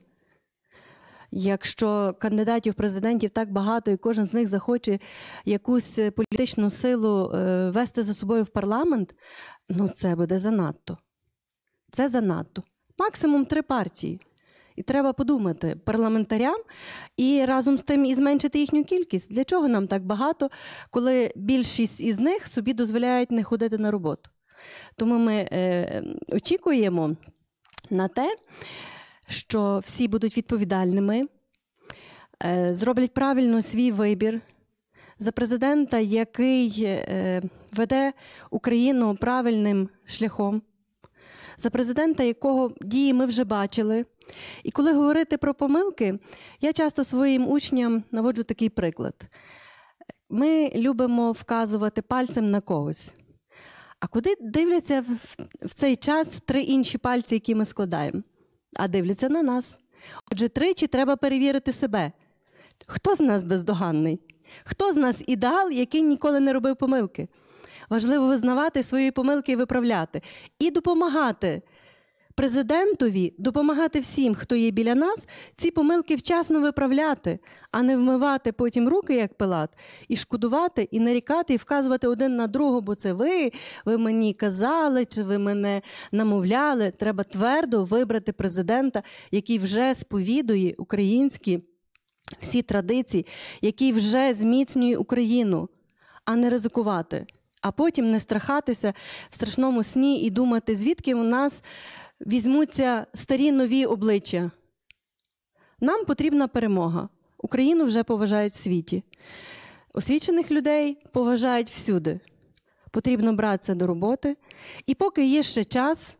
Якщо кандидатів президентів так багато, і кожен з них захоче якусь політичну силу вести за собою в парламент, ну це буде занадто. Це занадто. Максимум три партії. І треба подумати парламентарям і разом з тим і зменшити їхню кількість. Для чого нам так багато, коли більшість із них собі дозволяють не ходити на роботу? Тому ми е, очікуємо на те, що всі будуть відповідальними, е, зроблять правильно свій вибір. За президента, який е, веде Україну правильним шляхом. За президента, якого дії ми вже бачили. І коли говорити про помилки, я часто своїм учням наводжу такий приклад. Ми любимо вказувати пальцем на когось. А куди дивляться в, в цей час три інші пальці, які ми складаємо? А дивляться на нас. Отже, тричі треба перевірити себе. Хто з нас бездоганний? Хто з нас ідеал, який ніколи не робив помилки? Важливо визнавати свої помилки і виправляти. І допомагати президентові, допомагати всім, хто є біля нас, ці помилки вчасно виправляти, а не вмивати потім руки, як Пилат, і шкодувати, і нарікати, і вказувати один на другого, бо це ви, ви мені казали, чи ви мене намовляли. Треба твердо вибрати президента, який вже сповідує українські всі традиції, який вже зміцнює Україну, а не ризикувати. А потім не страхатися в страшному сні і думати, звідки у нас візьмуться старі нові обличчя. Нам потрібна перемога. Україну вже поважають в світі. Освічених людей поважають всюди. Потрібно братися до роботи. І поки є ще час,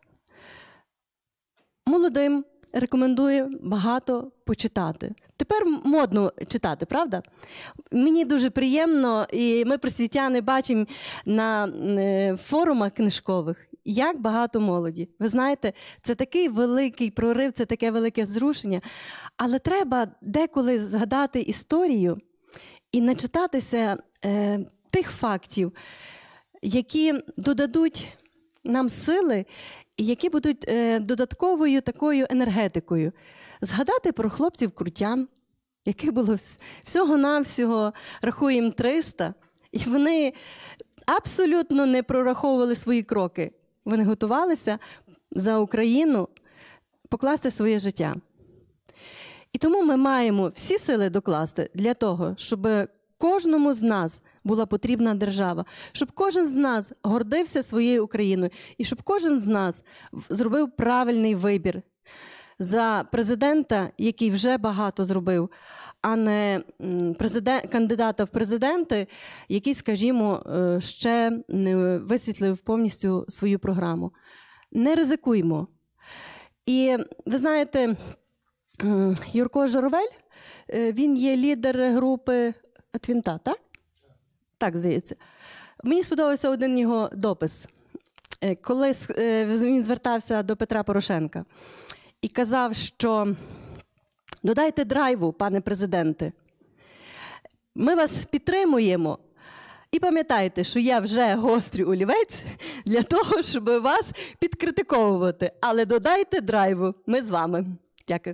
молодим рекомендую багато почитати. Тепер модно читати, правда? Мені дуже приємно, і ми, просвітяни, бачимо на форумах книжкових, як багато молоді. Ви знаєте, це такий великий прорив, це таке велике зрушення. Але треба деколи згадати історію і начитатися е, тих фактів, які додадуть нам сили, і які будуть е, додатковою такою енергетикою. Згадати про хлопців-крутян, яких було всього-навсього, рахуємо, триста, і вони абсолютно не прораховували свої кроки. Вони готувалися за Україну покласти своє життя. І тому ми маємо всі сили докласти для того, щоб кожному з нас була потрібна держава, щоб кожен з нас гордився своєю Україною і щоб кожен з нас зробив правильний вибір за президента, який вже багато зробив, а не президент, кандидата в президенти, який, скажімо, ще не висвітлив повністю свою програму. Не ризикуймо. І ви знаєте, Юрко Журавель, він є лідер групи Твінта, так? Так, здається. Мені сподобався один його допис, коли він звертався до Петра Порошенка і казав, що додайте драйву, пане президенте. Ми вас підтримуємо. І пам'ятайте, що я вже гострий олівець для того, щоб вас підкритиковувати. Але додайте драйву. Ми з вами. Дякую.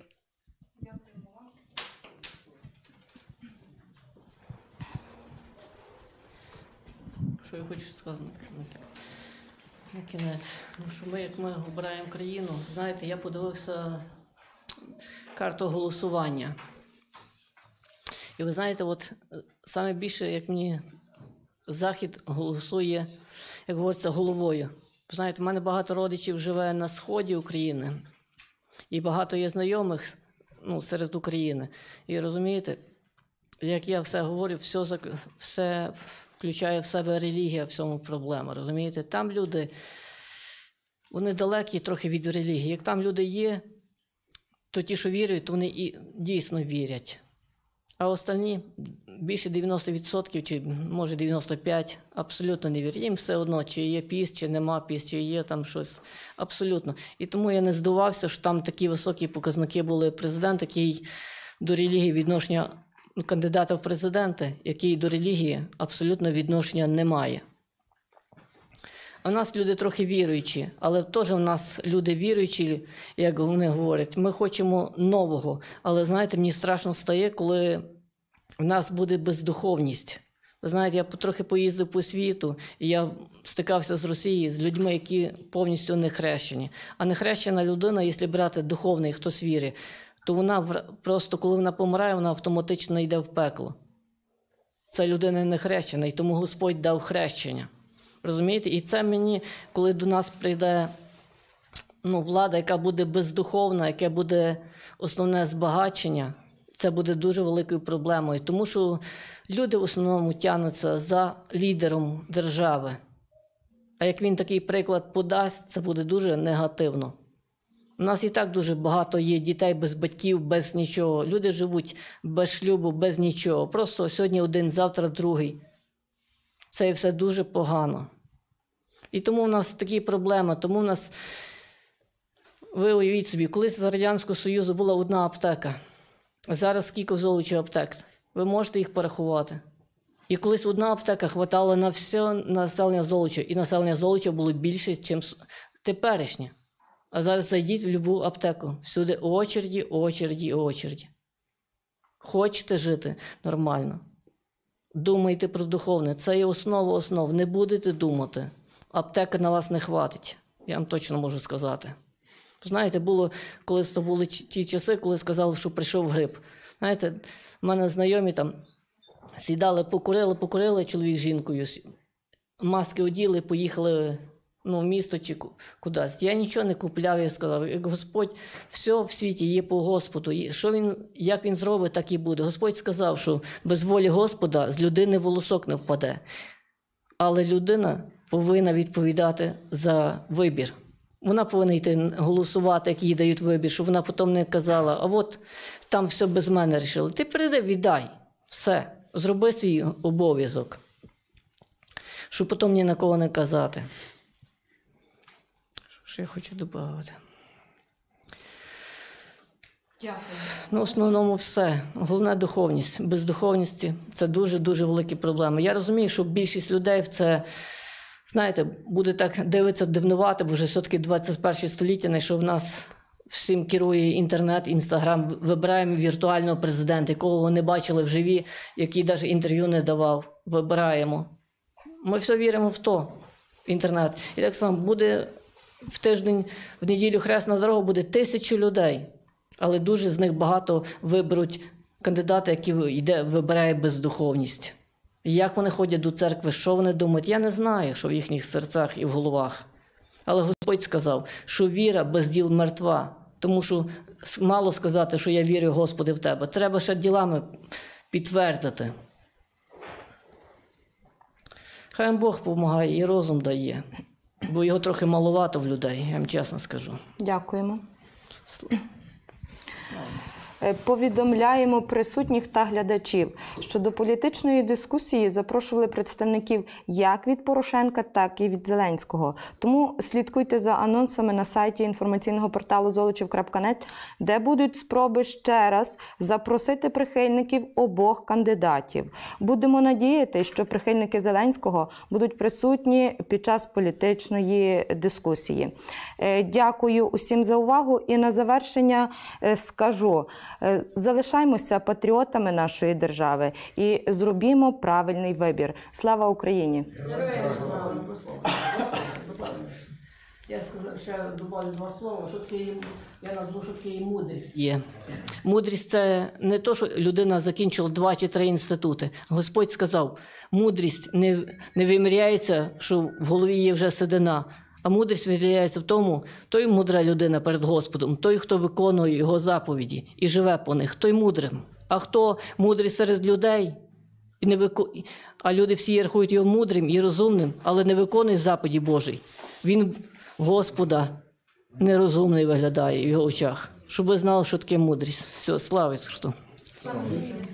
Що я хочу сказати на кінець? Ну, що ми, як ми обираємо країну, знаєте, я подивився карту голосування. І ви знаєте, от саме більше, як мені Захід голосує, як говориться, головою. Ви знаєте, в мене багато родичів живе на сході України, і багато є знайомих, ну, серед України. І розумієте, як я все говорю, все, все включає в себе релігія, в цьому проблема, розумієте? Там люди, вони далекі трохи від релігії. Як там люди є, то ті, що вірять, то вони і дійсно вірять. А останні, більше дев'яносто відсотків, чи може дев'яносто п'ять відсотків, абсолютно не вірять. Їм все одно, чи є піст, чи нема піст, чи є там щось. Абсолютно. І тому я не здивувався, що там такі високі показники були. Президент, який до релігії відношення, кандидата в президенти, який до релігії абсолютно відношення не має. А в нас люди трохи віруючі, але теж в нас люди віруючі, як вони говорять, ми хочемо нового. Але, знаєте, мені страшно стає, коли в нас буде бездуховність. Ви знаєте, я трохи поїздив по світу, і я стикався з Росією, з людьми, які повністю не хрещені. А не хрещена людина, якщо брати духовний, хтось вірить, то вона просто, коли вона помирає, вона автоматично йде в пекло. Ця людина не хрещена, і тому Господь дав хрещення. Розумієте? І це мені, коли до нас прийде ну, влада, яка буде бездуховна, яке буде основне збагачення, це буде дуже великою проблемою. Тому що люди в основному тягнуться за лідером держави. А як він такий приклад подасть, це буде дуже негативно. У нас і так дуже багато є дітей без батьків, без нічого. Люди живуть без шлюбу, без нічого. Просто сьогодні один, завтра другий. Це все дуже погано. І тому в нас такі проблеми. Тому в нас, ви уявіть собі, колись з Радянського Союзу була одна аптека. Зараз скільки в Золочі аптек? Ви можете їх порахувати. І колись одна аптека хватала на все населення Золоча. І населення Золоча було більше, ніж теперішнє. А зараз зайдіть в будь-яку аптеку. Всюди очереді, очереді, очереді. Хочете жити нормально? Думайте про духовне. Це є основа основ. Не будете думати. Аптека на вас не хватить. Я вам точно можу сказати. Знаєте, було, колись то були ті часи, коли сказали, що прийшов грип. Знаєте, в мене знайомі там сідали, покурили, покурили чоловік з жінкою. Маски оділи, поїхали ну, в місто чи кудись. Я нічого не купляв, я сказав, як Господь, все в світі є по Господу. Що він, як він зробить, так і буде. Господь сказав, що без волі Господа з людини волосок не впаде. Але людина повинна відповідати за вибір. Вона повинна йти голосувати, як їй дають вибір, щоб вона потім не казала, а от там все без мене рішили. Ти прийди, віддай. Все. Зроби свій обов'язок. Щоб потім ні на кого не казати. Що я хочу додати? Дякую. Ну, в основному все. Головне – духовність. Без духовності – це дуже-дуже великі проблеми. Я розумію, що більшість людей в це, знаєте, буде так дивитися, дивнувати, бо вже все-таки двадцять перше століття, на що в нас всім керує інтернет, інстаграм. Вибираємо віртуального президента, якого вони бачили вживі, який навіть інтерв'ю не давав. Вибираємо. Ми все віримо в то, в інтернет. І так само буде в тиждень, в неділю хресна дорога, буде тисячу людей. Але дуже з них багато виберуть кандидата, який йде, вибирає бездуховність. І як вони ходять до церкви, що вони думають, я не знаю, що в їхніх серцях і в головах. Але Господь сказав, що віра без діл мертва. Тому що мало сказати, що я вірю, Господи, в Тебе. Треба ще ділами підтвердити. Хай Бог допомагає і розум дає. Бо його трохи маловато в людей, я вам чесно скажу. Дякуємо. Повідомляємо присутніх та глядачів, що до політичної дискусії запрошували представників як від Порошенка, так і від Зеленського. Тому слідкуйте за анонсами на сайті інформаційного порталу золочів крапка нет, де будуть спроби ще раз запросити прихильників обох кандидатів. Будемо надіяти, що прихильники Зеленського будуть присутні під час політичної дискусії. Дякую усім за увагу і на завершення скажу, залишаймося патріотами нашої держави і зробімо правильний вибір. Слава Україні! Я ще добавлю два слова, що таке, я назву, що таке мудрість є. Мудрість – це не то, що людина закінчила два чи три інститути. Господь сказав, мудрість не, не виміряється, що в голові є вже седина, а мудрість виявляється в тому, той мудра людина перед Господом, той, хто виконує його заповіді і живе по них, той мудрим. А хто мудрий серед людей, і не вику... а люди всі рахують його мудрим і розумним, але не виконує заповіді Божій, він Господа нерозумний виглядає в його очах. Щоб ви знали, що таке мудрість. Все, слава Ісусу Христу.